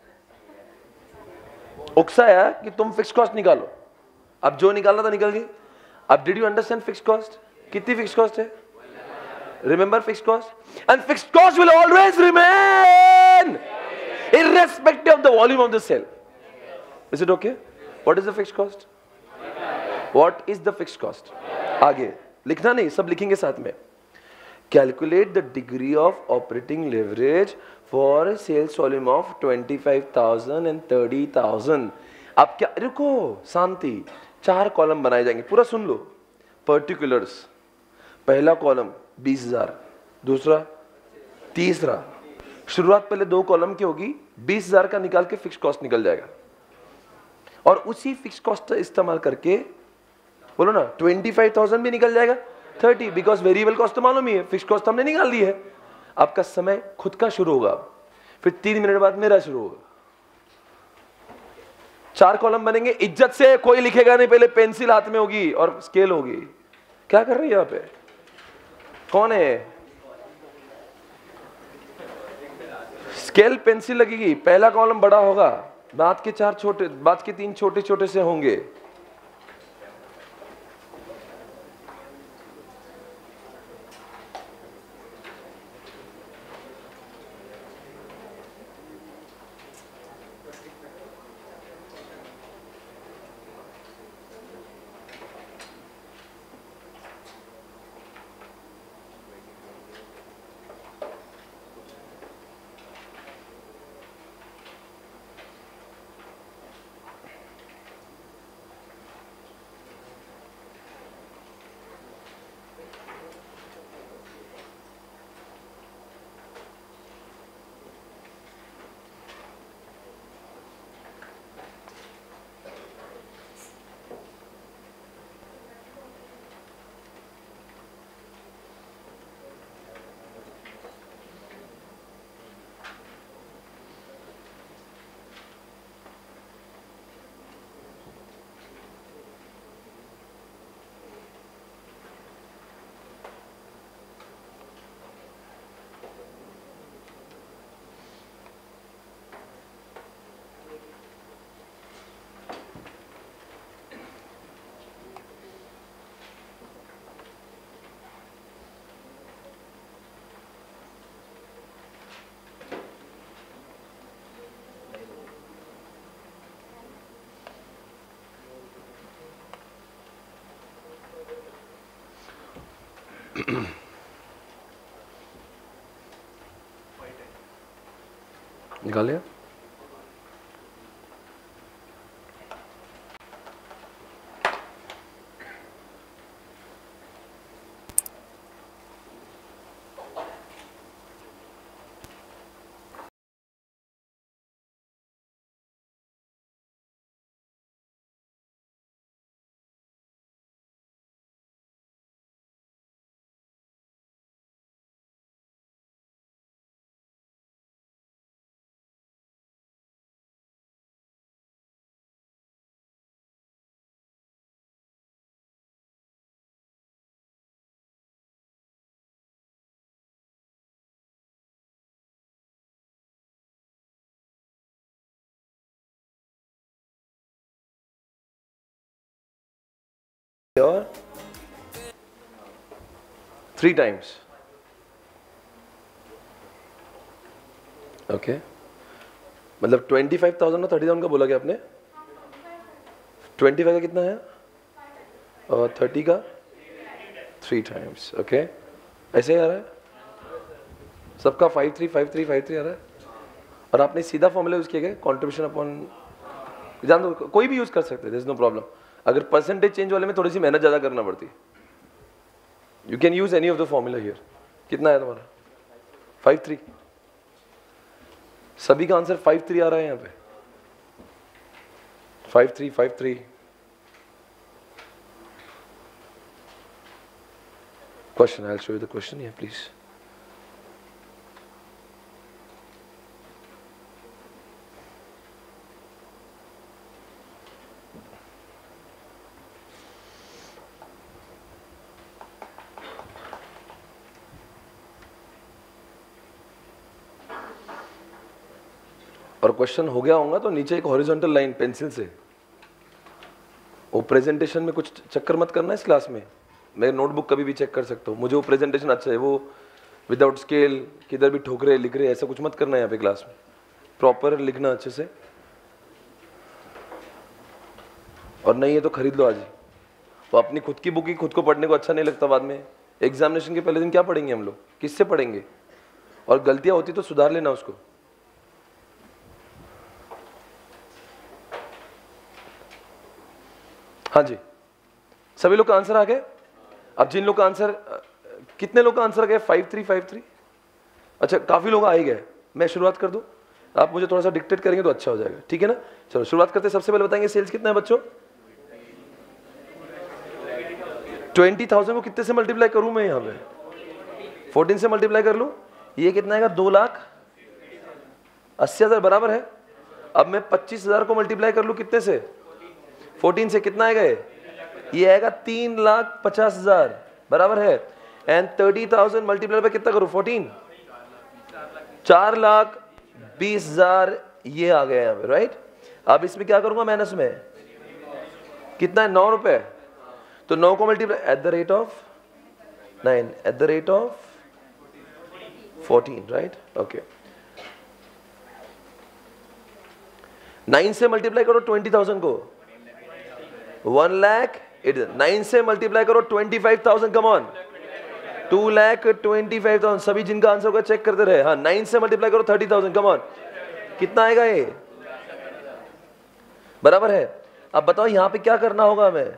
उकसाया कि तुम फिक्स्ड कॉस्ट निकालो, अब जो निकालना था निकल गई। अब did you understand fixed cost? कितनी फिक्स्ड कॉस्ट है? Remember fixed cost, and fixed cost will always remain irrespective of the volume of the sale. Is it okay? What is the fixed cost? What is the fixed cost? आगे लिखना नहीं, सब लिखेंगे साथ में। Calculate the degree of operating leverage for a sales volume of 25,000 and 30,000. अब क्या, रुको शांति, 4 कॉलम बनाए जाएंगे, पूरा सुन लो। Particulars, पहला कॉलम 20,000, दूसरा, तीसरा, शुरुआत पहले 2 कॉलम की होगी, 20,000 का निकाल के फिक्स कॉस्ट निकल जाएगा, और उसी फिक्स कॉस्ट का इस्तेमाल करके बोलो ना 25,000 भी निकल जाएगा, 30, बिकॉज वेरिएबल कॉस्ट तो मालूम ही है, फिक्स कॉस्ट हमने निकाल ली है। आपका समय खुद का शुरू होगा, फिर 3 मिनट बाद मेरा शुरू होगा। 4 कॉलम बनेंगे, इज्जत से कोई लिखेगा नहीं, पहले पेंसिल हाथ में होगी और स्केल होगी। क्या कर रही है यहाँ पे, कौन है? स्केल पेंसिल लगेगी, पहला कॉलम बड़ा होगा, बाद के 4 छोटे, बाद के 3 छोटे छोटे से होंगे। निकाल लिया? और 3 times. ओके, मतलब 25,000 और 30,000 का बोला क्या आपने? 25 का कितना है और 30 का 3 times. ओके, ऐसे ही आ रहा है सबका 5-3 5-3 5-3 आ रहा है, और आपने सीधा फॉर्मूला यूज किया गया कॉन्ट्रीब्यूशन अपॉन, जान दो कोई भी यूज कर सकते हैं, देयर इज नो प्रॉब्लम। अगर परसेंटेज चेंज वाले में थोड़ी सी मेहनत ज्यादा करना पड़ती है, you can use any of the formula here. कितना है तुम्हारा? 5-3, सभी का आंसर 5-3 आ रहा है यहाँ पे, 5-3 5-3। Question, I will show you the question here please. और क्वेश्चन हो गया होगा तो नीचे एक हॉरिजॉन्टल लाइन पेंसिल से, वो प्रेजेंटेशन में कुछ चक्कर मत करना इस क्लास में, मैं नोटबुक कभी भी चेक कर सकता हूँ, मुझे वो प्रेजेंटेशन अच्छा है, वो विदाउट स्केल किधर भी ठोक रहे लिख रहे ऐसा कुछ मत करना है यहाँ पे क्लास में, प्रॉपर लिखना अच्छे से, और नहीं है तो खरीद लो आज ही। वो अपनी खुद की बुक ही खुद को पढ़ने को अच्छा नहीं लगता, बाद में एग्जामिनेशन के पहले दिन क्या पढ़ेंगे हम लोग, किससे पढ़ेंगे, और गलतियां होती तो सुधार लेना उसको। हाँ जी, सभी लोग का आंसर आ गए। अब जिन लोग का आंसर, कितने लोग का आंसर आ गया? 5353। अच्छा, काफी लोग आ ही गए। मैं शुरुआत कर दूं, आप मुझे थोड़ा सा डिक्टेट करेंगे तो अच्छा हो जाएगा, ठीक है ना। चलो शुरुआत करते हैं। सबसे पहले बताएंगे सेल्स कितना है बच्चों? 20,000 को कितने से मल्टीप्लाई करूं मैं? यहाँ पे 14 से मल्टीप्लाई कर लूं, ये कितना आएगा? 2,80,000 बराबर है। अब मैं 25,000 को मल्टीप्लाई कर लूं कितने से? 14 से, कितना आएगा ये आएगा 3,50,000 बराबर है। एंड 30,000 मल्टीप्लाई पे कितना करूं? 14, 4,20,000 ये आ गया यहाँ पे, राइट। अब इसमें क्या करूंगा माइनस में, कितना है? 9 रुपए। तो 9 को multiply at the rate of 9 at the rate of 14, right. Okay, 9 से मल्टीप्लाई करो 20,000 को, 1 लाख। 9 से मल्टीप्लाई करो 25,000, कम ऑन, 2,25,000। सभी जिनका आंसर होगा चेक करते रहे। हाँ, 9 से मल्टीप्लाई करो 30,000, कम ऑन, कितना आएगा ये? बराबर है। अब बताओ यहां पे क्या करना होगा हमें?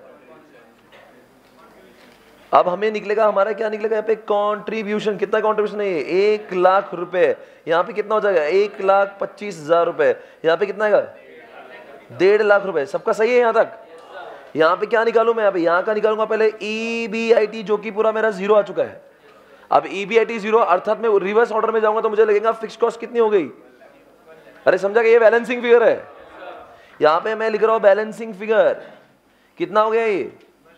अब हमें निकलेगा, हमारा क्या निकलेगा यहाँ पे? कंट्रीब्यूशन। कितना कंट्रीब्यूशन है ये? 1 लाख रुपए। यहाँ पे कितना हो जाएगा? 1,25,000 रुपए। यहाँ पे कितना आएगा? 1.5 लाख रुपए। सबका सही है यहाँ तक? यहाँ पे क्या निकालू मैं? यहाँ का निकालूंगा पहले EBIT, जो कि पूरा मेरा 0 आ चुका है। अब EBIT 0, अर्थात मैं रिवर्स ऑर्डर में जाऊंगा तो मुझे लगेगा फिक्स कॉस्ट कितनी हो गई? अरे समझा कि ये बैलेंसिंग फिगर है। यहाँ पे मैं लिख रहा हूं बैलेंसिंग फिगर, कितना हो गया ये?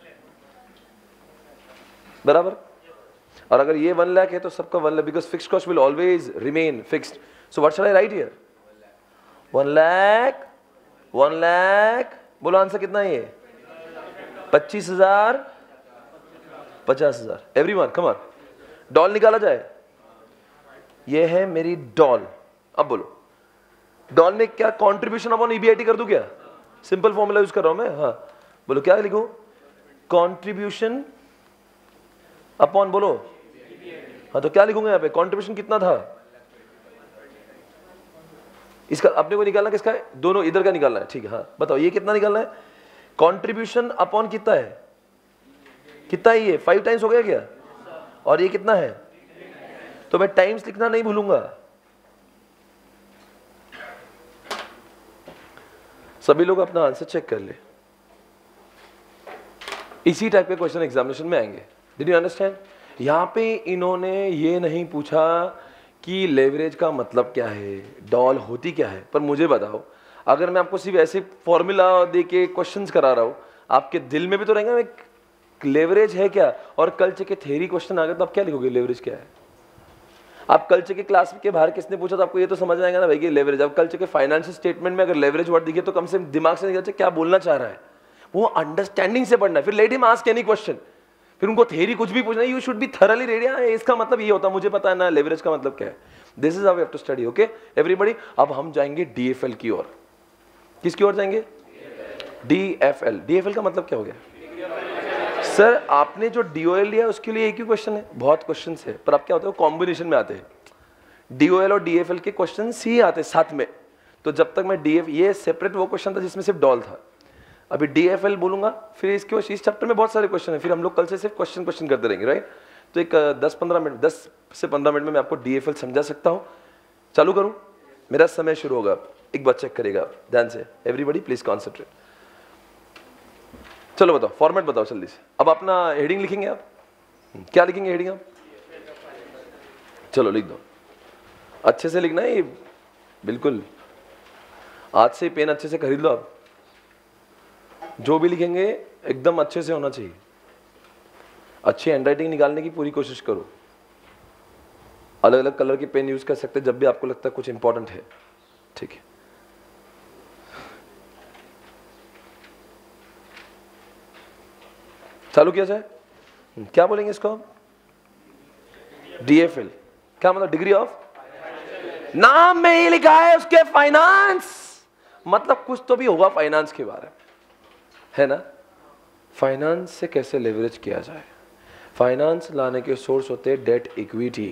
बराबर। और अगर ये 1 लाख है तो सबका 1 lakh, because fix cost will always remain fixed. So what shall I write here? 1 lakh, 1 lakh. बोलो आंसर कितना है ये? 25,000, 50,000। एवरीवन कम ऑन, डॉल निकाला जाए। ये है मेरी डॉल। अब बोलो डॉल में क्या कंट्रीब्यूशन अपॉन EBIT कर दूं क्या? सिंपल फॉर्मूला यूज कर रहा हूं मैं। हाँ बोलो क्या लिखूं? कंट्रीब्यूशन अपॉन, बोलो। हाँ तो क्या लिखूंगा यहाँ पे? कंट्रीब्यूशन कितना था इसका? अपने को निकालना किसका है? दोनों इधर का निकालना है, ठीक है। हाँ बताओ ये कितना निकालना है? कंट्रीब्यूशन अपॉन कितना है? कितना है ये? 5 टाइम्स हो गया क्या? और ये कितना है? तो मैं टाइम्स लिखना नहीं भूलूंगा। सभी लोग अपना आंसर चेक कर ले। इसी टाइप के क्वेश्चन एग्जामिनेशन में आएंगे। Did you understand? यहां पे इन्होंने ये नहीं पूछा कि लेवरेज का मतलब क्या है, डॉल होती क्या है। पर मुझे बताओ, अगर मैं आपको सिर्फ ऐसे फॉर्मूला दे के क्वेश्चंस करा रहा हूं, आपके दिल में भी तो रहेगा लेवरेज है क्या। और कल के थ्योरी क्वेश्चन आ गए तो आप क्या लिखोगे? लेवरेज क्या है? आप कल के क्लास के बाहर किसने पूछा तो आपको ये तो समझ आएगा ना भाई कि लेवरेज। अब कल के फाइनेंशियल स्टेटमेंट में अगर लेवरेज वर्ड दिखे तो कम से कम दिमाग से निकल क्या बोलना चाह रहा है, वो अंडरस्टैंडिंग से पढ़ना है। फिर let him ask any question, फिर उनको थ्योरी कुछ भी पूछना, you should be thoroughly ready. इसका मतलब ये होता है, मुझे पता है ना लेवरेज का मतलब क्या है। This is how we have to study, okay everybody. अब हम जाएंगे DFL की ओर। किसकी ओर जाएंगे? DFL। DFL का मतलब क्या हो गया? सर आपने जो DOL लिया उसके लिए एक ही क्वेश्चन है? बहुत क्वेश्चन है, पर आप क्या होता है कॉम्बिनेशन में आते हैं। DOL और DFL के क्वेश्चन ही आते हैं साथ में। तो जब तक मैं DF, ये सेपरेट वो क्वेश्चन था जिसमें सिर्फ डॉल था। अभी DFL बोलूंगा, फिर इसके इस चैप्टर में बहुत सारे क्वेश्चन है, फिर हम लोग कल से सिर्फ क्वेश्चन करते रहेंगे, राइट। तो एक 10-15 मिनट, 10 से 15 मिनट में मैं आपको DFL समझा सकता हूँ। चालू करूँ? मेरा समय शुरू होगा, एक बार चेक करेगा ध्यान से। Everybody please concentrate. चलो बताओ फॉर्मेट बताओ जल्दी से। अब अपना हेडिंग लिखेंगे आप, क्या लिखेंगे हेडिंग आप? चलो लिख दो, अच्छे से लिखना है ये, बिल्कुल आज से पेन अच्छे से खरीद लो आप। जो भी लिखेंगे एकदम अच्छे से होना चाहिए। अच्छी हैंडराइटिंग निकालने की पूरी कोशिश करो। अलग अलग कलर की पेन यूज कर सकते जब भी आपको लगता है कुछ इंपॉर्टेंट है, ठीक है। चालू किया जाए? क्या बोलेंगे इसको? DFL क्या मतलब? डिग्री ऑफ, नाम में ही लिखा है उसके फाइनेंस, मतलब कुछ तो भी होगा फाइनेंस के बारे में, है ना? फाइनेंस से कैसे लेवरेज किया जाए? फाइनेंस लाने के सोर्स होते हैं डेट, इक्विटी।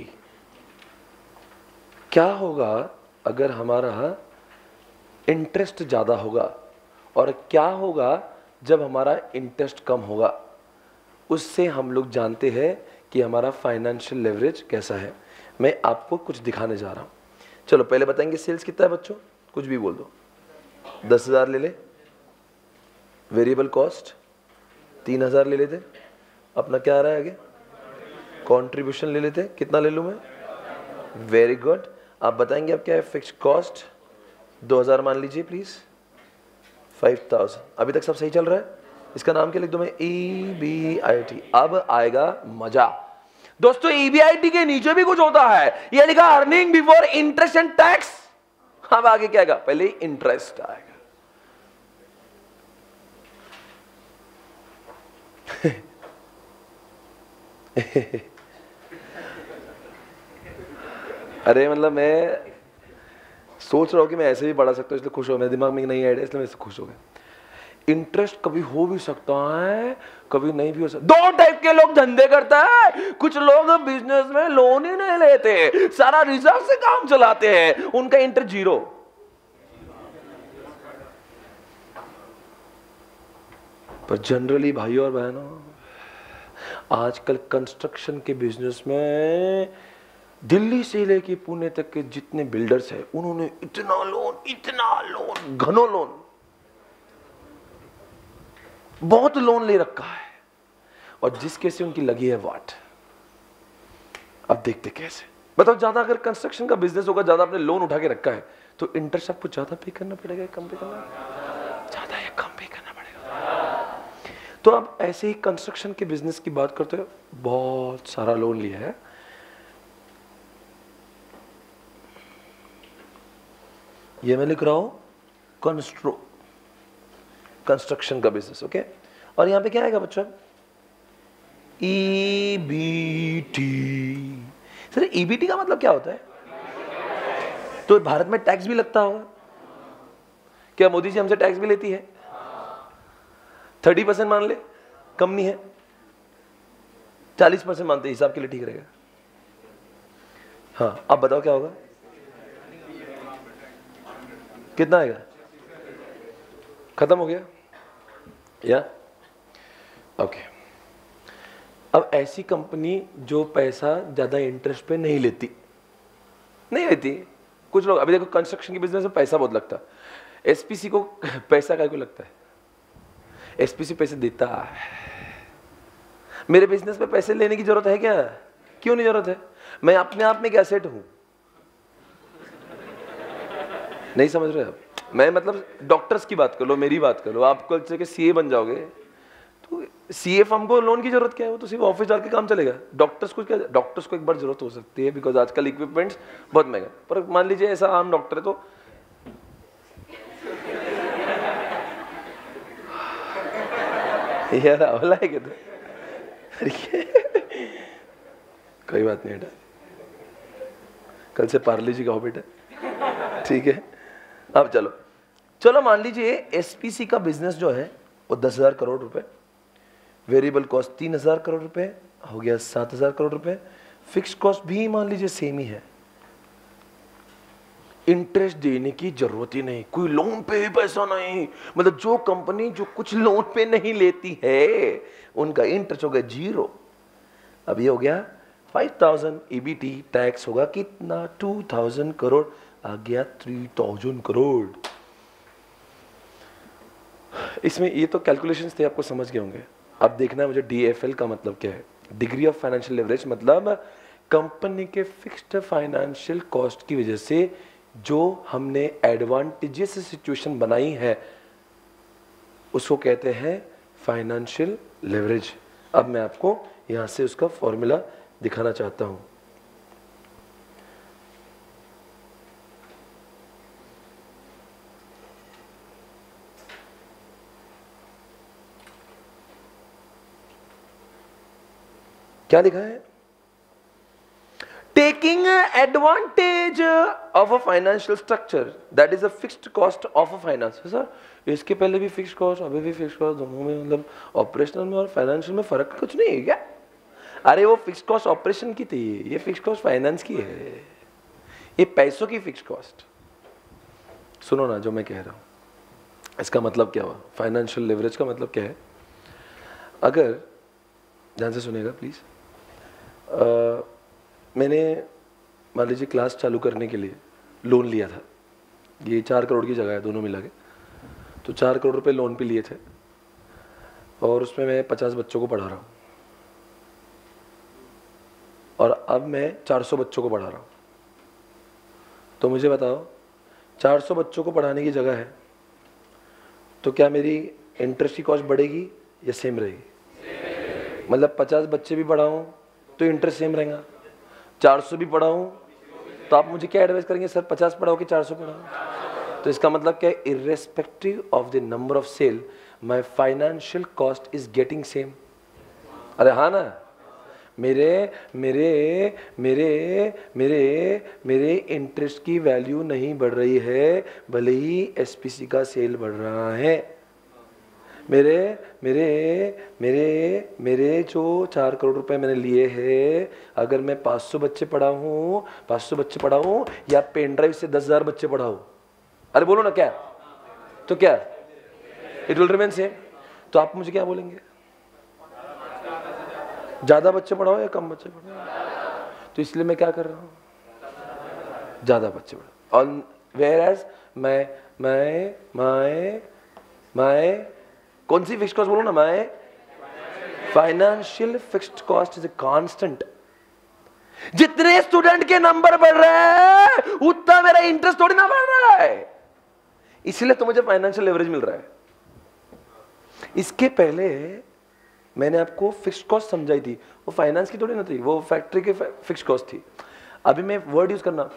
क्या होगा अगर हमारा इंटरेस्ट ज्यादा होगा, और क्या होगा जब हमारा इंटरेस्ट कम होगा? उससे हम लोग जानते हैं कि हमारा फाइनेंशियल लेवरेज कैसा है। मैं आपको कुछ दिखाने जा रहा हूं। चलो पहले बताएंगे सेल्स कितना है बच्चों, कुछ भी बोल दो। 10,000 ले ले, वेरिएबल कॉस्ट 3,000 ले लेते, अपना क्या आ रहा है आगे, कंट्रीब्यूशन ले लेते, कितना ले लूं मैं? Very good. आप बताएंगे अब क्या है? फिक्स कॉस्ट 2,000 मान लीजिए प्लीज, 5,000। अभी तक सब सही चल रहा है? इसका नाम क्या लिख दूं मैं? EBIT। अब आएगा मजा दोस्तों। EBIT के नीचे भी कुछ होता है, ये लिखा earning before interest and tax. अब आगे क्या आएगा? पहले इंटरेस्ट आएगा। अरे मतलब मैं सोच रहा हूं कि मैं ऐसे भी बढ़ा सकता हूं, इसलिए खुश हो, मेरे दिमाग में नहीं आइडिया, इसलिए मैं खुश हो गया। इंटरेस्ट कभी हो भी सकता है, कभी नहीं भी हो सकता। दो टाइप के लोग धंधे करता है, कुछ लोग बिजनेस में लोन ही नहीं लेते, सारा रिजर्व से काम चलाते हैं, उनका इंटरेस्ट 0। पर जनरली भाइयों और बहनों, आजकल कंस्ट्रक्शन के बिजनेस में दिल्ली से लेके पुणे तक के जितने बिल्डर्स हैं, उन्होंने इतना लोन, घनों लोन, बहुत लोन ले रखा है, और जिसके से उनकी लगी है वाट। अब देखते कैसे, बताओ। ज्यादा अगर कंस्ट्रक्शन का बिजनेस होगा, ज्यादा आपने लोन उठा के रखा है, तो इंटरेस्ट आपको ज्यादा पे करना पड़ेगा, कम पे करना, ज्यादा या कम पे करना पड़ेगा? तो आप ऐसे ही कंस्ट्रक्शन के बिजनेस की बात करते हो, बहुत सारा लोन लिया है, ये मैं लिख रहा हूं कंस्ट्रक्शन का बिजनेस, ओके। और यहां पे क्या आएगा बच्चों? EBT। सर EBT का मतलब क्या होता है? तो भारत में टैक्स भी लगता होगा, क्या मोदी जी हमसे टैक्स भी लेती है? 30% मान ले, कम नहीं है, 40% मानते, हिसाब के लिए ठीक रहेगा। हाँ, अब बताओ क्या होगा, कितना आएगा? खत्म हो गया या? ओके। अब ऐसी कंपनी जो पैसा ज्यादा इंटरेस्ट पे नहीं लेती, कुछ लोग, अभी देखो कंस्ट्रक्शन के बिजनेस में पैसा बहुत लगता है, SPC को पैसा क्या को लगता है? SPC पैसे देता है। मेरे बिजनेस में पैसे लेने की जरूरत है क्या? क्यों नहीं जरूरत है? मैं अपने आप में क्या सेट हूं? नहीं समझ रहे आप? मैं मतलब डॉक्टर्स की बात कर लो, मेरी बात कर लो, आप कल से CA बन जाओगे, तो CA फर्म को लोन की जरूरत क्या है? वो तो सिर्फ ऑफिस जाके काम चलेगा। डॉक्टर्स को क्या? डॉक्टर्स को एक बार जरूरत हो सकती है, बिकॉज आजकल इक्विपमेंट्स बहुत महंगा। पर मान लीजिए ऐसा आम डॉक्टर है, तो यार अवला है क्या? कोई बात नहीं बेटा, कल से पार्ले जी खाओ बेटा, ठीक है। अब चलो मान लीजिए SPC का बिजनेस जो है वो 10,000 करोड़ रुपए, वेरिएबल कॉस्ट 3,000 करोड़ रुपए हो गया, 7,000 करोड़ रुपए। फिक्स कॉस्ट भी मान लीजिए सेम ही है, इंटरेस्ट देने की जरूरत ही नहीं, कोई लोन पे भी पैसा नहीं, मतलब जो कंपनी जो कुछ लोन पे नहीं लेती है उनका इंटरेस्ट हो गया 0। अब ये हो गया 5,000 EBT, टैक्स होगा कितना? 2,000 करोड़, आ गया 3,000 करोड़। इसमें ये तो कैलकुलेशंस थे, आपको समझ गए होंगे। अब देखना है मुझे DFL का मतलब क्या है, डिग्री ऑफ फाइनेंशियल लेवरेज। मतलब कंपनी के फिक्स्ड फाइनेंशियल कॉस्ट की वजह से जो हमने एडवांटेजेस सिचुएशन बनाई है उसको कहते हैं फाइनेंशियल लेवरेज। अब मैं आपको यहां से उसका फॉर्मूला दिखाना चाहता हूं। क्या लिखा है? Taking advantage of a financial structure that is a fixed cost of a finance. Sir इसके पहले भी फिक्स्ड कॉस्ट, अभी भी फिक्स्ड कॉस्ट, दोनों में मतलब ऑपरेशनल में और फाइनेंशियल में फर्क कुछ नहीं है क्या? अरे वो फिक्स्ड कॉस्ट ऑपरेशन की थी, ये फिक्स्ड कॉस्ट फाइनेंस की है, ये पैसों की फिक्स्ड कॉस्ट। सुनो ना जो मैं कह रहा हूं, इसका मतलब क्या हुआ? फाइनेंशियल लेवरेज का मतलब क्या है? अगर ध्यान से सुनिएगा प्लीज, मैंने मान लीजिए क्लास चालू करने के लिए लोन लिया था, ये 4 करोड़ की जगह है दोनों मिला के, तो 4 करोड़ रुपए लोन पे लिए थे और उसमें मैं 50 बच्चों को पढ़ा रहा हूँ और अब मैं 400 बच्चों को पढ़ा रहा हूँ। तो मुझे बताओ 400 बच्चों को पढ़ाने की जगह है तो क्या मेरी इंटरेस्ट की कॉस्ट बढ़ेगी या सेम रहेगी? मतलब 50 बच्चे भी पढ़ाऊँ तो इंटरेस्ट सेम रहेगा, 400 भी पढ़ाऊँ तो आप मुझे क्या एडवाइस करेंगे? सर 50 पढ़ाओ कि 400 पढ़ाओ? तो इसका मतलब क्या है? Irrespective of the number of sale my financial cost is getting same. अरे हाँ ना, मेरे मेरे मेरे मेरे मेरे इंटरेस्ट की वैल्यू नहीं बढ़ रही है, भले ही एसपीसी का सेल बढ़ रहा है। मेरे मेरे मेरे मेरे जो 4 करोड़ रुपए मैंने लिए हैं, अगर मैं 500 बच्चे पढ़ाऊं या पेन ड्राइव से 10,000 बच्चे पढ़ाऊं, अरे बोलो ना क्या, तो क्या इट विल रिमेन सेम। तो आप मुझे क्या बोलेंगे? ज्यादा बच्चे पढ़ाओ या कम बच्चे पढ़ाओ? तो इसलिए मैं क्या कर रहा हूं? ज्यादा बच्चे पढ़ाओ। और वेयर एज मैं कौन सी फिक्स्ड कॉस्ट बोलूं ना? मैं financial fixed cost is a constant. जितने स्टूडेंट के नंबर बढ़ रहे हैं उतना मेरा इंटरेस्ट थोड़ी ना बढ़ रहा है, इसलिए तो मुझे फाइनेंशियल लेवरेज मिल रहा है। इसके पहले मैंने आपको फिक्स्ड कॉस्ट समझाई थी, वो फाइनेंस की थोड़ी ना थी, वो फैक्ट्री की फिक्स्ड कॉस्ट थी। अभी मैं वर्ड यूज करना,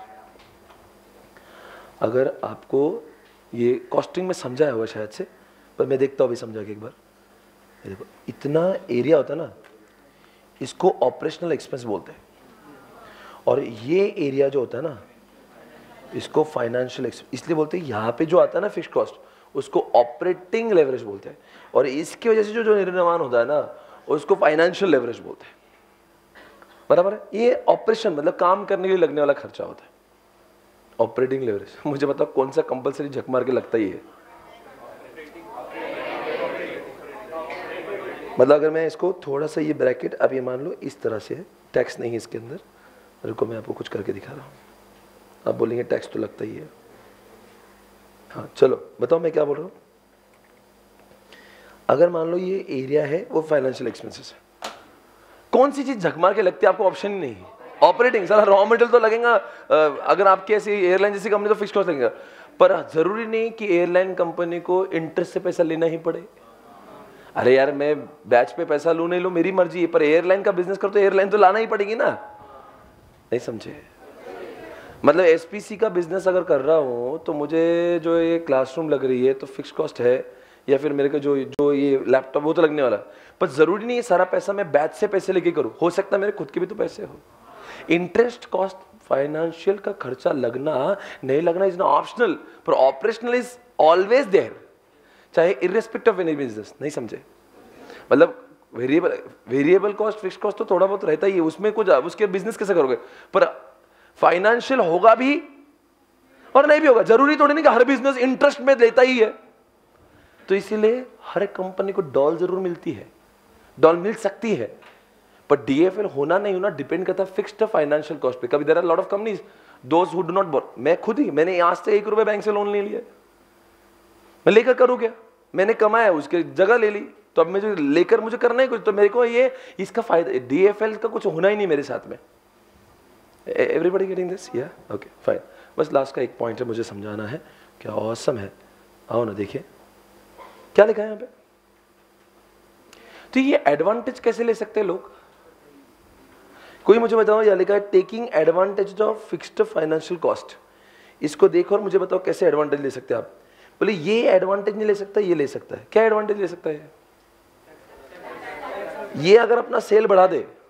अगर आपको ये कॉस्टिंग में समझाया हुआ शायद से, पर मैं देखता हूँ अभी समझा के एक बार। देखो इतना एरिया होता है ना, इसको ऑपरेशनल एक्सपेंस बोलते हैं, और ये एरिया जो होता है ना इसको फाइनेंशियल एक्सपेंस इसलिए बोलते हैं। यहाँ पे जो आता है ना फिक्स्ड कॉस्ट, उसको ऑपरेटिंग लेवरेज बोलते हैं, और इसकी वजह से जो निर्माण होता है ना उसको फाइनेंशियल लेवरेज बोलते हैं। बराबर है? ये ऑपरेशन मतलब काम करने के लिए लगने वाला खर्चा होता है, ऑपरेटिंग लेवरेज। मुझे बताओ कौन सा कंपलसरी झक मार के लगता ही है? मतलब अगर मैं इसको थोड़ा सा ये ब्रैकेट, अब ये मान लो इस तरह से है, टैक्स नहीं है इसके अंदर, रुको मैं आपको कुछ करके दिखा रहा हूँ, आप बोलेंगे टैक्स तो लगता ही है। हाँ चलो बताओ मैं क्या बोल रहा हूँ। अगर मान लो ये एरिया है वो फाइनेंशियल एक्सपेंसेस है, कौन सी चीज झकमार के लगती है? आपको ऑप्शन ही नहीं है। ऑपरेटिंग, सारा रॉ मटेरियल तो लगेगा, अगर आपके ऐसी एयरलाइन जैसी कंपनी तो फिक्स कॉस्ट लगेगा, पर जरूरी नहीं कि एयरलाइन कंपनी को इंटरेस्ट से पैसा लेना ही पड़े। अरे यार मैं बैच पे पैसा लूं नहीं लूं मेरी मर्जी है, पर एयरलाइन का बिजनेस कर तो एयरलाइन तो लाना ही पड़ेगी ना। नहीं समझे? मतलब एसपीसी का बिजनेस अगर कर रहा हूं तो मुझे जो ये क्लासरूम लग रही है तो फिक्स कॉस्ट है, या फिर मेरे को जो ये लैपटॉप वो तो लगने वाला, पर जरूरी नहीं है सारा पैसा मैं बैच से पैसे लेके करूं, हो सकता है मेरे खुद के भी तो पैसे हो। इंटरेस्ट कॉस्ट, फाइनेंशियल का खर्चा लगना नहीं लगना इज नॉट ऑप्शनल, पर ऑपरेशनल इज ऑलवेज देयर, चाहे इर्रेस्पेक्टिव ऑफ एनी बिजनेस। नहीं समझे? मतलब वेरिएबल कॉस्ट, फिक्स कॉस्ट तो थोड़ा बहुत रहता ही है, उसमें कुछ उसके बिजनेस कैसे करोगे, पर फाइनेंशियल होगा भी और नहीं भी होगा। जरूरी थोड़ी नहीं कि हर बिजनेस इंटरेस्ट में लेता ही है। तो इसीलिए हर कंपनी को डॉल जरूर मिलती है, डॉल मिल सकती है, पर डीएफएल होना नहीं होना डिपेंड करता है फिक्स्ड फाइनेंशियल कॉस्ट पे। कभी there are lot of companies those who do not borrow. मैं खुद ही, मैंने आज से 1 रुपए बैंक से लोन ले लिया, मैं लेकर करूँ क्या? मैंने कमाया उसके जगह ले ली, तो अब मुझे लेकर मुझे करना ही कुछ, तो मेरे को ये इसका फायदा, डीएफएल का कुछ होना ही नहीं मेरे साथ में। Everybody getting this? या ओके फाइन। बस लास्ट का एक पॉइंट है मुझे समझाना है, क्या ऑसम है। आओ ना देखिए क्या लिखा है यहाँ पे। तो ये एडवांटेज कैसे ले सकते हैं लोग? कोई मुझे बताओ, यह लिखा है taking advantage of fixed financial cost. इसको देखो और मुझे बताओ कैसे एडवांटेज ले सकते हैं आप। बोले ये एडवांटेज नहीं ले सकता, ये ले सकता है। क्या एडवांटेज ले सकता है? ये अगर अपना सेल बढ़ा दे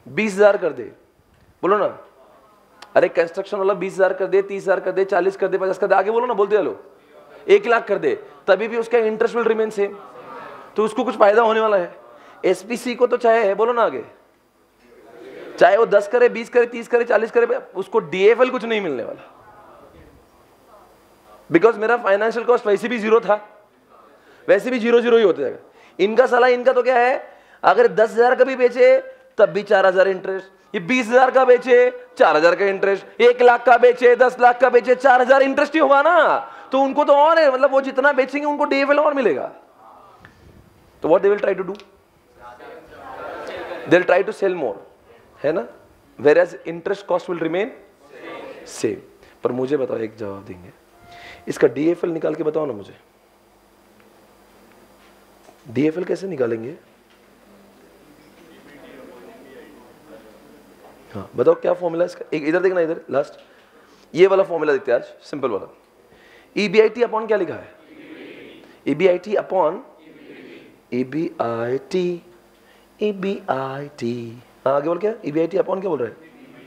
20,000 कर दे, बोलो ना। अरे कंस्ट्रक्शन वाला 20,000 कर दे, 30,000 कर दे, 40 कर दे, 50 कर दे, आगे बोलो ना, बोलते चलो। 1 लाख कर दे, तभी भी उसका इंटरेस्ट विल रिमेन सेम, तो उसको कुछ फायदा होने वाला है। एसपीसी को तो चाहे है, बोलो ना आगे, चाहे वो 10 करे, 20 करे, 30 करे, 40 करे, उसको डीएफएल कुछ नहीं मिलने वाला, बिकॉज मेरा फाइनेंशियल कॉस्ट वैसे भी 0 था, वैसे भी 0 ही होता जाएगा। इनका सलाह, इनका तो क्या है, अगर 10,000 का भी बेचे तब भी 4,000 इंटरेस्ट, ये 20,000 का बेचे 4,000 का इंटरेस्ट, 1 लाख का बेचे, 10 लाख का बेचे, 4,000 इंटरेस्ट ही होगा ना, तो उनको तो और है, मतलब वो जितना बेचेंगे उनको डीएफएल और मिलेगा। तो what they will try to do, they will try to sell more, है ना, whereas interest cost will remain same. पर मुझे बताओ, एक जवाब देंगे, इसका डीएफएल निकाल के बताओ ना मुझे, डीएफएल कैसे निकालेंगे? हाँ बताओ क्या फॉर्मूला इसका, एक इधर देखना, इधर लास्ट ये वाला फॉर्मूला देखते हैं आज, सिंपल वाला। ईबीआईटी अपॉन क्या लिखा है? ईबीआईटी अपॉन ईबीआईटी, ईबीआईटी, हाँ आगे बोल क्या, ईबीआईटी अपॉन क्या बोल रहे हैं?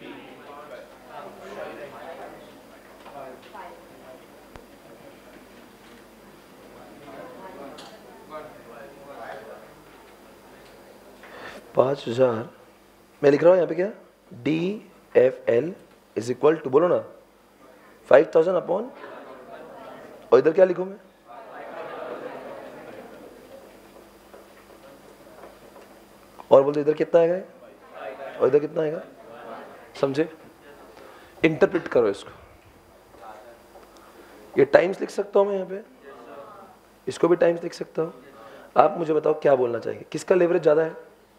$5,000 मैं लिख रहा हूं यहाँ पे क्या, DFL इज इक्वल टू, बोलो ना, 5,000 अपॉन, और इधर क्या लिखूं मैं, और बोलते इधर कितना आएगा और इधर कितना आएगा, समझे? इंटरप्रेट करो इसको। ये टाइम्स लिख सकता हूं मैं यहाँ पे, इसको भी टाइम्स लिख सकता हूं। आप मुझे बताओ क्या बोलना चाहेंगे, किसका लेवरेज ज्यादा है?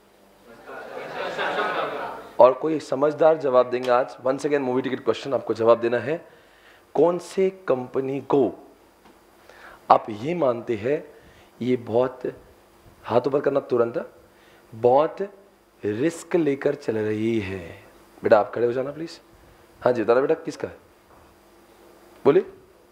और कोई समझदार जवाब देंगे आज। Once again movie ticket question आपको जवाब देना है, कौन से कंपनी को आप ये मानते हैं ये बहुत, हाथ ऊपर करना तुरंत, बहुत रिस्क लेकर चल रही है? बेटा आप खड़े हो जाना प्लीज। हाँ जी बताना बेटा, किसका है, बोलिए।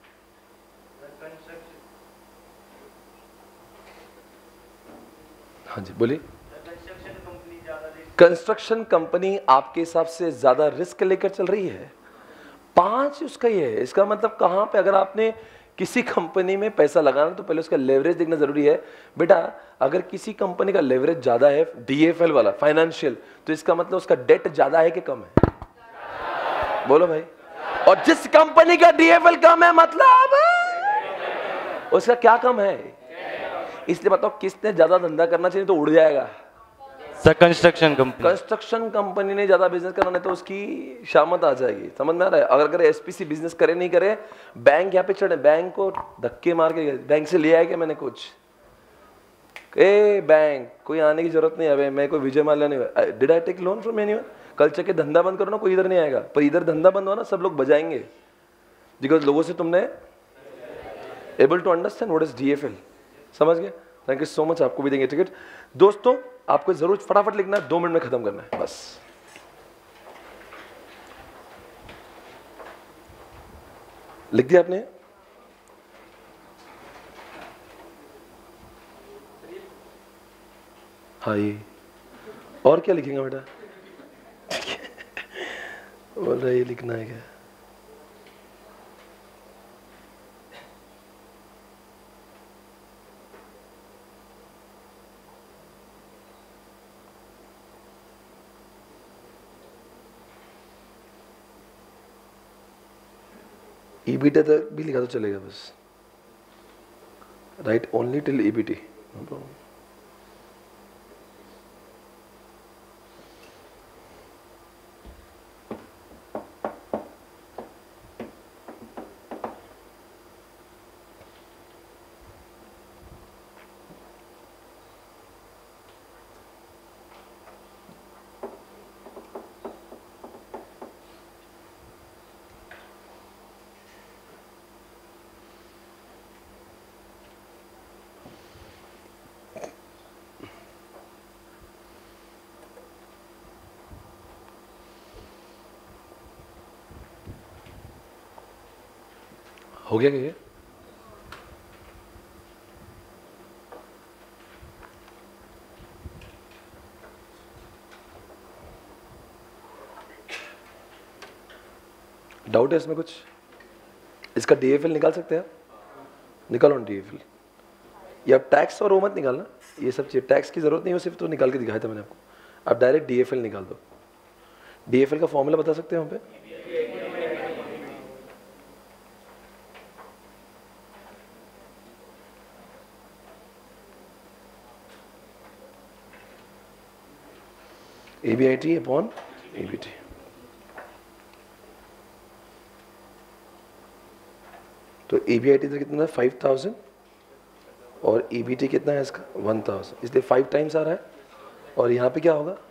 हाँ जी बोलिए। कंस्ट्रक्शन कंपनी आपके हिसाब से ज्यादा रिस्क लेकर चल रही है? 5 उसका ही है। इसका मतलब कहां पे, अगर आपने किसी कंपनी में पैसा लगाना तो पहले उसका लेवरेज देखना जरूरी है। बेटा अगर किसी कंपनी का लेवरेज ज्यादा है, डीएफएल वाला फाइनेंशियल, तो इसका मतलब उसका डेट ज्यादा है कि कम है? बोलो भाई। और जिस कंपनी का डीएफएल कम है मतलब उसका क्या कम है? इसलिए बताओ किसने ज्यादा धंधा करना चाहिए तो उड़ जाएगा? Sir construction company. Construction company ने ज्यादा बिजनेस करना, तो उसकी शामत आ जाएगी। समझ में आ रहा है? अगर एसपीसी बिजनेस करे नहीं करे, बैंक यहाँ पे चढ़े, बैंक को धक्के मार के, बैंक से ले आया कि मैंने कुछ, ए बैंक कोई आने की जरूरत नहीं है, मैं कोई विजय माल्या नहीं, did I take loan from anyone? कल चल के धंधा बंद करो ना, कोई इधर नहीं आएगा। पर इधर धंधा बंद हो ना, सब लोग बजाएंगे, बिकॉज लोगों से तुमने able to understand what is DFL. समझ गए? Thank you so much. आपको भी देंगे टिकट। दोस्तों आपको जरूर फटाफट लिखना है, 2 मिनट में खत्म करना है बस। लिख दिया आपने? हाँ ये और क्या लिखेंगे बेटा? बोल रहा है ये लिखना है क्या? ईबीटी तक भी लिखा तो चलेगा बस, write only till EBT, no problem. हो गया क्या? डाउट है इसमें कुछ? इसका DFL निकाल सकते हैं आप? निकालो ना DFL। ये आप टैक्स और वो मत निकालना, ये सब चीज़ टैक्स की जरूरत नहीं है, सिर्फ तो निकाल के दिखाया था मैंने आपको। आप डायरेक्ट DFL निकाल दो। DFL का फॉर्मूला बता सकते हैं वहाँ पे? EBIT upon EBT। तो EBIT तो कितना है 5000 और EBT कितना है इसका 1000, इसलिए 5 टाइम्स आ रहा है। और यहाँ पे क्या होगा,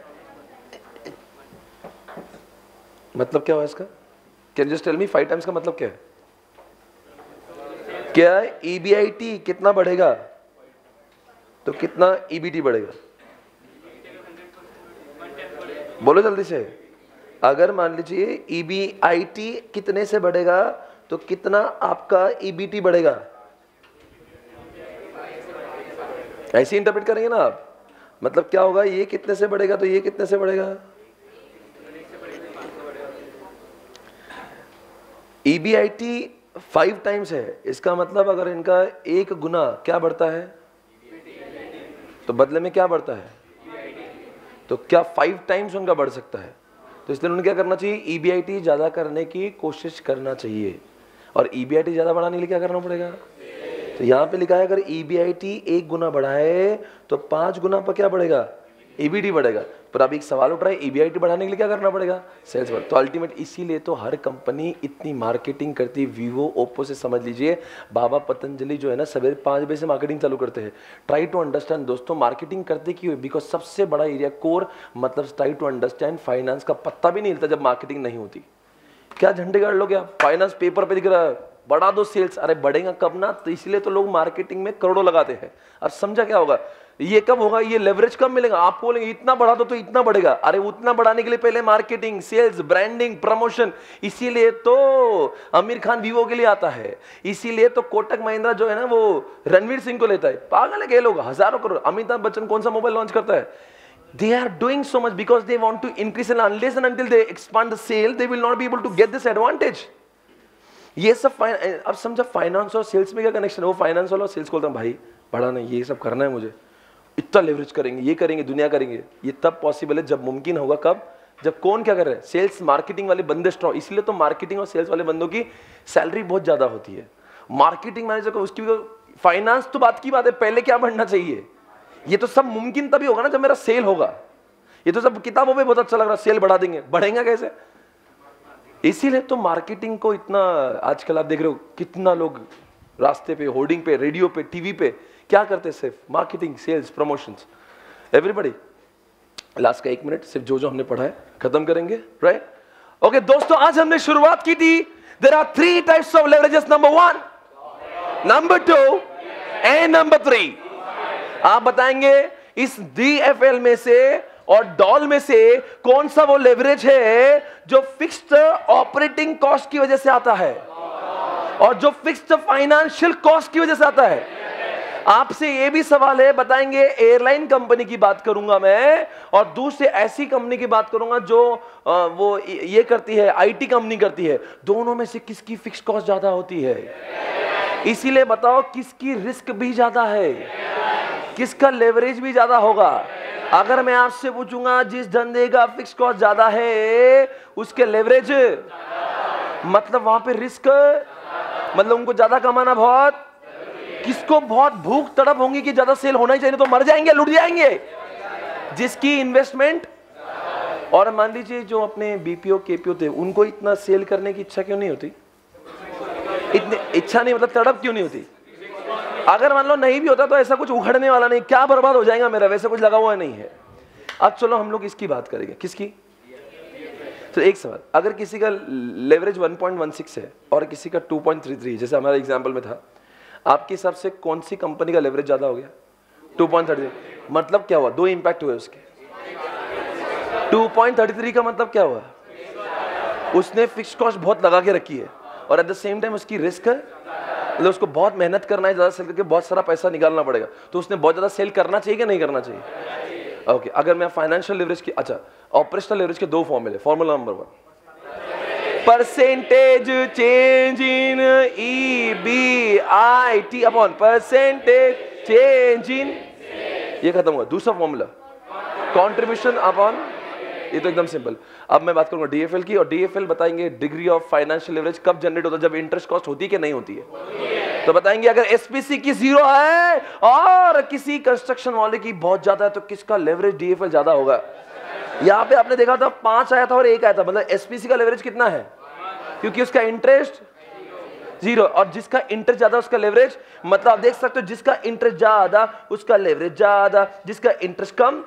मतलब क्या हुआ इसका? Can just tell me 5 times का मतलब क्या है? क्या EBIT कितना बढ़ेगा तो कितना EBT बढ़ेगा? बोलो जल्दी से। अगर मान लीजिए EBIT कितने से बढ़ेगा तो कितना आपका EBT बढ़ेगा? ऐसे इंटरप्रेट करेंगे ना आप। मतलब क्या होगा, ये कितने से बढ़ेगा तो ये कितने से बढ़ेगा? EBIT 5 टाइम्स है, इसका मतलब अगर इनका 1 गुना क्या बढ़ता है तो बदले में क्या बढ़ता है? तो क्या 5 टाइम्स उनका बढ़ सकता है? तो इसलिए उन्हें क्या करना चाहिए? EBIT ज्यादा करने की कोशिश करना चाहिए। और EBIT ज्यादा बढ़ाने के लिए क्या करना पड़ेगा? तो यहाँ पे लिखा है अगर EBIT 1 गुना बढ़ा है तो 5 गुना पर क्या बढ़ेगा? EBT बढ़ेगा। पर अब एक सवाल उठ रहा है, EBIT बढ़ाने के लिए क्या करना पड़ेगा? सेल्स बढ़। तो अल्टीमेट इसीलिए तो हर कंपनी इतनी मार्केटिंग करती है। वीवो, ओप्पो से समझ लीजिए, बाबा पतंजलि जो है ना सवेरे 5 बजे से मार्केटिंग चालू करते हैं। ट्राई टू अंडरस्टैंड दोस्तों, मार्केटिंग करते क्यों? बिकॉज सबसे बड़ा एरिया कोर, मतलब ट्राई टू अंडरस्टैंड, फाइनेंस का पत्ता भी नहीं हिलता जब मार्केटिंग नहीं होती। क्या झंडे गाड़ लोगे आप? फाइनेंस पेपर पे दिख रहा है, बढ़ा दो सेल्स, अरे बढ़ेगा कब ना? तो इसलिए तो लोग मार्केटिंग में करोड़ों लगाते हैं। अब समझा क्या होगा? ये कब होगा? ये लेवरेज कब मिलेगा? आप बोलेंगे इतना बढ़ा दो तो इतना बढ़ेगा। अरे उतना बढ़ाने के लिए पहले मार्केटिंग, सेल्स, ब्रांडिंग, प्रमोशन। इसीलिए तो आमिर खान वीवो के लिए आता है, इसीलिए तो कोटक महिंद्रा जो है ना वो रणवीर सिंह को लेता है। पागल है क्या लोग? हजारों करोड़। अमिताभ बच्चन कौन सा मोबाइल लॉन्च करता है? They are doing so much because they want to increase, and unless and until they expand the sale, they will not be able to get this advantage. ये सब अब समझा फाइनेंस और सेल्स में क्या connection है? वो फाइनेंस वाला सेल्स बोलता है भाई बड़ा नहीं, ये सब करना है मुझे, इतना लेवरेज करेंगे, ये करेंगे, दुनिया करेंगे। ये तब पॉसिबल है जब मुमकिन होगा। कब? जब कौन क्या कर रहा है? सेल्स मार्केटिंग वाले बंदे स्ट्रॉन्ग। इसलिए तो मार्केटिंग और सेल्स वाले बंदों की सैलरी बहुत ज्यादा होती है। मार्केटिंग मैनेजर को उसकी, फाइनेंस तो बात की बात है, पहले क्या बढ़ना चाहिए? ये तो सब मुमकिन तभी होगा ना जब मेरा सेल होगा। ये तो सब किताबों में बहुत अच्छा लग रहा है, सेल बढ़ा देंगे, बढ़ेगा कैसे? इसीलिए तो मार्केटिंग को इतना, आजकल आप देख रहे हो कितना लोग रास्ते पे, होर्डिंग पे, रेडियो पे, टीवी पे क्या करते हैं? सिर्फ marketing, sales, promotions, everybody. Last का 1 मिनट सिर्फ जो हमने पढ़ा है खत्म करेंगे, राइट? ओके दोस्तों, आज हमने शुरुआत की थी, there are 3 types of leverages, number 1, number 2 and number 3। आप बताएंगे इस DFL में से और डॉल में से कौन सा वो लेवरेज है जो फिक्स्ड ऑपरेटिंग कॉस्ट की वजह से आता है और जो फिक्स्ड फाइनेंशियल कॉस्ट की वजह से आता है। आपसे ये भी सवाल है, बताएंगे एयरलाइन कंपनी की बात करूंगा मैं और दूसरे ऐसी कंपनी की बात करूंगा जो वो ये करती है, IT कंपनी करती है। दोनों में से किसकी फिक्स्ड कॉस्ट ज्यादा होती है? इसीलिए बताओ किसकी रिस्क भी ज्यादा है, किसका लेवरेज भी ज्यादा होगा। अगर मैं आपसे पूछूंगा जिस धंधे का फिक्स कॉस्ट ज्यादा है उसके लेवरेज, मतलब वहां पे रिस्क, मतलब उनको ज्यादा कमाना बहुत, किसको बहुत भूख तड़प होंगी कि ज्यादा सेल होना ही चाहिए, तो मर जाएंगे, लुट जाएंगे। जिसकी इन्वेस्टमेंट, और मान लीजिए जो अपने BPO KPO थे उनको इतना सेल करने की इच्छा क्यों नहीं होती? इतनी इच्छा नहीं, मतलब तड़प क्यों नहीं होती? अगर मान लो नहीं भी होता तो ऐसा कुछ उखड़ने वाला नहीं, क्या बर्बाद हो जाएगा मेरा, वैसे कुछ लगा हुआ नहीं है। अब चलो हम लोग इसकी बात करेंगे, किसकी? तो एक सवाल, अगर किसी का लेवरेज 1.16 है और किसी का 2.33, जैसे हमारे एग्जांपल में था, आपके हिसाब से कौन सी कंपनी का लेवरेज ज्यादा हो गया? 2.33। मतलब क्या हुआ? 2 इंपैक्ट हुए उसके। 2.33 का मतलब क्या हुआ? उसने फिक्स कॉस्ट बहुत लगा के रखी है और एट द सेम टाइम उसकी रिस्क है, मतलब उसको बहुत मेहनत करना है, ज्यादा सेल करके बहुत सारा पैसा निकालना पड़ेगा, तो उसने बहुत ज्यादा सेल करना चाहिए कि नहीं करना चाहिए? ओके, अगर मैं फाइनेंशियल लेवरेज की, अच्छा ऑपरेशनल लेवरेज के 2 फॉर्मूले, formula number 1, percentage change in EBIT upon percentage change in, ये खत्म हुआ। दूसरा फॉर्मूला कंट्रीब्यूशन अपॉन, ये तो एकदम सिंपल। अब मैं बात करूंगा DFL की, और DFL बताएंगे डिग्री ऑफ फाइनेंशियल लेवरेज कब जनरेट होता है, जब इंटरेस्ट कॉस्ट होती है कि नहीं होती है। तो बताएंगे अगर SPC की 0 है और किसी कंस्ट्रक्शन वाले की बहुत ज्यादा है तो किसका लेवरेज DFL ज्यादा होगा। यहां पे आपने देखा था 5 आया था और 1 आया था, मतलब SPC का लेवरेज कितना है, क्योंकि उसका इंटरेस्ट 0 और जिसका इंटरेस्ट ज्यादा उसका लेवरेज, मतलब आप देख सकते हो जिसका इंटरेस्ट ज्यादा उसका लेवरेज ज्यादा, जिसका इंटरेस्ट कम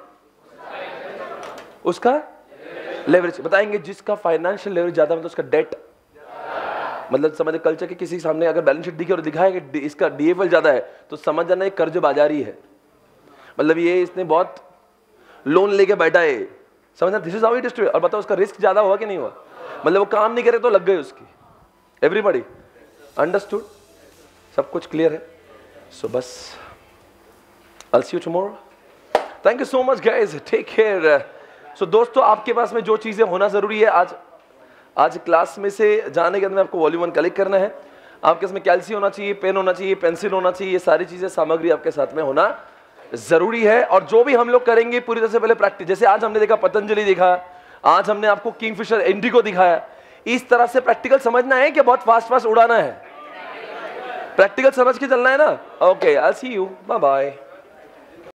उसका लेवरेज। बताएंगे जिसका फाइनेंशियल लेवरेज ज्यादा मतलब उसका डेट, मतलब समझे कल्चर के किसी सामने अगर बैलेंस शीट दिखे और दिखाए कि इसका DFL ज्यादा है तो समझ जाना ये कर्ज बाजारी है, मतलब ये इसने बहुत लोन लेके बैठा है, समझना this is how it is to. और बताओ उसका रिस्क ज्यादा हुआ कि नहीं हुआ, मतलब वो काम नहीं करे तो लग गए उसकी। एवरीबॉडी अंडरस्टूड, सब कुछ क्लियर है। सो बस I'll see you tomorrow. Thank you so much guys, take care. सो दोस्तों आपके पास में जो चीजें होना जरूरी है, आज क्लास में से जाने के अंदर आपको वॉल्यूम 1 कलेक्ट करना है। आपके इसमें कैल्सी होना चाहिए, पेन होना चाहिए, पेंसिल होना चाहिए, ये सारी चीजें सामग्री आपके साथ में होना जरूरी है। और जो भी हम लोग करेंगे पूरी तरह से पहले प्रैक्टिस, जैसे आज हमने देखा पतंजलि देखा, आज हमने आपको किंगफिशर इंडिगो दिखाया, इस तरह से प्रैक्टिकल समझना है कि बहुत फास्ट उड़ाना है, प्रैक्टिकल समझ के चलना है ना। Okay, I will see you, bye bye.